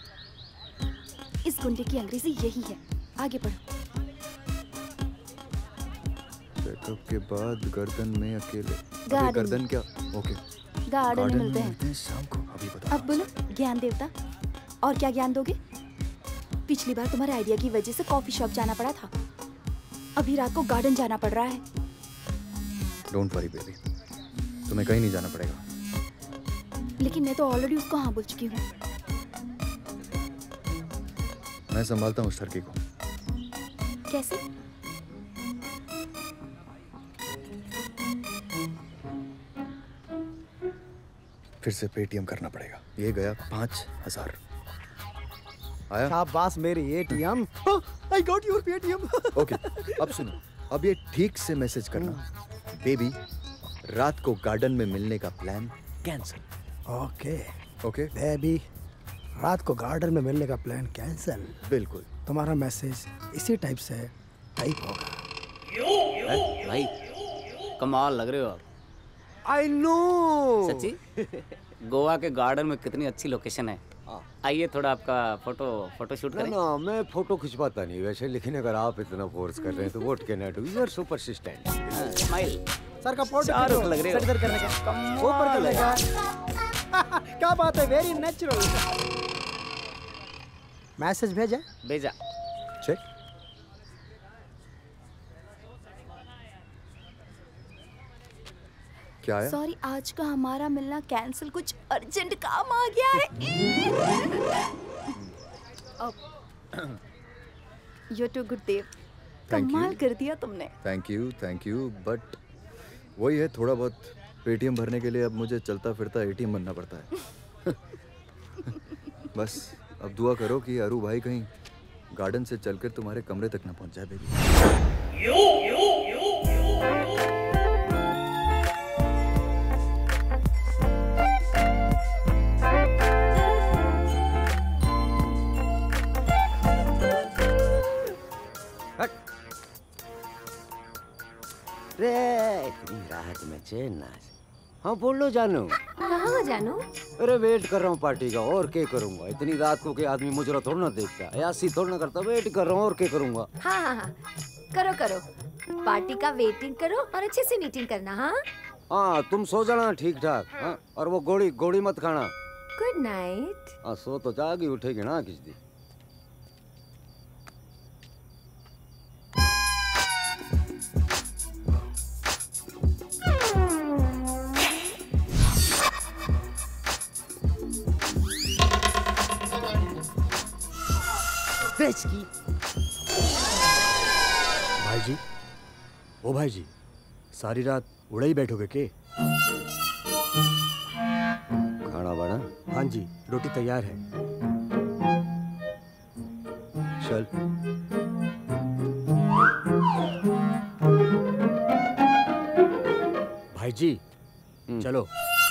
इस गुंडे की अंग्रेजी यही है। आगे पढ़ो। पिकअप के बाद गर्दन में अकेले। गार्डन। गर्दन क्या? ओके, गार्डन में मिलते हैं शाम को। अभी बताओ। अब बोलो, ज्ञान देवता। और क्या ज्ञान दोगे? पिछली बार तुम्हारे आइडिया की वजह से कॉफी शॉप जाना पड़ा था, अभी रात को गार्डन जाना पड़ रहा है। डोंट वरी बेबी, तुम्हें कहीं नहीं जाना पड़ेगा। लेकिन मैं तो ऑलरेडी उसको हाँ बोल चुकी हूँ। मैं संभालता हूँ उस लड़की को। कैसे? फिर से पेटीएम करना पड़ेगा। ये गया पाँच हजार। आया? शाबाश मेरी ATM. I got your Paytm. Okay, अब सुनो, अब ये ठीक से मैसेज करना, बेबी रात को गार्डन में मिलने का plan cancel. Okay okay baby, रात को गार्डन में मिलने का प्लान कैंसिल। बिल्कुल। तुम्हारा मैसेज इसी टाइप से टाइप होगा। भाई कमाल लग रहे हो आप। I know. सच्ची? गोवा के गार्डन में कितनी अच्छी लोकेशन है। आइए थोड़ा आपका फोटो फोटो शूट ना करें। ना, मैं फोटो खिंचवाता नहीं वैसे, लेकिन अगर आप इतना फोर्स कर रहे हैं तो what can I do? You are so persistent. Smile. Sir का फोटो चारों लग रहे हो। सर इधर करने का, ऊपर करने का। क्या बात है, वेरी नेचुरल। मैसेज भेजा? भेजा। चेक। क्या आया? सॉरी, आज का हमारा मिलना कैंसिल, कुछ अर्जेंट काम आ गया है। You too good Dev, Thank कमाल you. कर दिया तुमने। Thank you thank you but वही है, थोड़ा बहुत पेटीएम भरने के लिए अब मुझे चलता फिरता एटीएम बनना पड़ता है। बस अब दुआ करो कि अरू भाई कहीं गार्डन से चलकर तुम्हारे कमरे तक ना पहुंच जाए बेबी। यो यो यो यो रे इतनी राहत में चैन ना। हाँ बोल लो जानू। कहाँ हो जानू? अरे वेट कर रहा हूँ पार्टी का, और क्या करूँगा? इतनी रात को के आदमी मुजरा थोड़ा ना देखता, यासी थोड़ा ना करता, वेट कर रहा हूँ और क्या करूँगा? हाँ हाँ हाँ, करो करो, पार्टी का वेटिंग करो और अच्छे से मीटिंग करना। हाँ हाँ तुम सो जाना ठीक ठाक। हाँ और वो गोली गोली मत खाना। Good night. हाँ सो तो जागी उठेगी ना किस दिन। की भाई जी, ओ भाई जी, सारी रात उड़े ही बैठोगे के? खाना बना? हाँ जी, रोटी तैयार है। चल। भाई जी चलो।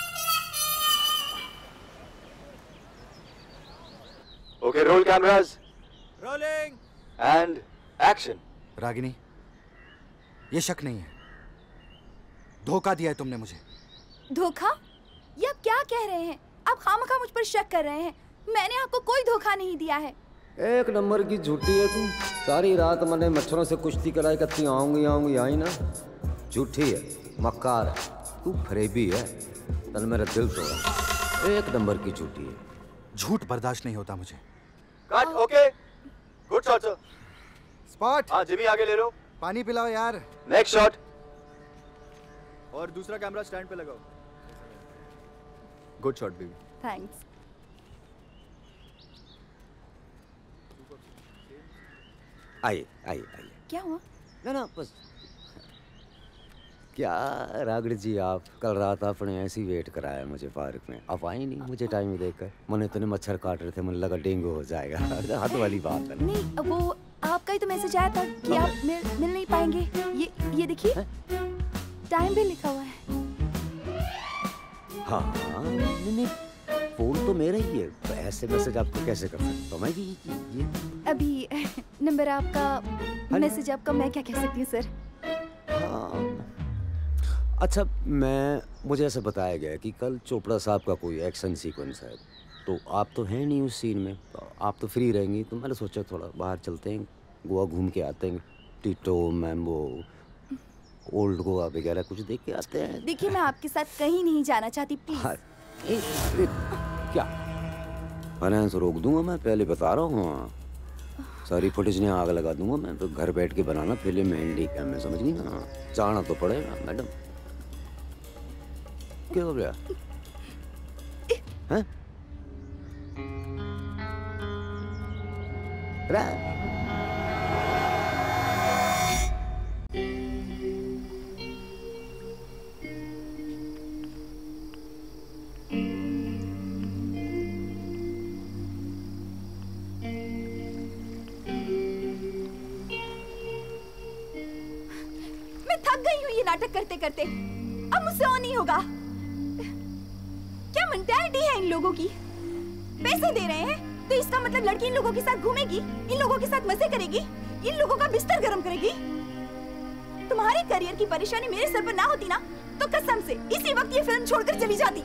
Okay roll cameras rolling and action. Ragini, ये शक नहीं है, धोखा दिया है तुमने मुझे। धोखा? ये आप क्या कह रहे हैं? आप खामखा मुझ पर शक कर रहे हैं। मैंने आपको कोई धोखा नहीं दिया है। एक नंबर की झूठी है तू। सारी रात मैंने मच्छरों से कुश्ती कराई, कत्ती आऊंगी आऊंगी आई ना। झूठी है, मक्कार है, तू फरेबी है, तन मेरा दिल तोड़ा। एक नंबर की झूठी है। झूठ बर्दाश्त नहीं होता मुझे। Cut. Okay good shot sir. Spot. हाँ जिमी आगे ले लो। पानी पिलाओ यार। Next shot. और दूसरा कैमरा स्टैंड पे लगाओ। Good shot baby. थैंक्स। आइए आइए आइए। क्या हुआ? ना ना बस। क्या रागड़ जी, आप कल रात आपने ऐसी वेट कराया मुझे पार्क में, आप आई नहीं मुझे टाइम देखकर। मैंने इतने मच्छर काट रहे थे, मुझे लगा डेंगू हो जाएगा। हाथ वाली बात है। नहीं, वो आपका ही तो मैसेज आया था कि आप मिल, मिल नहीं पाएंगे। ये ये देखिए, टाइम भी लिखा हुआ है। हाँ नहीं नहीं, फोन तो मेरा ही है, तो ऐसे मैसेज आपको कैसे कर सकता हूँ मैं? ये, ये, ये। अभी नंबर आपका, मैसेज आपका, मैं क्या कह सकती हूँ सर? हाँ अच्छा, मैं मुझे ऐसा बताया गया कि कल चोपड़ा साहब का कोई एक्शन सीक्वेंस है, तो आप तो हैं नहीं उस सीन में, तो आप तो फ्री रहेंगी, तो मैंने सोचा थोड़ा बाहर चलते हैं, गोवा घूम के आते हैं, टिटो मैम्बो ओल्ड गोवा वगैरह कुछ देख के आते हैं। देखिए मैं आपके साथ कहीं नहीं जाना चाहती, प्लीज। हाँ, ए, ए, क्या फाइनेंस रोक दूंगा मैं, पहले बता रहा हूँ। सारी फुटेज ने आग लगा दूंगा मैं, तो घर बैठ के बनाना फिल्म में एंडी कैम में, समझ गई ना? जाना तो पड़ेगा मैडम। क्या हो गया? हैं? मैं थक गई हूँ ये नाटक करते करते, अब मुझसे और नहीं होगा। क्या मेंटालिटी है इन लोगों की? पैसे दे रहे हैं तो इसका मतलब लड़की इन लोगों के साथ घूमेगी, इन लोगों के साथ मजे करेगी, इन लोगों का बिस्तर गर्म करेगी। तुम्हारे करियर की परेशानी मेरे सर पर ना होती ना, तो कसम से इसी वक्त ये फिल्म छोड़कर चली जाती।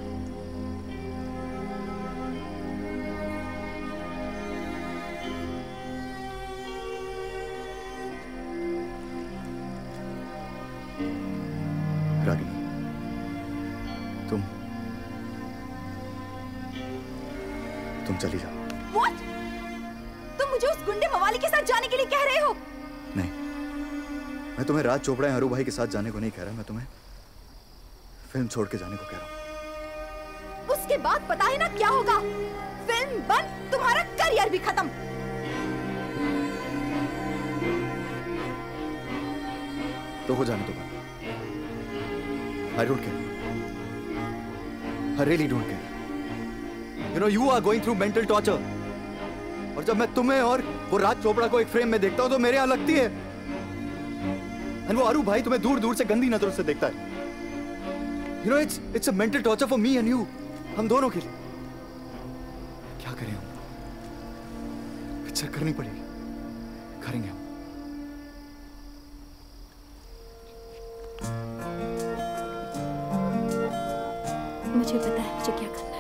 रागिनी, तुम तुम चली जाओ। What? तुम मुझे उस गुंडे मवाली के साथ जाने के लिए कह रहे हो? नहीं, मैं तुम्हें राज चोपड़ा या हरू भाई के साथ जाने को नहीं कह रहा, मैं तुम्हें फिल्म छोड़ के जाने को कह रहा हूँ। उसके बाद पता है ना क्या होगा? फिल्म बंद, तुम्हारा करियर भी खत्म। तो हो जाने दो बात। I don't care. I really don't care. You know, you are going through mental torture. और जब मैं तुम्हें और वो राज चोपड़ा को एक फ्रेम में देखता हूँ तो मेरे यहाँ लगती है। And वो अरू भाई तुम्हें दूर दूर से गंदी नजरों से देखता है। You know, it's it's a mental torture for me and you. हम दोनों के लिए। क्या करें हम? पिक्चर करनी पड़ेगी। करेंगे हम। मुझे पता है मुझे क्या करना है।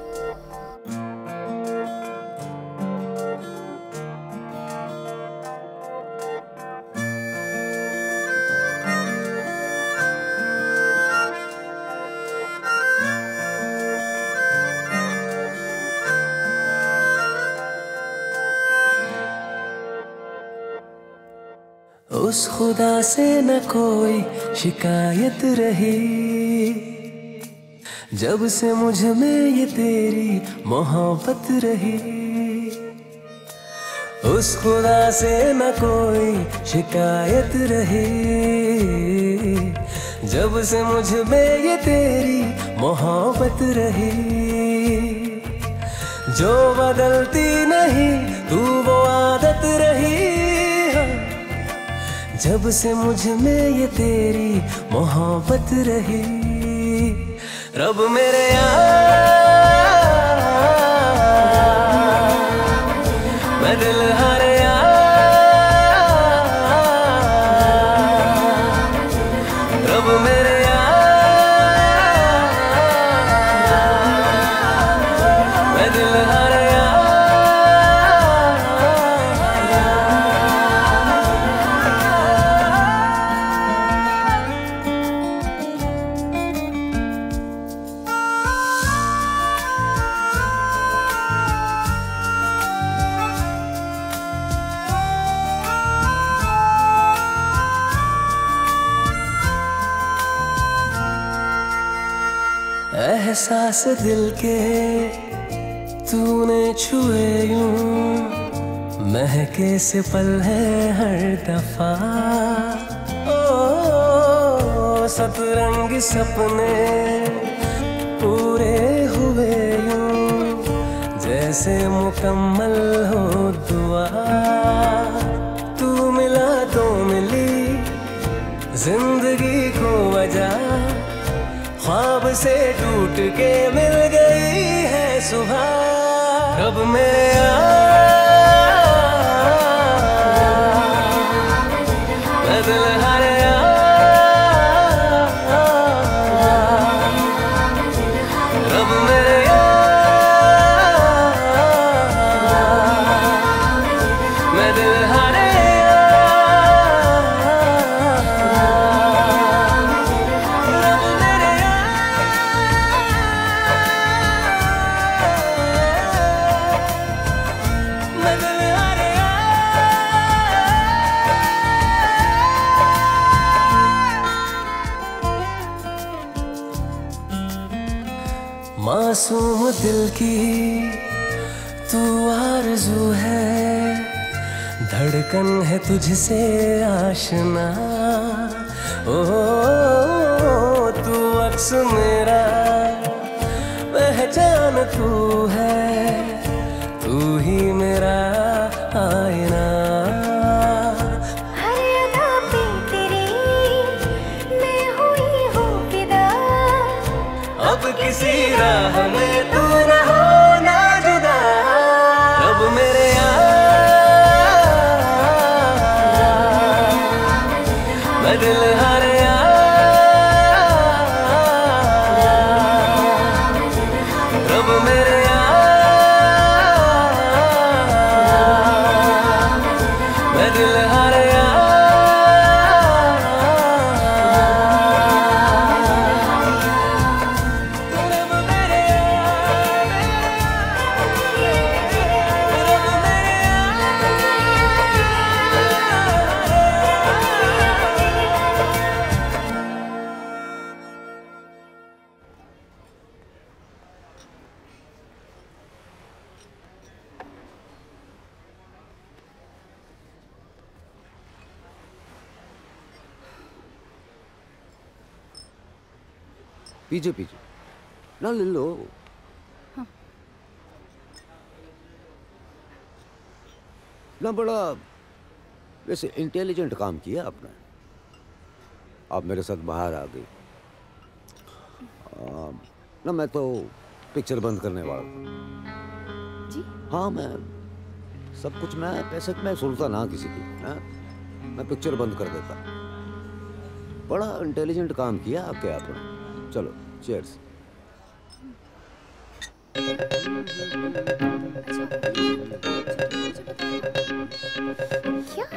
उस खुदा से न कोई शिकायत रही, जब से मुझ में ये तेरी मोहब्बत रही। उस खुदा से न कोई शिकायत रही, जब से मुझ में ये तेरी मोहब्बत रही। जो बदलती नहीं तू वो आदत रही, जब से मुझ में ये तेरी मोहब्बत रही। रब मेरे यार, मैं दिल हारे यार, रब मेरे यार, मैं दिल हारे एहसास दिल के तूने छुए यूं, महके से पल है हर दफा। ओ सतरंग सपने पूरे हुए यूं, जैसे मुकम्मल हो दुआ। तू मिला तो मिली जिंदगी को वजह, ख्वाब से टूट के मिल गई है सुबह। रब मेरे यार, मैं दिल हारे यार, रब मेरे यार, मैं दिल हारे मासूम दिल की तू आरज़ू है, धड़कन है तुझसे आशना। ओ तू अक्स मेरा, पहचान तू है, तू ही मेरा आईना। हर अदा पे तेरी मैं हुई हूँ फिदा, अब किसी राह में तू न होना जुदा। रब मेरे यार, मैं दिल हारे यार, रब मेरे यार, मैं दिल हारे यार। पीछे पीछे ना ले लो। हाँ। ना बड़ा वैसे इंटेलिजेंट काम किया आपने। आप मेरे साथ बाहर आ गई। आ, ना मैं तो पिक्चर बंद करने वाला हूँ। जी? हाँ मैं सब कुछ मैं पैसे मैं सुनता ना किसी की है? मैं पिक्चर बंद कर देता। बड़ा इंटेलिजेंट काम किया आपके आपने। चलो चीयर्स। क्या?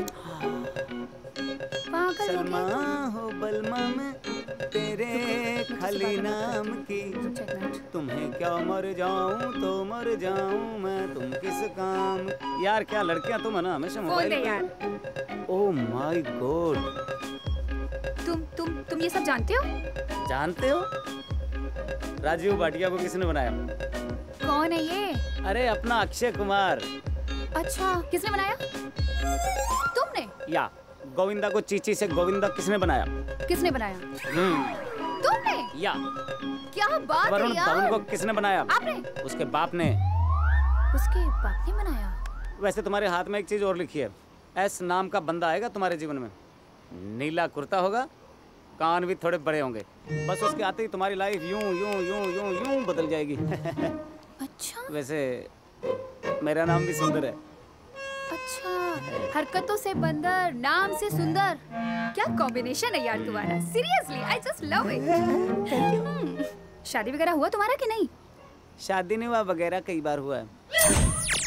पागल हो सलमा गया हो बलमा में तेरे खाली नाम की, तुम्हें क्या मर जाऊं तो मर जाऊं मैं, तुम किस काम। यार क्या लड़कियां तुम है ना हमेशा मोबाइल पे। Oh my God. तुम तुम तुम ये सब जानते हो? जानते हो राजीव भाटिया को किसने बनाया? कौन है ये? अरे अपना अक्षय कुमार। अच्छा किसने बनाया? तुमने? या गोविंदा को चीची से गोविंदा किसने बनाया? किसने बनाया? हम्म तुमने? या क्या बात वरुण है यार? धवन को किसने बनाया? आपने? उसके बाप ने। उसके बाप ने बनाया? वैसे तुम्हारे हाथ में एक चीज और लिखी है। एस नाम का बंदा आएगा तुम्हारे जीवन में। नीला कुर्ता होगा, कान भी थोड़े बड़े होंगे। बस उसके आते ही तुम्हारी लाइफ यूं यूं यूं यूं यूं बदल जाएगी। अच्छा। वैसे मेरा नाम भी सुंदर है। अच्छा हरकतों से बंदर, नाम से सुंदर, क्या कॉम्बिनेशन है यार तुम्हारा। Seriously I just love it. Thank you. शादी वगैरह हुआ तुम्हारा कि नहीं? शादी नहीं हुआ वगैरह कई बार हुआ है।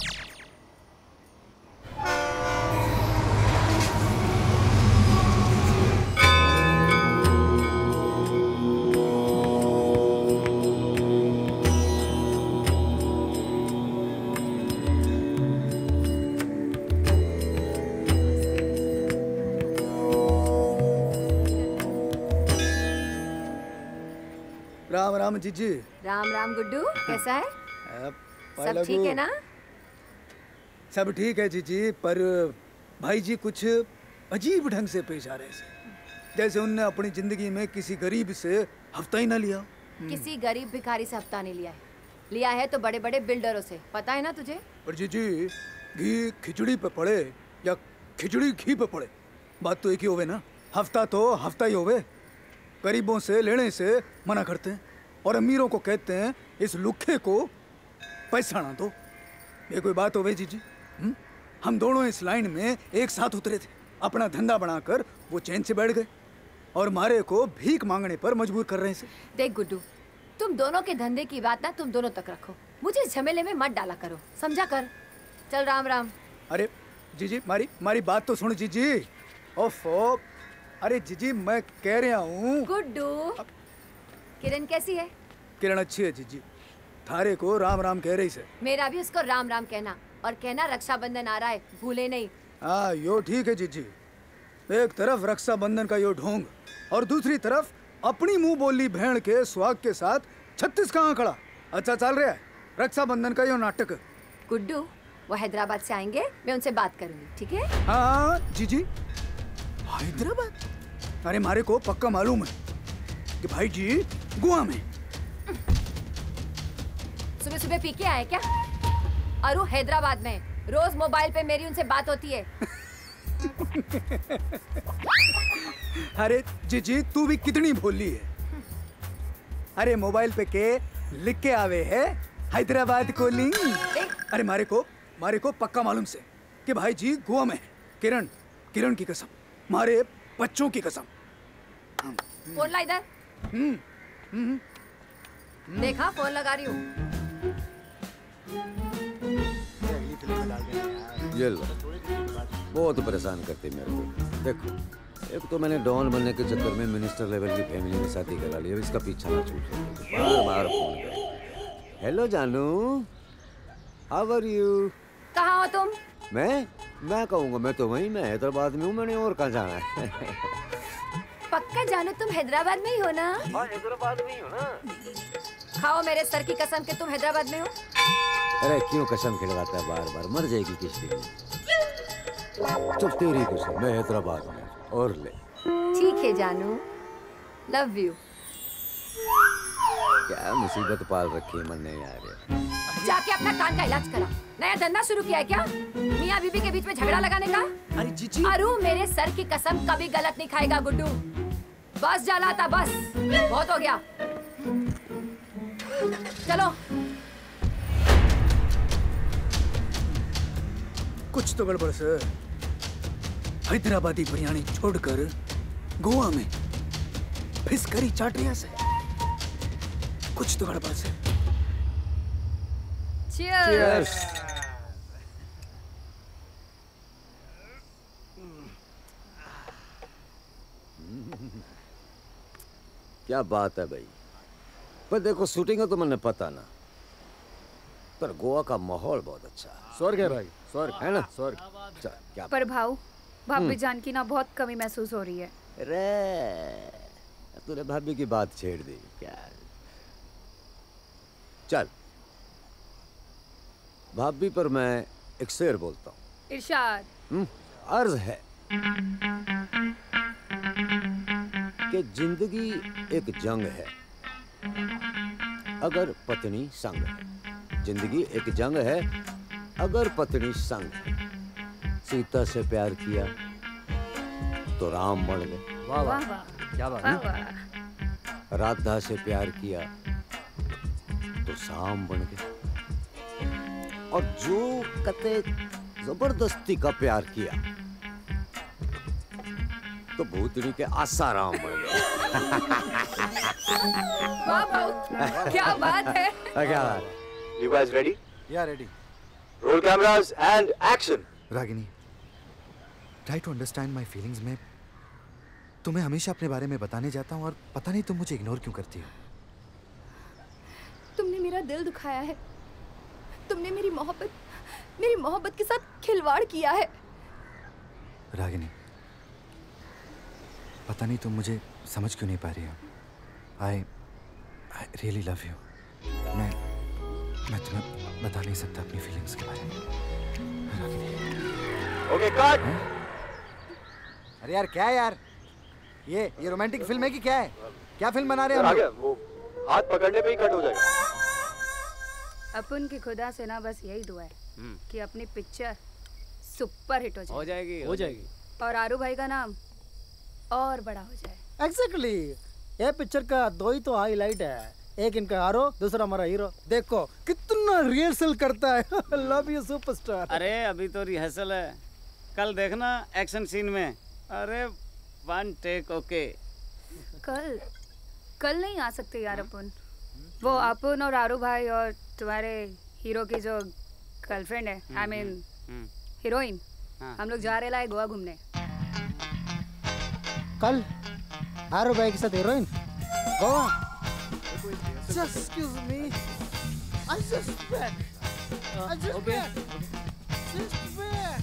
राम राम जीजी। राम राम गुड्डू, कैसा है? सब ठीक है ना? सब ठीक है जीजी, पर भाई जी कुछ अजीब ढंग से पेश आ रहे हैं, जैसे उनने अपनी जिंदगी में किसी गरीब से हफ्ता ही ना लिया। किसी गरीब भिखारी से हफ्ता नहीं लिया है। लिया है तो बड़े बड़े बिल्डरों से, पता है ना तुझे? पर जीजी घी खिचड़ी पे पड़े या खिचड़ी घी पे पड़े, बात तो एक ही होवे ना। हफ्ता तो हफ्ता ही होवे। गरीबों से लेने से मना करते हैं और अमीरों को कहते हैं इस लुखे को पैसा ना दो। ये कोई बात होवे जीजी? हुँ? हम दोनों इस लाइन में एक साथ उतरे थे। अपना धंधा बनाकर वो चैन से बैठ गए और मारे को भीख मांगने पर मजबूर कर रहे हैं। देख गुड्डू, तुम दोनों के धंधे की बात ना तुम दोनों तक रखो, मुझे इस झमेले में मत डाला करो, समझा कर। चल राम राम। अरे जीजी मारी मारी बात तो सुन जीजी। ओफो, अरे जीजी मैं कह रहा हूँ। गुड्डू, किरण कैसी है? किरण अच्छी है जीजी, थारे को राम राम कह रही से। मेरा भी उसको राम राम कहना, और कहना रक्षाबंधन आ रहा है, भूले नहीं। हाँ यो ठीक है जीजी। एक तरफ रक्षाबंधन का यो ढोंग और दूसरी तरफ अपनी मुंह बोली भेड़ के स्वाग के साथ छत्तीस कहाँ खड़ा। अच्छा चल रहा है रक्षाबंधन का यो नाटक। गुड्डू, वो हैदराबाद से आएंगे, मैं उनसे बात करूंगी, ठीक है? हाँ जीजी, हैदराबाद? अरे मारे को पक्का मालूम है कि भाई जी गोवा में। सुबह सुबह पी के आए क्या? अरु हैदराबाद में रोज मोबाइल पे मेरी उनसे बात होती है। अरे जीजी तू भी कितनी भोली है। अरे मोबाइल पे के लिख के आवे है हैदराबाद को लिंक। अरे मारे को मारे को पक्का मालूम से कि भाई जी गोवा में। किरण किरण की कसम, मारे बच्चों की कसम। फोन ला इधर। देखा फोन लगा रही हूँ। ये लो, बहुत परेशान करते मेरे को। देखो, एक तो मैंने डॉन बनने के चक्कर में मिनिस्टर लेवल की फैमिली में शादी करा ली, इसका पीछा ना छूट सके। बार बार फोन कर। हेलो जानू, हाउ आर यू? कहाँ हो तुम? मैं मैं कहूँगा मैं तो वहीं मैं हैदराबाद में हूँ, मैंने और कहाँ जाना है। पक्का जानू तुम हैदराबाद में ही हो ना? हाँ हैदराबाद में ही हो ना। खाओ मेरे सर की कसम कि तुम हैदराबाद में हो। अरे क्यों कसम खिलवाता है बार बार, मर जाएगी किस दिन। चुप तेरी कसम, मैं हैदराबाद में और ले। ठीक है जानू, लव यू। क्या मुसीबत पाल रखी है मन ने यार। जाके अपना कान का इलाज करा। नया धंधा शुरू किया है क्या? मियाँ बीबी के बीच में झगड़ा लगाने का? अरे जीजी। अरु मेरे सर की कसम कभी गलत नहीं खाएगा गुड्डू। बस जाला था बस, बहुत हो गया। चलो। कुछ तो गड़बड़ से हैदराबादी बिरयानी छोड़कर गोवा में फिश करी चाट रही से कुछ तो गड़बड़ से। Cheers. क्या बात है भाई। पर देखो शूटिंग है तो मैंने पता ना, पर गोवा का माहौल बहुत अच्छा है। स्वर्ग है भाई, स्वर्ग है ना? स्वर्ग। चल, क्या पर भाव भाभी जान की ना बहुत कमी महसूस हो रही है। अरे तूने भाभी की बात छेड़ दी क्या? चल भाभी पर मैं एक शेर बोलता हूँ। इरशाद। हम्म, अर्ज है कि जिंदगी एक जंग है अगर पत्नी संग है। जिंदगी एक जंग है अगर पत्नी संग है। सीता से प्यार किया तो राम बन गए। वाह वाह क्या बात है। राधा से प्यार किया तो शाम बन गए। और जो कते जबरदस्ती का प्यार किया तो भूतनी के आसाराम बन गए। वाह वाह क्या बात है। क्या बात? You guys ready? Yeah, ready. Roll cameras and action. Ragini, try to understand my feelings. मैं तुम्हें हमेशा अपने बारे में बताने जाता हूँ और पता नहीं तुम मुझे इग्नोर क्यों करती हो। तुमने मेरा दिल दुखाया है। तुमने मेरी मोहब्बत मेरी मोहब्बत के साथ खिलवाड़ किया है। रागिनी, पता नहीं तुम मुझे समझ क्यों नहीं पा रही हो। I I really love you. मैं मैं तुम्हें बता नहीं सकता अपनी फीलिंग्स के बारे में। रागिनी। Okay, cut. अरे यार क्या है यार? ये ये रोमांटिक फिल्म है कि क्या है? क्या फिल्म बना रहे हैं हम लोग? वो हाथ पकड़ने पे ही कट हो जाएगा। अपन की खुदा से ना बस यही दुआ है कि अपनी पिक्चर सुपर हिट हो जाए। हो जाएगी हो जाएगी। और आरू भाई का नाम और बड़ा हो जाए। एग्जैक्टली ये पिक्चर का दो ही तो हाईलाइट है। एक इनका आरो, दूसरा हमारा हीरो। देखो कितना रिहर्सल करता है। Love you superstar. अरे अभी तो रिहर्सल है, कल देखना एक्शन सीन में। अरे वन टेक ओके। कल कल नहीं आ सकते यार अपन। वो अपन और आरू भाई और तुम्हारे हीरो की जो गर्लफ्रेंड है, आई मीन हीरोइन, हम लोग जा रहे लाए गोवा घूमने। कल आरू भाई के साथ heroine Goa. Just excuse me. I just back. I just back. Just back.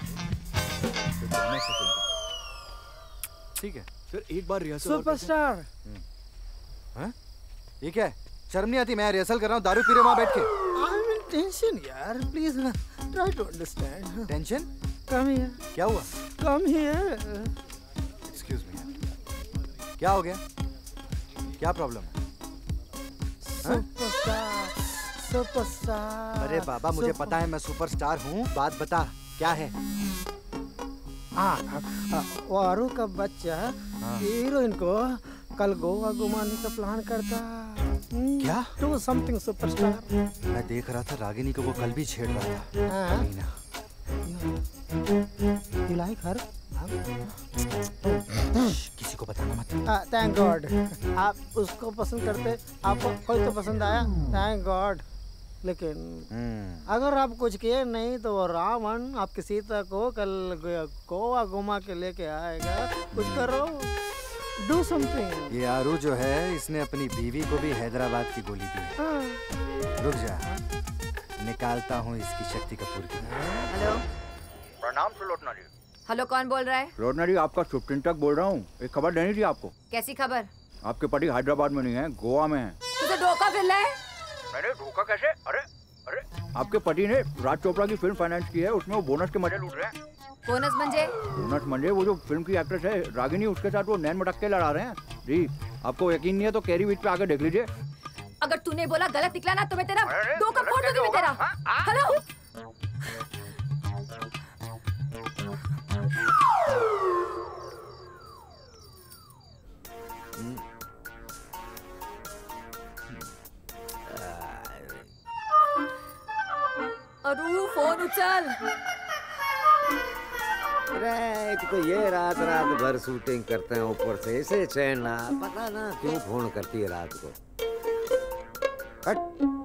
ठीक है। फिर एक बार रिहर्सल। सुपरस्टार। हाँ? ये क्या है? शर्म नहीं आती? मैं रिहर्सल कर रहा हूँ, दारू पी रहे वहाँ बैठ के। I'm in tension यार, please ना, try to understand. Tension? Come here. क्या हुआ? Come here. Excuse me. क्या हो गया? क्या प्रॉब्लम है? Superstar, superstar. अरे बाबा मुझे पता है मैं सुपरस्टार हूँ, बात बता क्या है? हाँ, वो आरू का बच्चा हीरोइन को कल गोवा घुमाने का प्लान करता। क्या? Do something superstar. मैं देख रहा था रागिनी को वो कल भी छेड़ रहा था। हाँ। मीना। You like her? किसी को बताना मत। थैंक गॉड आप उसको पसंद करते, आपको कोई तो पसंद आया, थैंक गॉड। लेकिन अगर आप कुछ किए नहीं तो वो रावण आपकी सीता को कल गोवा घुमा के लेके आएगा। कुछ करो, डू समथिंग। ये आरू जो है इसने अपनी बीवी को भी हैदराबाद की गोली दी है। रुक जा, निकालता हूँ इसकी शक्ति कपूर की। हेलो प्रणाम सुलोचना जी। हेलो, कौन बोल रहा है? सुलोचना जी आपका फिफ्टीन तक बोल रहा हूँ। एक खबर देनी थी आपको। कैसी खबर? आपके पति हैदराबाद में नहीं है, गोवा में है। तुझे धोखा फिर है? मैंने धोखा कैसे? अरे अरे आपके पति ने राज चोपड़ा की फिल्म फाइनेंस की है, उसमें वो बोनस के मजे लूट रहे हैं। बोनस मंजे? बोनस मंजे वो जो फिल्म की एक्ट्रेस है रागिनी, उसके साथ वो नैन मटक्के लड़ा रहे हैं जी। आपको यकीन नहीं है तो कैरी बीच पे आके देख लीजिए। तूने बोला गलत निकला ना तो मैं तेरा दो का फोड़ दूंगी मैं तेरा। हेलो अरू फोन उचल। अरे एक तो ये रात रात भर शूटिंग करते हैं ऊपर से इसे चैन ना पता ना क्यों फोन करती है रात को। हट।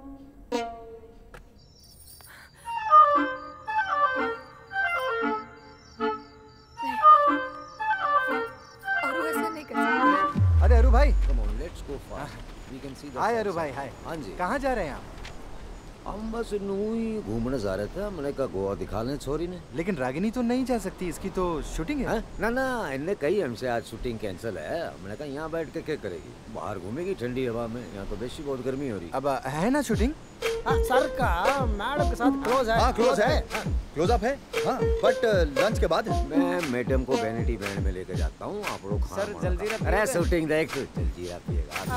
अरू ऐसा नहीं कर सकते। अरे अरू भाई, Come on, let's go fast. We can see the हाय अरू sunset. भाई, हाय। हाँ जी। कहाँ जा रहे हैं आप? हम बस नू ही घूमने जा रहे थे। हमने कहा गोवा दिखा लें छोरी ने। लेकिन रागिनी तो नहीं जा सकती, इसकी तो शूटिंग है। ना ना इनने कही हमसे आज शूटिंग कैंसिल है। हमने कहा यहाँ बैठ के क्या करेगी, बाहर घूमेगी ठंडी हवा में। यहाँ तो बेशी बहुत गर्मी हो रही। अब है ना शूटिंग? सर का मैडम के साथ क्लोज है। हाँ क्लोज है, क्लोज अप है। हाँ बट लंच के बाद मैं मैडम को वैनिटी बैंड में लेके जाता हूँ। आप लोग सर जल्दी रखिए। अरे शूटिंग देख जल्दी आइएगा।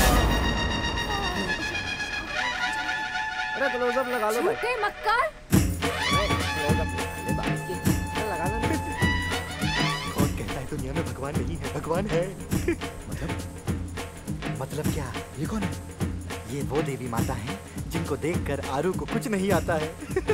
अरे क्लोज अप लगा लो भाई। झूठे मक्कार। कौन कहता है दुनिया में भगवान नहीं है? भगवान है। मतलब मतलब क्या? ये कौन है? ये वो देवी माता हैं जिनको देखकर आरू को कुछ नहीं आता है।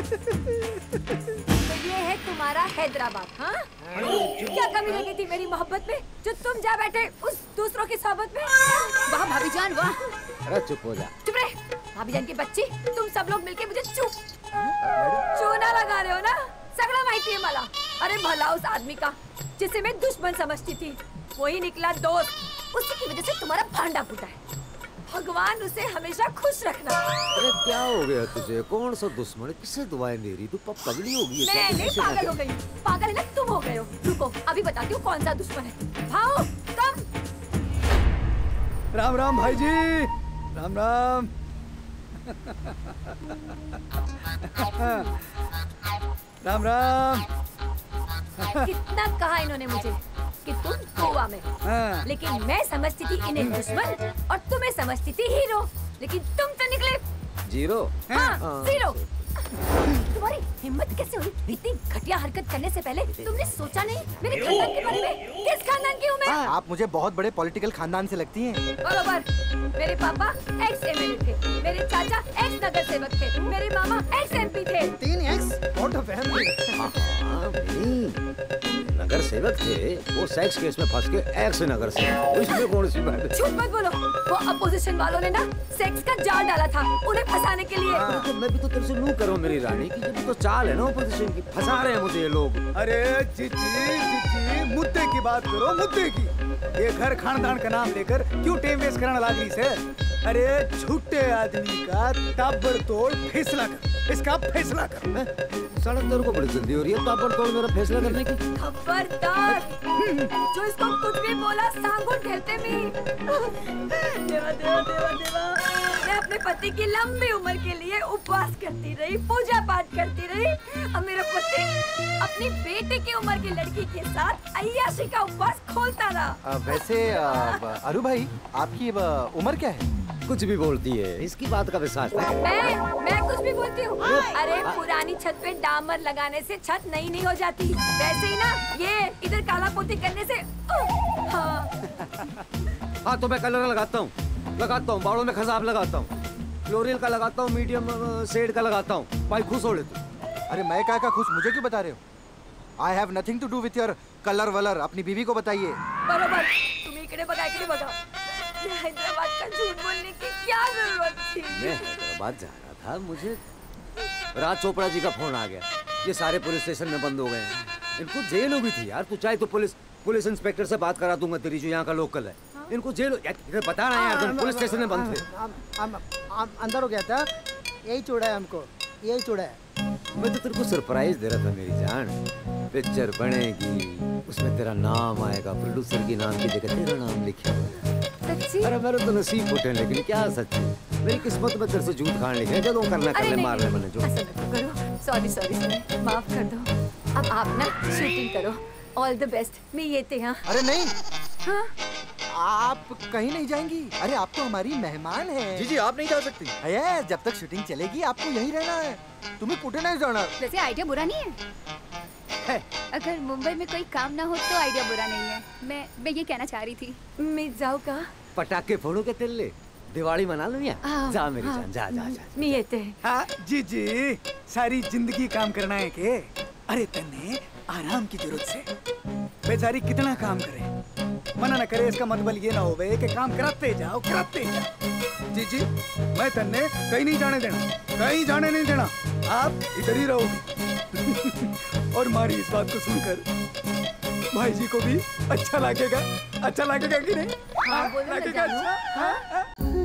तो ये है तुम्हारा हैदराबाद। हाँ क्या कमी रह गई थी मेरी मोहब्बत में जो तुम जा बैठे उस दूसरों की सोहबत में? वाह भाभी जान वाह। अरे चुप हो जा। चुप रहे भाभी जान की बच्ची। तुम सब लोग मिलके मुझे चुप चूना लगा रहे हो ना। सगड़ा माहिती है मला। अरे भला उस आदमी का जिसे मैं दुश्मन समझती थी वही निकला दोस्त। उसी की वजह से तुम्हारा भांडा फूटा है। भगवान उसे हमेशा खुश रखना। अरे क्या हो गया तुझे? कौन सा दुश्मन? किससे दुआएं दे रही? तू पगली हो गई है? नहीं नहीं पागल हो गई। पागल है ना तुम हो गए हो। रुको अभी बताती हूँ कौन सा दुश्मन है। भाओ कम। राम राम भाई जी, राम राम। राम राम। कितना कहा इन्होंने मुझे कि तुम गोवा में, हाँ। लेकिन मैं समझती थी इन्हें दुश्मन और तुम्हें समझती थी हीरो। लेकिन तुम तो निकले जीरो। हाँ, हाँ। जीरो। तुम्हारी हिम्मत कैसे हुई इतनी घटिया हरकत करने से पहले? तुमने सोचा नहीं मेरे खानदान के बारे में? किस खानदान की हूँ मैं? आप मुझे बहुत बड़े पॉलिटिकल खानदान से लगती हैं। बरोबर। मेरे पापा एक्स एमएलए थे, मेरे चाचा एक्स नगर सेवक थे, मेरे मामा एक्स एमपी थे। तीन एक्स व्हाट अ फैमिली। नगर सेवक थे वो सेक्स केस में फंस के एक्स नगर सेवक। इसमें कौन सी बात है? झूठ मत बोलो। वो अपोजिशन वालों ने ना सेक्स का जाल डाला था उन्हें फंसाने के लिए। हाँ। तो मैं भी तो तेरे से नू करूँ मेरी रानी की। ये भी तो चाल है ना अपोजिशन की। फंसा रहे हैं मुझे ये लोग। अरे चिची चिची मुद्दे की बात करो, मुद्दे की। ये घर खानदान का नाम लेकर क्यों टाइम वेस्ट करना लागरी से? अरे झूठे आदमी का ताबड़तोड़ फैसला कर, इसका फैसला कर। सड़क तेरे को बड़ी जल्दी हो रही है ताबड़तोड़ मेरा फैसला करने की। खबरदार जो इसको कुछ भी बोला सांगुन ठहरते में। देवा देवा देवा देवा। मैं अपने पति की लंबी उम्र के लिए उपवास करती रही, पूजा पाठ करती रही। अब मेरा पति अपनी बेटे की उम्र की लड़की के साथ अय्याशी का उपवास खोलता रहा। वैसे अरू भाई आपकी उम्र क्या है? कुछ भी बोलती है, इसकी बात का विश्वास नहीं। मैं मैं कुछ भी बोलती हूँ। अरे पुरानी छत पे डामर लगाने से छत नई नहीं हो जाती। वैसे ही ना ये इधर काला पोती करने से। हाँ हाँ तो मैं कलर लगाता हूँ लगाता हूँ बालों में खसाब लगाता हूँ, फ्लोरिल का लगाता हूँ, मीडियम शेड का लगाता हूँ। भाई खुश हो ले तू। अरे मैं क्या का खुश, मुझे क्यों बता रहे हो? I have nothing to do with your colour वलर। अपनी बीवी को बताइए। बरोबर। तुम्हें इकड़े बगा इकड़े बगा। हैदराबाद का झूठ बोलने की क्या जरूरत थी? मैं हैदराबाद जा रहा था, मुझे राज चोपड़ा जी का फोन आ गया। ये सारे पुलिस स्टेशन में बंद हो गए हैं। इनको जेल हो गई थी यार। तू चाहे तो पुलिस पुलिस इंस्पेक्टर से बात करा दूंगा तेरी, जो यहाँ का लोकल है। इनको जेल यार बता रहे हैं यार, पुलिस स्टेशन में बंद थे। अंदर हो गया था, यही चूड़ा है हमको, यही चूड़ा है। मैं तो तेरे को सरप्राइज दे रहा था मेरी जान। पिक्चर बनेगी, उसमें तेरा नाम आएगा, प्रोड्यूसर की नाम की जगह तेरा नाम लिखा होगा। अरे मेरे तो नसीब फूटे, लेकिन क्या सच्ची मेरी किस्मत में तेरे से झूठ खाने लिखे। चलो करना कर ले, मार ले मैंने जो। सॉरी सॉरी सॉरी, माफ कर दो। अब आप ना शूटिंग करो। All the best. मैं ये थे। हाँ अरे नहीं हाँ आप कहीं नहीं जाएंगी? अरे आप तो हमारी मेहमान हैं। जी जी आप नहीं जा सकती। अरे जब तक शूटिंग चलेगी आपको यहीं रहना है, तुम्हें कुछ नहीं जाना। वैसे आइडिया बुरा नहीं है, है। अगर मुंबई में कोई काम ना हो तो आइडिया बुरा नहीं है। मैं मैं ये कहना चाह रही थी। मैं जाऊँ का? पटाखे फोड़ो के तिल्ले, दिवाली मना लो या जा मेरी जान, जा जा जा। नहीं येते। हाँ जी जी, सारी जिंदगी काम करना है के? अरे तन्ने आराम की जरूरत से बेचारी कितना काम करे, मना न करे इसका मतलब ये ना होवे कि काम कराते जाओ कराते जाओ। जी जी मैं तन्ने कहीं नहीं जाने देना, कहीं जाने नहीं देना, आप इधर ही रहोगे। और मारी इस बात को सुनकर भाई जी को भी अच्छा लगेगा, अच्छा लगेगा कि नहीं? हाँ, लगेगा अच्छा। हाँ, हाँ।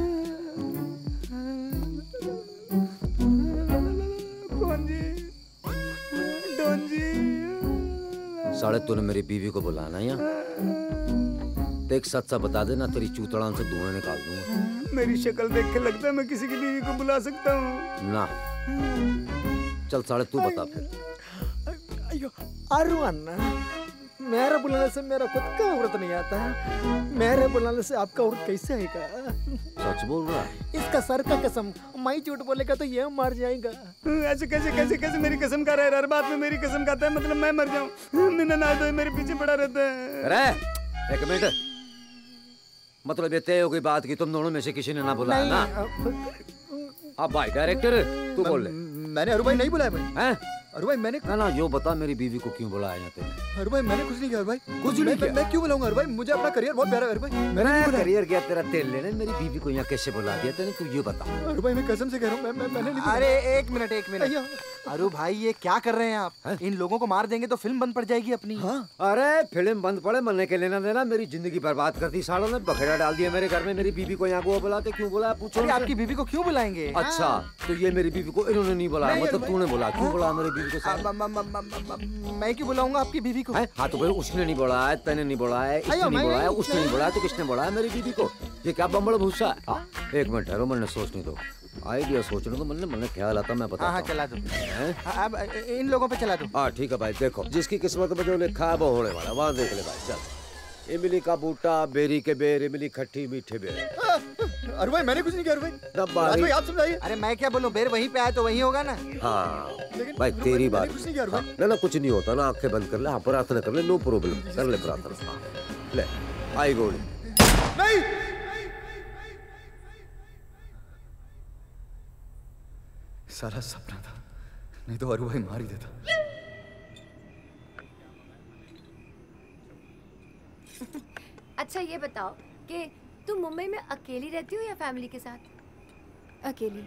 साले तूने मेरी बीवी को बुलाना या देख, सच सा बता देना, तेरी चूतड़ान से धुआं निकाल दूंगा। मेरी शक्ल देख के लगता है मैं किसी की बीवी को बुला सकता हूँ ना। चल साले तू बता फिर। अयो अरु अन्ना, मेरा बुलाने से मेरा खुद का औरत नहीं आता है, मेरे बुलाने से आपका औरत कैसे आएगा? सच बोल रहा? इसका सर का कसम, मैं झूठ बोलेगा तो ये मर जाएगा। ऐसे कैसे कैसे कैसे मेरी कसम खा रहा है, हर बात में मेरी कसम खाता है, मतलब मैं मर जाऊं? मैंने ना तो मेरे पीछे पड़ा रहता है। अरे एक मिनट, मतलब ये तय हो गई बात की तुम दोनों में से किसी ने ना बुलाया ना? अब भाई डायरेक्टर तू बोल ले। मैंने अरु भाई नहीं बुलाया भाई। हैं? अरु भाई मैंने ना ना यो बता मेरी बीवी को क्यों बुलाया यहाँ तूने? अरु भाई मैंने कुछ नहीं किया अरु भाई, कुछ नहीं किया। मैं क्यों बुलाऊंगा अरु भाई? मुझे अपना करियर बहुत प्यारा है अरु भाई। मेरा करियर गया तेरा तेल लेने, मेरी बीवी को यहाँ कैसे बुला दिया तूने, तू ये बता। अरु भाई मैं कसम से कह रहा हूँ, मैं मैं मैंने नहीं। अरे एक मिनट एक मिनट, अरु भाई ये क्या कर रहे हैं आप? है? इन लोगों को मार देंगे तो फिल्म बंद पड़ जाएगी अपनी। हाँ? अरे फिल्म बंद पड़े मरने के लेना देना, मेरी जिंदगी बर्बाद कर दी सालों ने, बखेड़ा डाल दिया मेरे घर में। मेरी बीवी को यहाँ को बुलाते क्यों बुलाया पूछो? आपकी बीवी को क्यों बुलाएंगे? अच्छा तो ये मेरी बीवी को इन्होंने नहीं बुलाया, मतलब तूने बुला, क्यों बुलाया मेरी बीवी को? मैं क्यों बुलाऊंगा आपकी बीवी को? हाँ तो भाई उसने नहीं बुलाया, तैने नहीं बुलाया, इसने नहीं बुलाया, उसने नहीं बुलाया, तो किसने बुलाया मेरी बीवी को? ये क्या बम्बड़ भूसा है? एक मिनट ठहरो, मैंने सोचने दो, आइडिया सोचने दो, मैंने मैंने ख्याल आता मैं बता। हाँ चला दो, अब इन लोगों पे चला दो। हाँ ठीक है भाई, देखो जिसकी किस्मत में जो लिखा है वो होने वाला, वहाँ देख ले भाई। चल इमली का बूटा, बेरी के बेर, इमली खट्टी मीठे बेर। अरे भाई मैंने कुछ नहीं किया अरे भाई। भाई भाई आप समझाइए। अरे मैं क्या बोलूं, बेर वहीं पे आया तो वहीं होगा ना। हाँ भाई तेरी बात। ना ना कुछ नहीं होता ना, आंखें बंद कर ले, हाँ प्रार्थना कर ले, नो प्रॉब्लम, कर ले प्रार्थना। ले आई गोली। नहीं सारा सपना था, नहीं तो अरु भाई मार ही देता। अच्छा ये बताओ कि तुम मुंबई में अकेली रहती हो या फैमिली के साथ? अकेली।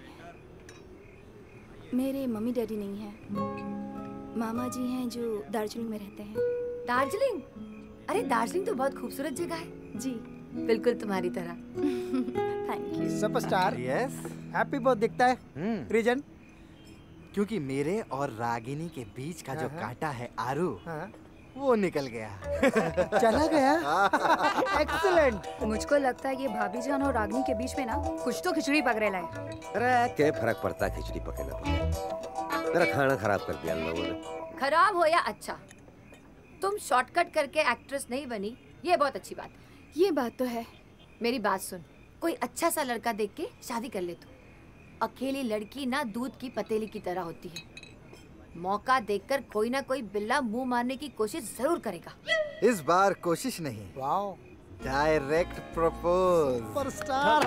मेरे मम्मी डैडी नहीं हैं, मामा जी हैं जो दार्जिलिंग में रहते हैं। दार्जिलिंग? अरे दार्जिलिंग तो बहुत खूबसूरत जगह है। जी बिल्कुल तुम्हारी तरह। Thank you. Superstar. Yes happy बहुत दिखता है। रीजन? क्योंकि मेरे और रागिनी के बीच का जो हाँ। कांटा है आरू, हाँ। वो निकल गया। चला गया? एक्सीलेंट। मुझको लगता है ये भाभी जान और रागनी के बीच में ना कुछ तो खिचड़ी पक रहा है। अरे क्या फर्क पड़ता है खिचड़ी पके ना पके, तेरा खाना खराब कर दिया लोगों ने। खराब हो या अच्छा, तुम शॉर्टकट करके एक्ट्रेस नहीं बनी, ये बहुत अच्छी बात है। ये बात तो है। मेरी बात सुन, कोई अच्छा सा लड़का देख के शादी कर ले तू। अकेली लड़की ना दूध की पतीली की तरह होती है, मौका देखकर कोई ना कोई बिल्ला मुंह मारने की कोशिश जरूर करेगा। इस बार कोशिश नहीं, वाओ, डायरेक्ट प्रपोज। सुपरस्टार।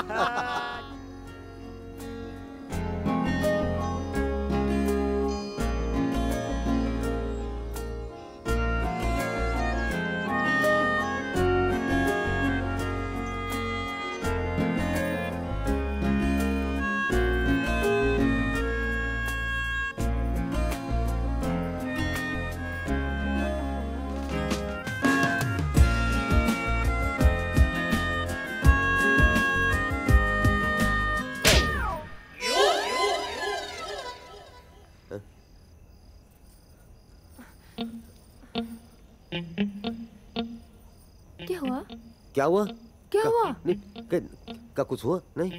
क्या हुआ? क्या हुआ? क्या हुआ? नहीं क्या, क्या कुछ हुआ? नहीं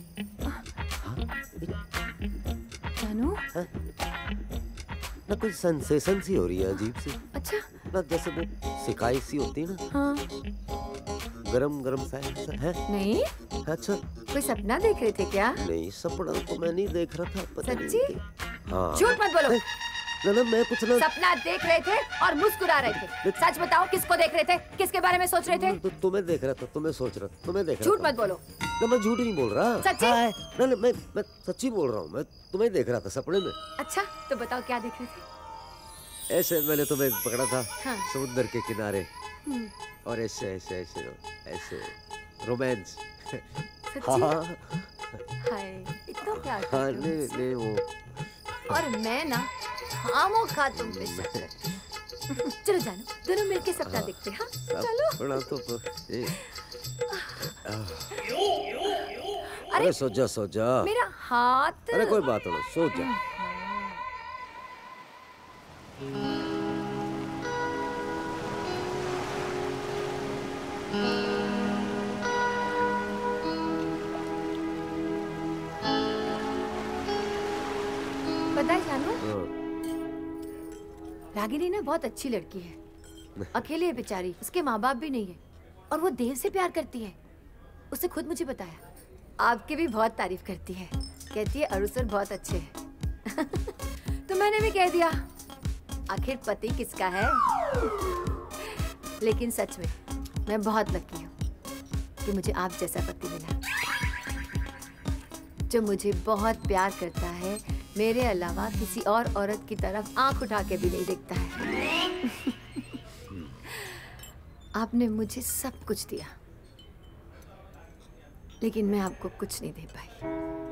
जानू? ना कुछ सेंसेशन सी हो रही है अजीब सी। अच्छा। ना जैसे वो सिकाई सी होती है ना। हाँ। गरम गरम सा है? नहीं। अच्छा। कोई सपना देख रहे थे क्या? नहीं, सपना तो मैं नहीं देख रहा था। पता सच्ची? नहीं। हाँ। झूठ मत बोलो। ना ना मैं कुछ ना। सपना देख रहे थे और मुस्कुरा रहे थे। सच बताओ, किसको देख रहे थे? किसके बारे में सोच रहे थे? तो तुम्हें देख रहा था, तुम्हें सोच रहा था, तुम्हें देख रहा था। झूठ मत बोलो। ना मैं झूठ नहीं बोल रहा। सच्ची? ना ना मैं मैं सच्ची बोल रहा हूँ। मैं तुम्हें देख रहा था सपने में। अच्छा, तो बताओ क्या देख रहे थे? ऐसे मैंने तुम्हें पकड़ा था हाँ। समुद्र के किनारे हम्म, और ऐसे ऐसे ऐसे ऐसे रोमांस। सच्ची? हाय, इतना प्यार करते हाँ हो नहीं मुझसे। नहीं वो और मैं ना खामो खा तुम पे शक करती हूँ। चलो जानो, दोनों मिलके सपना हाँ। देखते हैं। हाँ, चलो। सपना तो ए, अरे अरे सो जा सो जा। मेरा हाथ। अरे कोई बात नहीं, सो जा। पता है जानू, रागिनी ना बहुत अच्छी लड़की है। अकेली है बेचारी, उसके माँ बाप भी नहीं है और वो देव से प्यार करती है। उसने खुद मुझे बताया। आपकी भी बहुत तारीफ करती है, कहती है अरु सर बहुत अच्छे हैं। तो मैंने भी कह दिया, आखिर पति किसका है। लेकिन सच में मैं बहुत लकी हूँ कि मुझे आप जैसा पति मिला, जो मुझे बहुत प्यार करता है, मेरे अलावा किसी और औरत की तरफ आंख उठा के भी नहीं देखता है। आपने मुझे सब कुछ दिया, लेकिन मैं आपको कुछ नहीं दे पाई।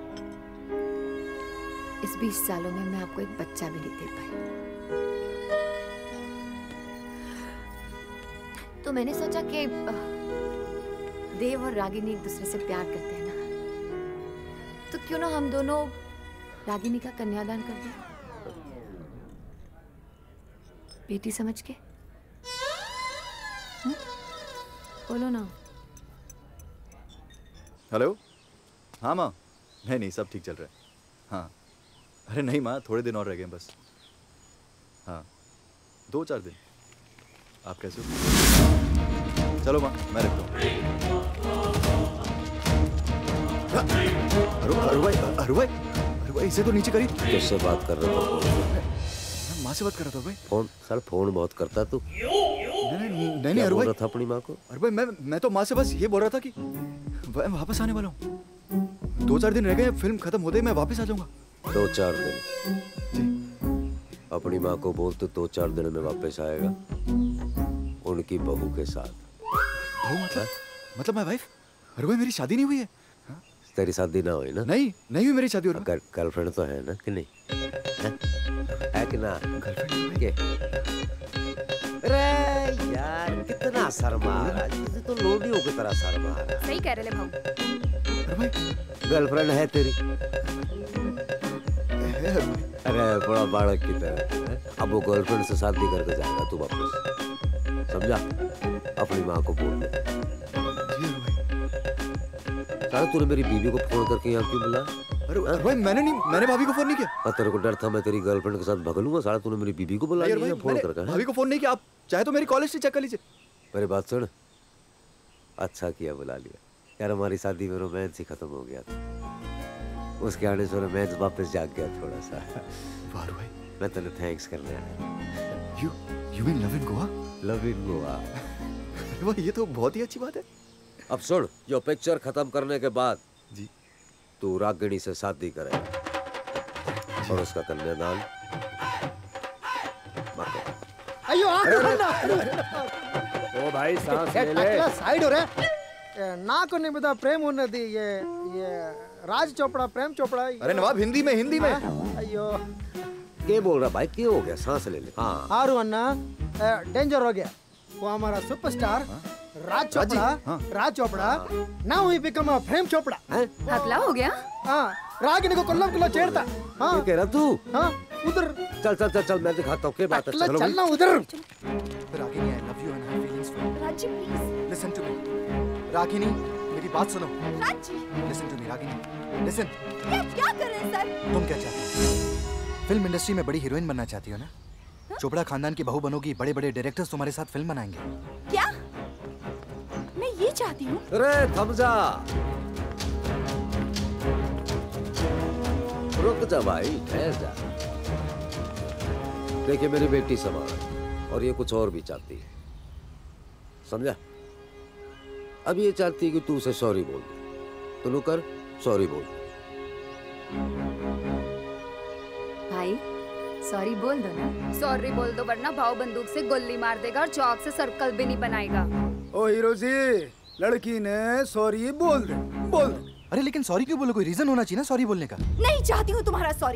इस बीस सालों में मैं आपको एक बच्चा भी नहीं दे पाई। तो मैंने सोचा कि देव और रागिनी एक दूसरे से प्यार करते हैं ना, तो क्यों ना हम दोनों रागिनी का कन्यादान कर दें, बेटी समझ के। हुँ? बोलो ना। हेलो। हाँ माँ। नहीं नहीं, सब ठीक चल रहा है। हाँ। अरे नहीं माँ, थोड़े दिन और रह गए बस। हाँ, दो चार दिन। आप कैसे हो? चलो माँ, मैं रखता हूँ। अरु अरु भाई, अरु भाई, अरु भाई, इसे तो नीचे करी। किससे बात कर रहा था? माँ से बात कर रहा था भाई। फोन सर फोन बहुत करता तू। नहीं नहीं नहीं, अरु बोल भाई रहा था अपनी माँ को? अरु भाई, मैं मैं तो माँ से बस ये बोल रहा था कि मैं वापस आने वाला हूँ। दो चार दिन रह गए, फिल्म खत्म होते ही मैं वापस आ जाऊंगा। दो चार दिन? अपनी माँ को बोल तो दो चार दिन में वापस आएगा, उनकी बहू के साथ। बहू मतलब? मतलब मैं वाइफ? अरे भाई, मेरी शादी नहीं हुई है। तेरी शादी ना हुई ना? नहीं नहीं हुई मेरी शादी। और गर्लफ्रेंड तो है ना कि नहीं? है, है कि ना? गर्लफ्रेंड के? अरे यार कितना शर्मा रहा है, तो लोडियों की तरह शर्मा रहा है। सही कह रहे ले भाऊ। अरे भाई, गर्लफ्रेंड है तेरी? अरे बड़ा बालक की तरह। अब वो गर्लफ्रेंड से शादी करके जाएगा तू वापस, समझा? अपनी माँ को बोल दे। साला तूने मेरी बीवी को फोन करके यहाँ क्यों बुला? अरे भाई, मैंने नहीं, मैंने भाभी को फोन नहीं किया। और तेरे को डर था मैं तेरी गर्लफ्रेंड के साथ भग लूंगा? साला तूने मेरी बीवी को बुला लिया फोन करके। भाभी को फोन नहीं किया। आप चाहे तो मेरी कॉल हिस्ट्री चेक कर लीजिए। मेरी बात सुन, अच्छा किया बुला लिया यार। हमारी शादी में रोमांस ही खत्म हो गया था, उसके आने से रोमांस वापस जाग गया थोड़ा सा। वाह भाई, मैं तेरे थैंक्स करने आया। You you mean love in Goa? Love in Goa? ये तो बहुत ही अच्छी बात है। अब सुन, जो पिक्चर खत्म करने के बाद जी तू रागिनी से शादी करेगा और उसका कन्यादान। अयो आंख बंद। ओ भाई सांस ले ले। साइड हो रहा ना को नहीं बता प्रेम उन्नति ये ये राज चोपड़ा प्रेम चोपड़ा। अरे नवाब, हिंदी में हिंदी में। अयो क्या बोल रहा भाई? क्या हो गया? सांस ले ले। हाँ हारू अन्ना, डेंजर हो गया। वो हमारा सुपरस्टार राज चोपड़ा, राज चोपड़ा ना हुई बिकम प्रेम चोपड़ा। हकला हो गया? हाँ, रागिनी को कुल्लम कुल्ला छेड़ता। हाँ क्या कह रहा तू? हाँ उधर चल चल चल चल, मैं दिखाता हूँ क्या बात है। चलो चलना उधर। Ragini, I love you and I have feelings for you. Raji please. Listen to me. Ragini, मेरी बात सुनो। राजी। Listen to me, Ragini. Listen. क्या क्या कर रहे हैं सर? तुम क्या चाहती हो? फिल्म इंडस्ट्री में बड़ी हीरोइन बनना चाहती हो ना? चोपड़ा खानदान की बहू बनोगी, बड़े बड़े डायरेक्टर्स तुम्हारे साथ फिल्म बनाएंगे। क्या? मैं ये चाहती चाहती हूँ। अरे थम जा, रुक जा भाई, ठहर जा। देखिए मेरी बेटी समान और ये कुछ और भी चाहती है, समझा? अब ये चाहती है कि तू उसे सॉरी बोल दे, तो नु कर सॉरी बोल दे। भाई सॉरी बोल दो ना। सॉरी बोल दो वरना भाव बंदूक से गोली मार देगा और चौक से सर्कल भी नहीं बनाएगा। ओ हीरो जी, लड़की ने सॉरी बोल दे, बोल दे। अरे लेकिन सॉरी क्यों बोलो? कोई रीजन होना चाहिए ना सॉरी बोलने का। नहीं चाहती हूँ तुम्हारा सॉरी।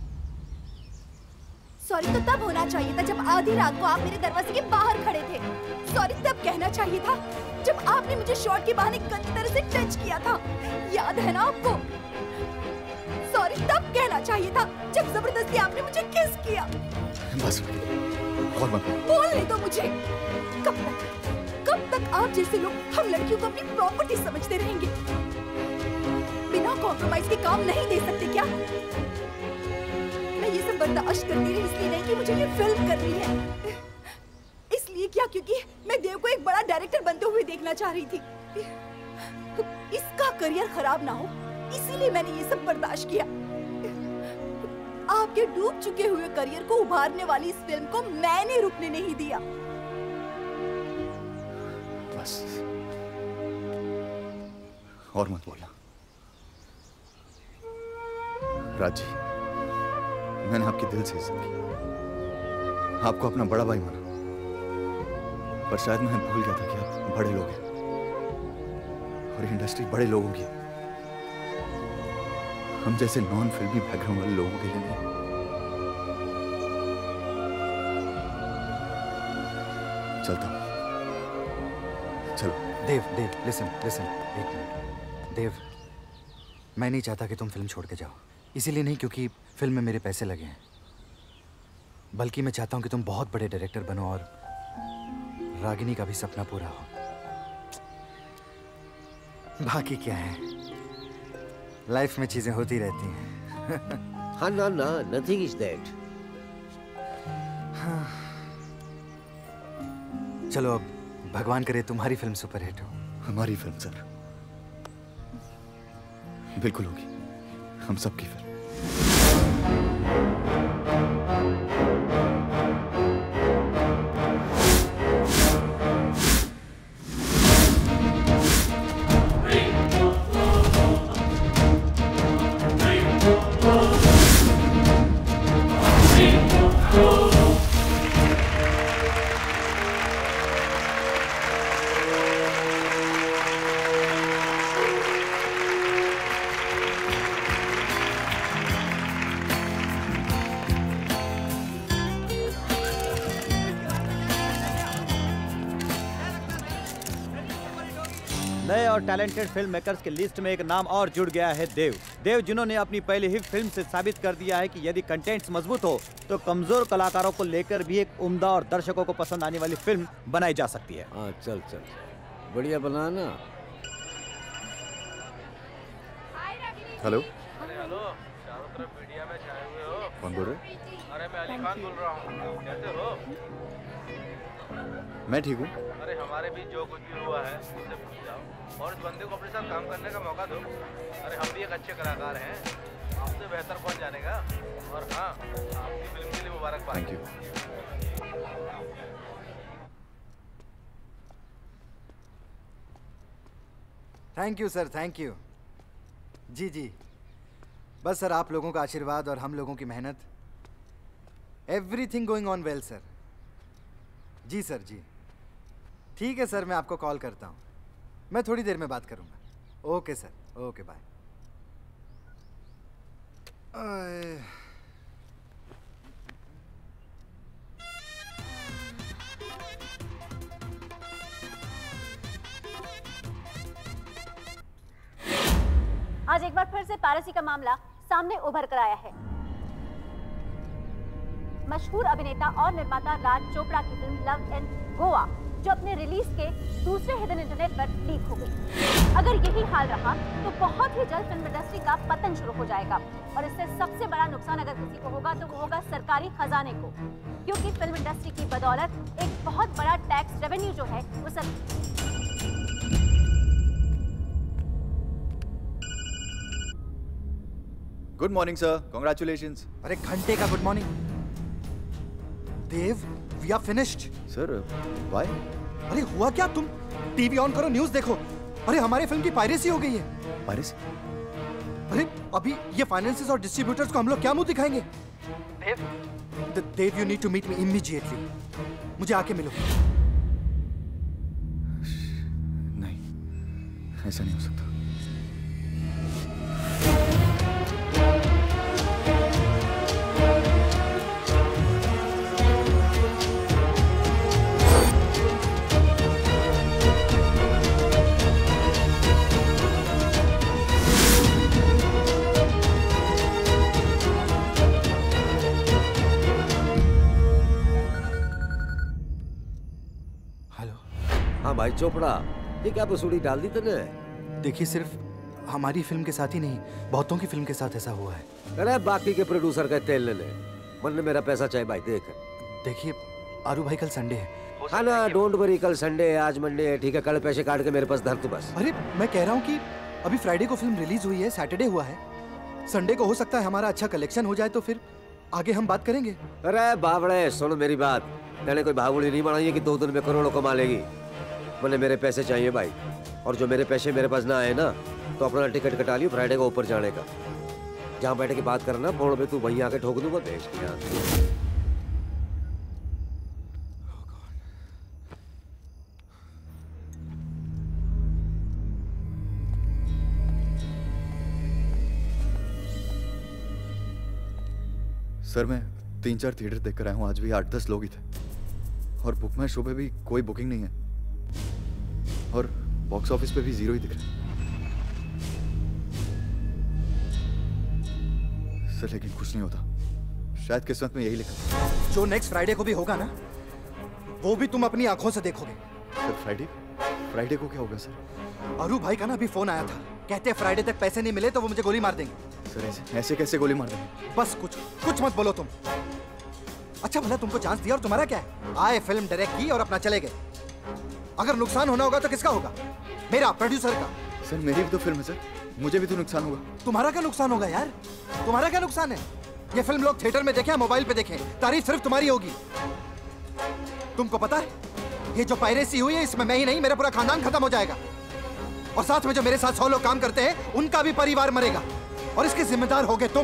सॉरी तो तब होना चाहिए था जब आधी रात को आप मेरे दरवाजे के बाहर खड़े थे। सॉरी तब कहना चाहिए था जब आपने मुझे शॉट के बहाने गंदी तरह से टच किया था, याद है ना आपको? सॉरी तब कहना चाहिए था जब जबरदस्ती आपने मुझे किस किया। बस और मत बोलने दो मुझे। कब तक कब तक आप जैसे लोग हम लड़कियों को अपनी प्रॉपर्टी समझते रहेंगे? बिना कॉम्प्रोमाइज के काम नहीं दे सकते क्या? मैं ये सब बर्दाश्त करती रही इसलिए नहीं कि मुझे ये फिल्म करनी है। इसलिए क्या क्योंकि मैं देव को एक बड़ा डायरेक्टर बनते हुए देखना चाह रही थी। इसका करियर खराब ना हो इसीलिए मैंने ये सब बर्दाश्त किया। आपके डूब चुके हुए करियर को उभारने वाली इस फिल्म को मैंने रुकने नहीं दिया। बस और मत बोलना। राजी, मैंने आपके दिल से इज्जत की, आपको अपना बड़ा भाई माना, पर शायद मैं भूल गया था कि आप बड़े लोग हैं और इंडस्ट्री बड़े लोगों की है, हम जैसे नॉन फिल्मी बैकग्राउंड वाले लोगों के लिए नहीं। चलता हूं, चलो। देव, देव, लिसन, लिसन, एक मिनट। देव, मैं नहीं चाहता कि तुम फिल्म छोड़ के जाओ, इसीलिए नहीं क्योंकि फिल्म में मेरे पैसे लगे हैं, बल्कि मैं चाहता हूं कि तुम बहुत बड़े डायरेक्टर बनो और रागिनी का भी सपना पूरा हो। बाकी क्या है, लाइफ में चीजें होती रहती हैं। हाँ ना ना, नथिंग इज दैट। चलो अब भगवान करे तुम्हारी फिल्म सुपरहिट हो। हमारी फिल्म सर बिल्कुल होगी, हम सबकी फिल्म। नए और टैलेंटेड फिल्म मेकर्स के लिस्ट में एक नाम और जुड़ गया है देव। देव जिन्होंने अपनी पहली ही फिल्म से साबित कर दिया है कि यदि कंटेंट्स मजबूत हो तो कमजोर कलाकारों को लेकर भी एक उम्दा और दर्शकों को पसंद आने वाली फिल्म बनाई जा सकती है। हाँ चल चल, बढ़िया बना ना। हेलो, अरे हेलो, चारों तरफ मीडिया में छाए हुए हो। कौन बोल रहे? अरे मैं अली खान बोल रहा हूँ, कैसे हो? मैं ठीक हूँ। अरे हमारे भी जो कुछ भी हुआ है उससे भूल जाओ और इस बंदे को अपने साथ काम करने का मौका दो। अरे हम भी एक अच्छे कलाकार हैं, आपसे बेहतर कौन जानेगा। और हाँ, आपकी फिल्म के लिए मुबारकबाद। Thank you. Thank you sir, thank you. जी जी, बस सर आप लोगों का आशीर्वाद और हम लोगों की मेहनत, everything going on well sir. जी सर, जी ठीक है सर, मैं आपको कॉल करता हूँ। मैं थोड़ी देर में बात करूँगा। Okay sir, okay bye. आज एक बार फिर से पायरेसी का मामला सामने उभर कर आया है। मशहूर अभिनेता और निर्माता राज चोपड़ा की फिल्म लव इन गोवा जो अपने रिलीज के दूसरे ही दिन इंटरनेट पर लीक हो गई। अगर यही हाल रहा तो बहुत ही जल्द फिल्म इंडस्ट्री का पतन शुरू हो जाएगा और इससे सबसे बड़ा नुकसान अगर किसी को होगा तो वो होगा सरकारी खजाने को, क्योंकि फिल्म इंडस्ट्री की बदौलत एक बहुत बड़ा टैक्स रेवेन्यू जो है वो sir good morning sir, congratulations. अरे घंटे का good morning. Dev, we are finished. Sir, why? अरे हुआ क्या? तुम टीवी ऑन करो, न्यूज़ देखो। अरे हमारी फिल्म की पायरेसी हो गई है। पायरेसी? अरे अभी ये फाइनेंसिस और डिस्ट्रीब्यूटर्स को हम लोग क्या मुंह दिखाएंगे? Dev, Dev you need to meet me immediately. मुझे आके मिलो। नहीं, ऐसा नहीं हो सकता। हाँ भाई चोपड़ा, ये क्या बसूड़ी डाल दी तूने? देखिए, सिर्फ हमारी फिल्म के साथ ही नहीं, बहुतों की फिल्म के साथ ऐसा हुआ है। अरे बाकी के प्रोड्यूसर का तेल ले ले, वरना मेरा पैसा चाहिए भाई। देख देखिए आरू भाई, कल संडे है। हाँ ना, डोंट वरी, कल संडे है, आज मंडे है, ठीक है। कल पैसे काट के मेरे पास धर तू बस। अरे मैं कह रहा हूँ कि अभी फ्राइडे को फिल्म रिलीज हुई है, सैटरडे हुआ है, संडे को हो सकता है हमारा अच्छा कलेक्शन हो जाए, तो फिर आगे हम बात करेंगे। अरे बावड़े, सुनो मेरी बात, मैंने कोई बाहुली नहीं बनाई है कि दो दिन में करोड़ों कमा लेगी। मैंने मेरे पैसे चाहिए भाई, और जो मेरे पैसे मेरे पास ना आए ना, तो अपना टिकट कटा लियो फ्राइडे को ऊपर जाने का। जहाँ बैठ के बात करना, फोन पे तू वहीं आके ठोक दूंगा देश की यहाँ। सर मैं तीन चार थिएटर देख कर आया हूँ, आज भी आठ दस लोग ही थे, और बुक माई शो पे भी कोई बुकिंग नहीं है, और बॉक्स ऑफिस पे भी जीरो ही दिख रहा है। सर लेकिन कुछ नहीं होता, शायद किस्मत में यही लिखा। जो नेक्स्ट फ्राइडे को भी होगा ना, वो भी तुम अपनी आंखों से देखोगे। सर फ्राइडे फ्राइडे को क्या होगा सर? अरू भाई का ना अभी फोन आया था, कहते हैं फ्राइडे तक पैसे नहीं मिले तो वो मुझे गोली मार देंगे। सर ऐसे ऐसे कैसे गोली मार देंगे? बस कुछ कुछ मत बोलो तुम। अच्छा भला तुमको चांस दिया और तुम्हारा क्या है? आए, फिल्म डायरेक्ट की और अपना चले गए। अगर नुकसान होना होगा तो किसका होगा? मेरा, प्रोड्यूसर का। सर मेरी भी तो फिल्म है सर, मुझे भी तो नुकसान होगा। तुम्हारा क्या नुकसान होगा यार? तुम्हारा क्या नुकसान है? ये फिल्म लोग थिएटर में देखें, मोबाइल पे देखें, तारीफ सिर्फ तुम्हारी होगी। तुमको पता है ये जो पायरेसी हुई है, इसमें मैं ही नहीं, मेरा पूरा खानदान खत्म हो जाएगा, और साथ में जो मेरे साथ सौ लोग काम करते हैं उनका भी परिवार मरेगा, और इसके जिम्मेदार होगे तुम।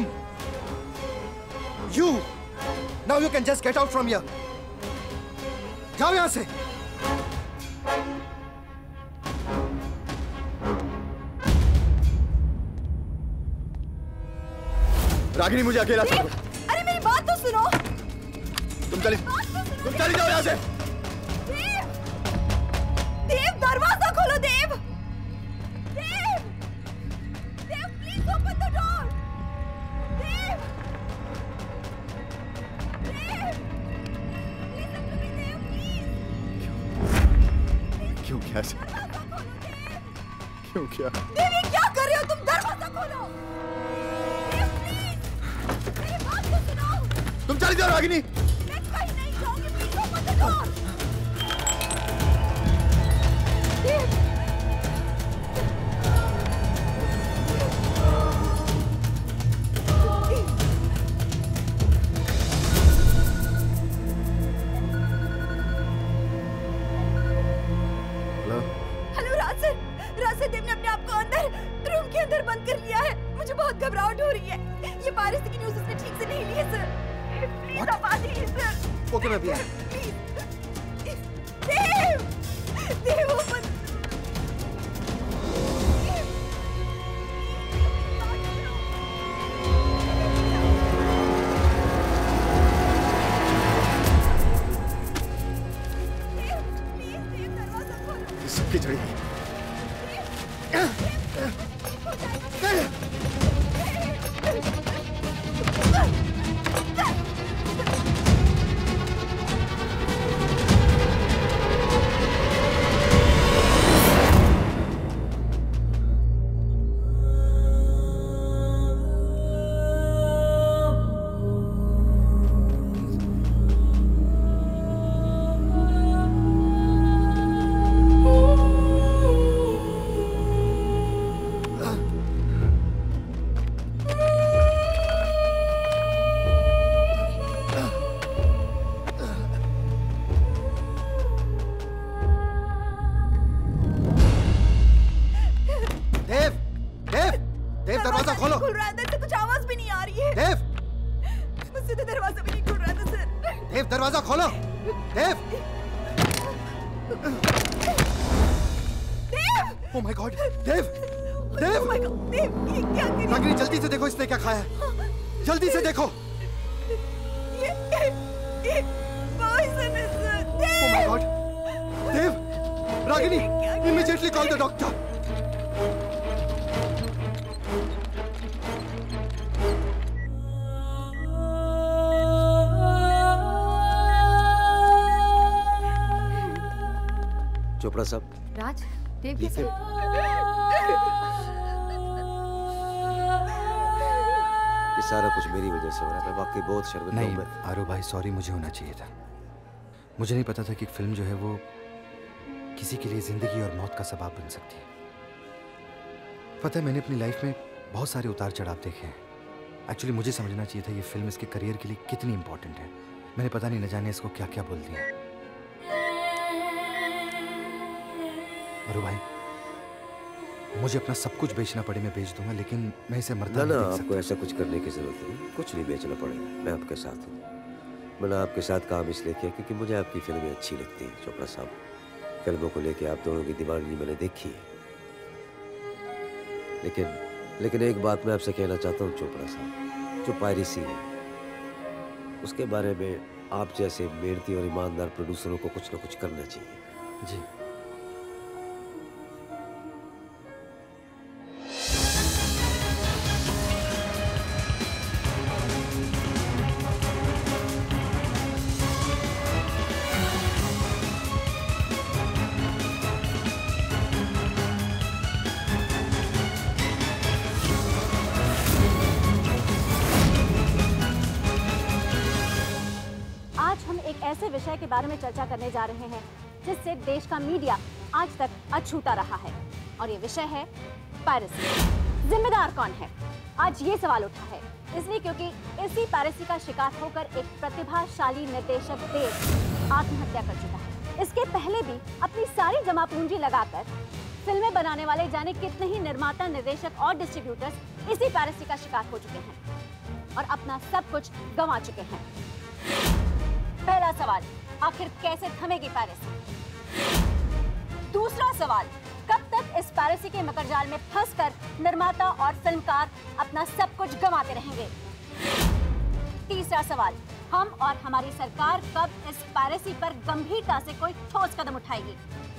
You now you can just get out from here. जाओ यहां से। रागिनी मुझे अकेला छोड़ दो। अरे मेरी बात तो सुनो। तुम चली तुम चली जाओ यहाँ से। देव, देव दरवाजा खोलो। Dev, Dev, Dev please open the door. Dev, Dev, listen to me Dev please. क्यों क्या से? क्यों क्या? देव ये क्या कर रहे हो तुम? दरवाजा खोलो। देव प्लीज, मेरी बात तो सुनो। तुम चली जाओ रागिनी। मैं कहीं नहीं जाऊंगी, please open the door. Dev, hello Raj sir. Raj sir, Dev ने अपने आप को अंदर रूम के अंदर बंद कर लिया है। मुझे बहुत घबराहट हो रही है। ये पायरेसी की न्यूज़ उसने ठीक से नहीं ली है सर। प्लीज आप आ जाइए सर। ओके मैं भी आया। देव, देव ओपन। सबकी चढ़ी देव दरवाजा खोलो। खुल रहा है, अंदर से कुछ आवाज भी नहीं आ रही है। देव मुझसे तो दरवाजा भी नहीं खुल रहा था सर। देव दरवाजा खोलो। Dev Dev oh my god Dev Dev oh my god Dev ये क्या कर रही रागिनी जल्दी से देखो इसने क्या खाया है, जल्दी से देखो। ये ये पॉइजन है sir. Oh my god Dev Ragini immediately call the doctor. Chopra साहब राज देव कैसे? ये सारा कुछ मेरी वजह से हो रहा है। मैं वाकई बहुत शर्मिंदा हूं। नहीं मैं आरो भाई सॉरी, मुझे होना चाहिए था। मुझे नहीं पता था कि फिल्म जो है वो किसी के लिए जिंदगी और मौत का सबब बन सकती है। पता है मैंने अपनी लाइफ में बहुत सारे उतार चढ़ाव देखे हैं। एक्चुअली मुझे समझना चाहिए था ये फिल्म इसके करियर के लिए कितनी इंपॉर्टेंट है। मैंने पता नहीं न जाने इसको क्या क्या बोल दिया। आरो भाई मुझे अपना सब कुछ बेचना पड़े मैं बेच दूंगा, लेकिन मैं इसे मरता ना नहीं ना देख आपको ऐसा कुछ करने की जरूरत नहीं, कुछ नहीं बेचना पड़ेगा। मैं आपके साथ हूँ। मैंने आपके साथ काम इसलिए किया क्योंकि मुझे आपकी फिल्में अच्छी लगती हैं। चोपड़ा साहब फिल्मों को लेके आप दोनों की दीवानगी मैंने देखी है। लेकिन लेकिन एक बात मैं आपसे कहना चाहता हूँ चोपड़ा साहब, जो पायरेसी है उसके बारे में आप जैसे मेहनती और ईमानदार प्रोड्यूसरों को कुछ ना कुछ करना चाहिए। जी ऐसे विषय के बारे में चर्चा करने जा रहे हैं जिससे देश का मीडिया आज तक अछूता रहा है, और ये विषय है पायरेसी। जिम्मेदार कौन है? आज ये सवाल उठा है इसलिए क्योंकि इसी पायरेसी का शिकार होकर एक प्रतिभाशाली निर्देशक देव आत्महत्या कर चुका है। इसके पहले भी अपनी सारी जमा पूंजी लगाकर फिल्में बनाने वाले जाने कितने ही निर्माता, निर्देशक और डिस्ट्रीब्यूटर्स इसी पायरेसी का शिकार हो चुके हैं और अपना सब कुछ गंवा चुके हैं। पहला सवाल, आखिर कैसे थमेगी पायरेसी? दूसरा सवाल, कब तक इस पायरेसी के मकरजाल में फंसकर निर्माता और फिल्मकार अपना सब कुछ गंवाते रहेंगे? तीसरा सवाल, हम और हमारी सरकार कब इस पायरेसी पर गंभीरता से कोई ठोस कदम उठाएगी?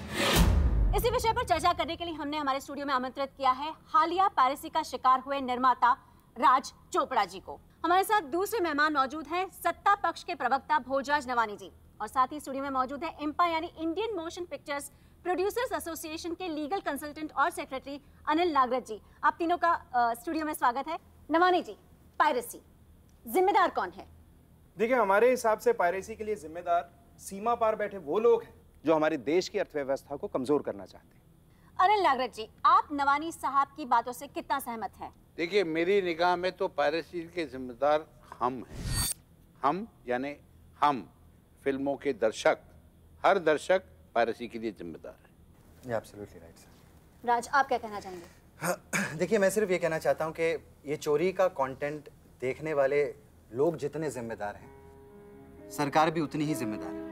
इसी विषय पर चर्चा करने के लिए हमने हमारे स्टूडियो में आमंत्रित किया है हालिया पायरेसी का शिकार हुए निर्माता राज चोपड़ा जी को। हमारे साथ दूसरे मेहमान मौजूद हैं सत्ता पक्ष के प्रवक्ता भोजराज नवानी जी, और साथ ही स्टूडियो में मौजूद है इम्पा यानी Indian motion pictures producers association के लीगल कंसल्टेंट और सेक्रेटरी अनिल नागरज जी। आप तीनों का आ, स्टूडियो में स्वागत है। नवानी जी, पायरेसी जिम्मेदार कौन है? देखिए, हमारे हिसाब से पायरेसी के लिए जिम्मेदार सीमा पार बैठे वो लोग हैं जो हमारे देश की अर्थव्यवस्था को कमजोर करना चाहते हैं। अनिल नागरज जी, आप नवानी साहब की बातों से कितना सहमत हैं? देखिए, मेरी निगाह में तो पायरेसी के जिम्मेदार हम हैं। हम यानी हम फिल्मों के दर्शक, हर दर्शक पायरेसी के लिए जिम्मेदार है। ये एब्सोल्युटली राइट सर। राज, आप क्या कहना चाहेंगे? देखिए, मैं सिर्फ ये कहना चाहता हूँ कि ये चोरी का कंटेंट देखने वाले लोग जितने जिम्मेदार हैं, सरकार भी उतनी ही जिम्मेदार है।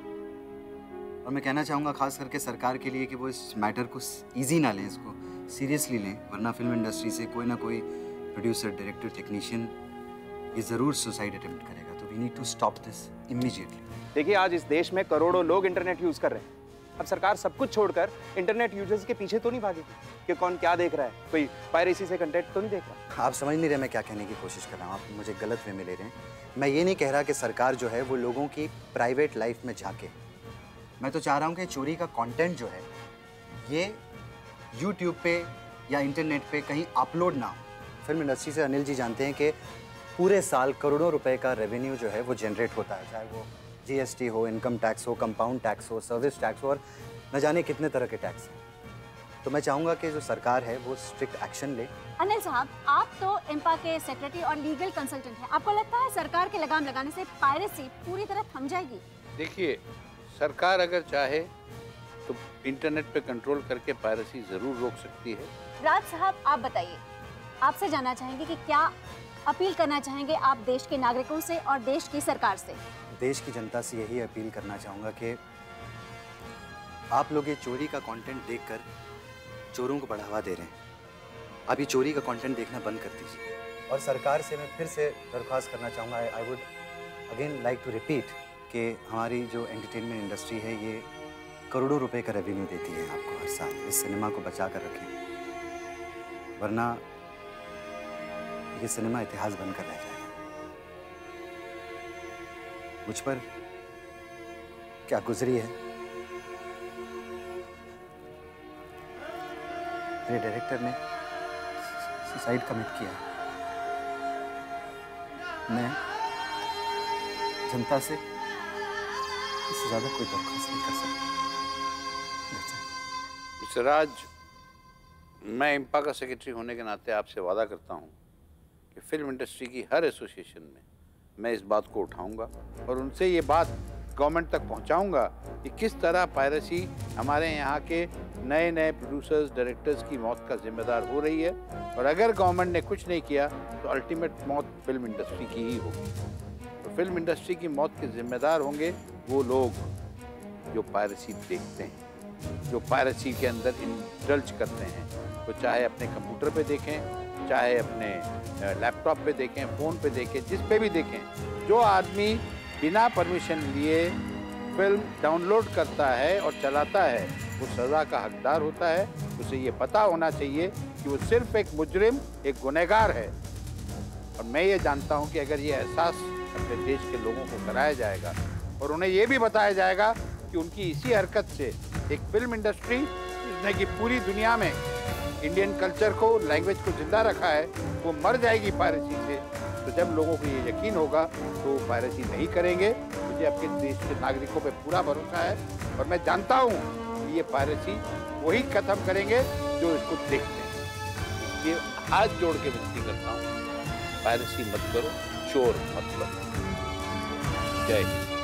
और मैं कहना चाहूँगा खास करके सरकार के लिए कि वो इस मैटर को इजी ना लें, इसको सीरियसली लें, वरना फिल्म इंडस्ट्री से कोई ना कोई प्रोड्यूसर, डायरेक्टर, टेक्नीशियन ये ज़रूर सुसाइड अटेम्प्ट करेगा। तो we need to stop this immediately. देखिए, आज इस देश में करोड़ों लोग इंटरनेट यूज कर रहे हैं। अब सरकार सब कुछ छोड़कर इंटरनेट यूजर्स के पीछे तो नहीं भागेगी कि कौन क्या देख रहा है, कोई पायरेसी से कंटेंट तो नहीं देख रहा। आप समझ नहीं रहे मैं क्या कहने की कोशिश कर रहा हूँ, आप मुझे गलत वे में ले रहे हैं। मैं ये नहीं कह रहा कि सरकार जो है वो लोगों की प्राइवेट लाइफ में झांके। मैं तो चाह रहा हूँ कि चोरी का कंटेंट जो है ये यूट्यूब पे या इंटरनेट पे कहीं अपलोड ना हो। फिल्म इंडस्ट्री से अनिल जी जानते हैं कि पूरे साल करोड़ों रुपए का रेवेन्यू जो है वो जनरेट होता है, चाहे वो जीएसटी हो, इनकम टैक्स हो, कंपाउंड टैक्स हो, सर्विस टैक्स हो, और न जाने कितने तरह के टैक्स हैं। तो मैं चाहूँगा कि जो सरकार है वो स्ट्रिक्ट एक्शन ले। अनिल साहब, आप तो इम्पा के सेक्रेटरी और लीगल कंसल्टेंट हैं। आपको लगता है सरकार के लगाम लगाने से पायरेसी पूरी तरह थम जाएगी? देखिए, सरकार अगर चाहे तो इंटरनेट पे कंट्रोल करके पायरेसी जरूर रोक सकती है। राज साहब, आप बताइए, आपसे जानना चाहेंगे कि क्या अपील करना चाहेंगे आप देश के नागरिकों से और देश की सरकार से? देश की जनता से यही अपील करना चाहूँगा कि आप लोग ये चोरी का कंटेंट देखकर चोरों को बढ़ावा दे रहे हैं। आप ये चोरी का कंटेंट देखना बंद कर दीजिए। और सरकार से मैं फिर से दरख्वास्त करना चाहूँगा, I would again like to repeat कि हमारी जो एंटरटेनमेंट इंडस्ट्री है ये करोड़ों रुपए का रेवेन्यू देती है आपको हर साल। इस सिनेमा को बचा कर रखें, वरना ये सिनेमा इतिहास बनकर रह जाएगा। मुझ पर क्या गुजरी है, मेरे डायरेक्टर ने सुसाइड कमिट किया। मैं जनता से इससे ज्यादा कोई दरख्वास्त नहीं कर सकता। मिस्टर राज, मैं इम्पा का सेक्रेटरी होने के नाते आपसे वादा करता हूं कि फिल्म इंडस्ट्री की हर एसोसिएशन में मैं इस बात को उठाऊंगा और उनसे ये बात गवर्नमेंट तक पहुंचाऊंगा कि किस तरह पायरेसी हमारे यहाँ के नए नए प्रोड्यूसर्स, डायरेक्टर्स की मौत का जिम्मेदार हो रही है। और अगर गवर्नमेंट ने कुछ नहीं किया तो अल्टीमेट मौत फिल्म इंडस्ट्री की ही होगी। तो फिल्म इंडस्ट्री की मौत के जिम्मेदार होंगे वो लोग जो पायरेसी देखते हैं, जो पायरेसी के अंदर इंडल्ज करते हैं। वो तो चाहे अपने कंप्यूटर पे देखें, चाहे अपने लैपटॉप पे देखें, फ़ोन पे देखें, जिस पे भी देखें, जो आदमी बिना परमिशन लिए फिल्म डाउनलोड करता है और चलाता है वो सज़ा का हकदार होता है। उसे ये पता होना चाहिए कि वो सिर्फ एक मुजरिम, एक गुनहगार है। और मैं ये जानता हूँ कि अगर ये एहसास अपने देश के लोगों को कराया जाएगा और उन्हें ये भी बताया जाएगा कि उनकी इसी हरकत से एक फिल्म इंडस्ट्री जिसने कि पूरी दुनिया में इंडियन कल्चर को, लैंग्वेज को जिंदा रखा है, वो मर जाएगी पायरेसी से। तो जब लोगों को ये यकीन होगा तो वो पायरेसी नहीं करेंगे। मुझे अपने देश के नागरिकों पे पूरा भरोसा है और मैं जानता हूँ कि ये पायरेसी वही खत्म करेंगे जो इसको देखते हैं। ये हाथ जोड़ के विनती करता हूँ, पायरेसी मत करो, चोर मत बनो। जय हिंद।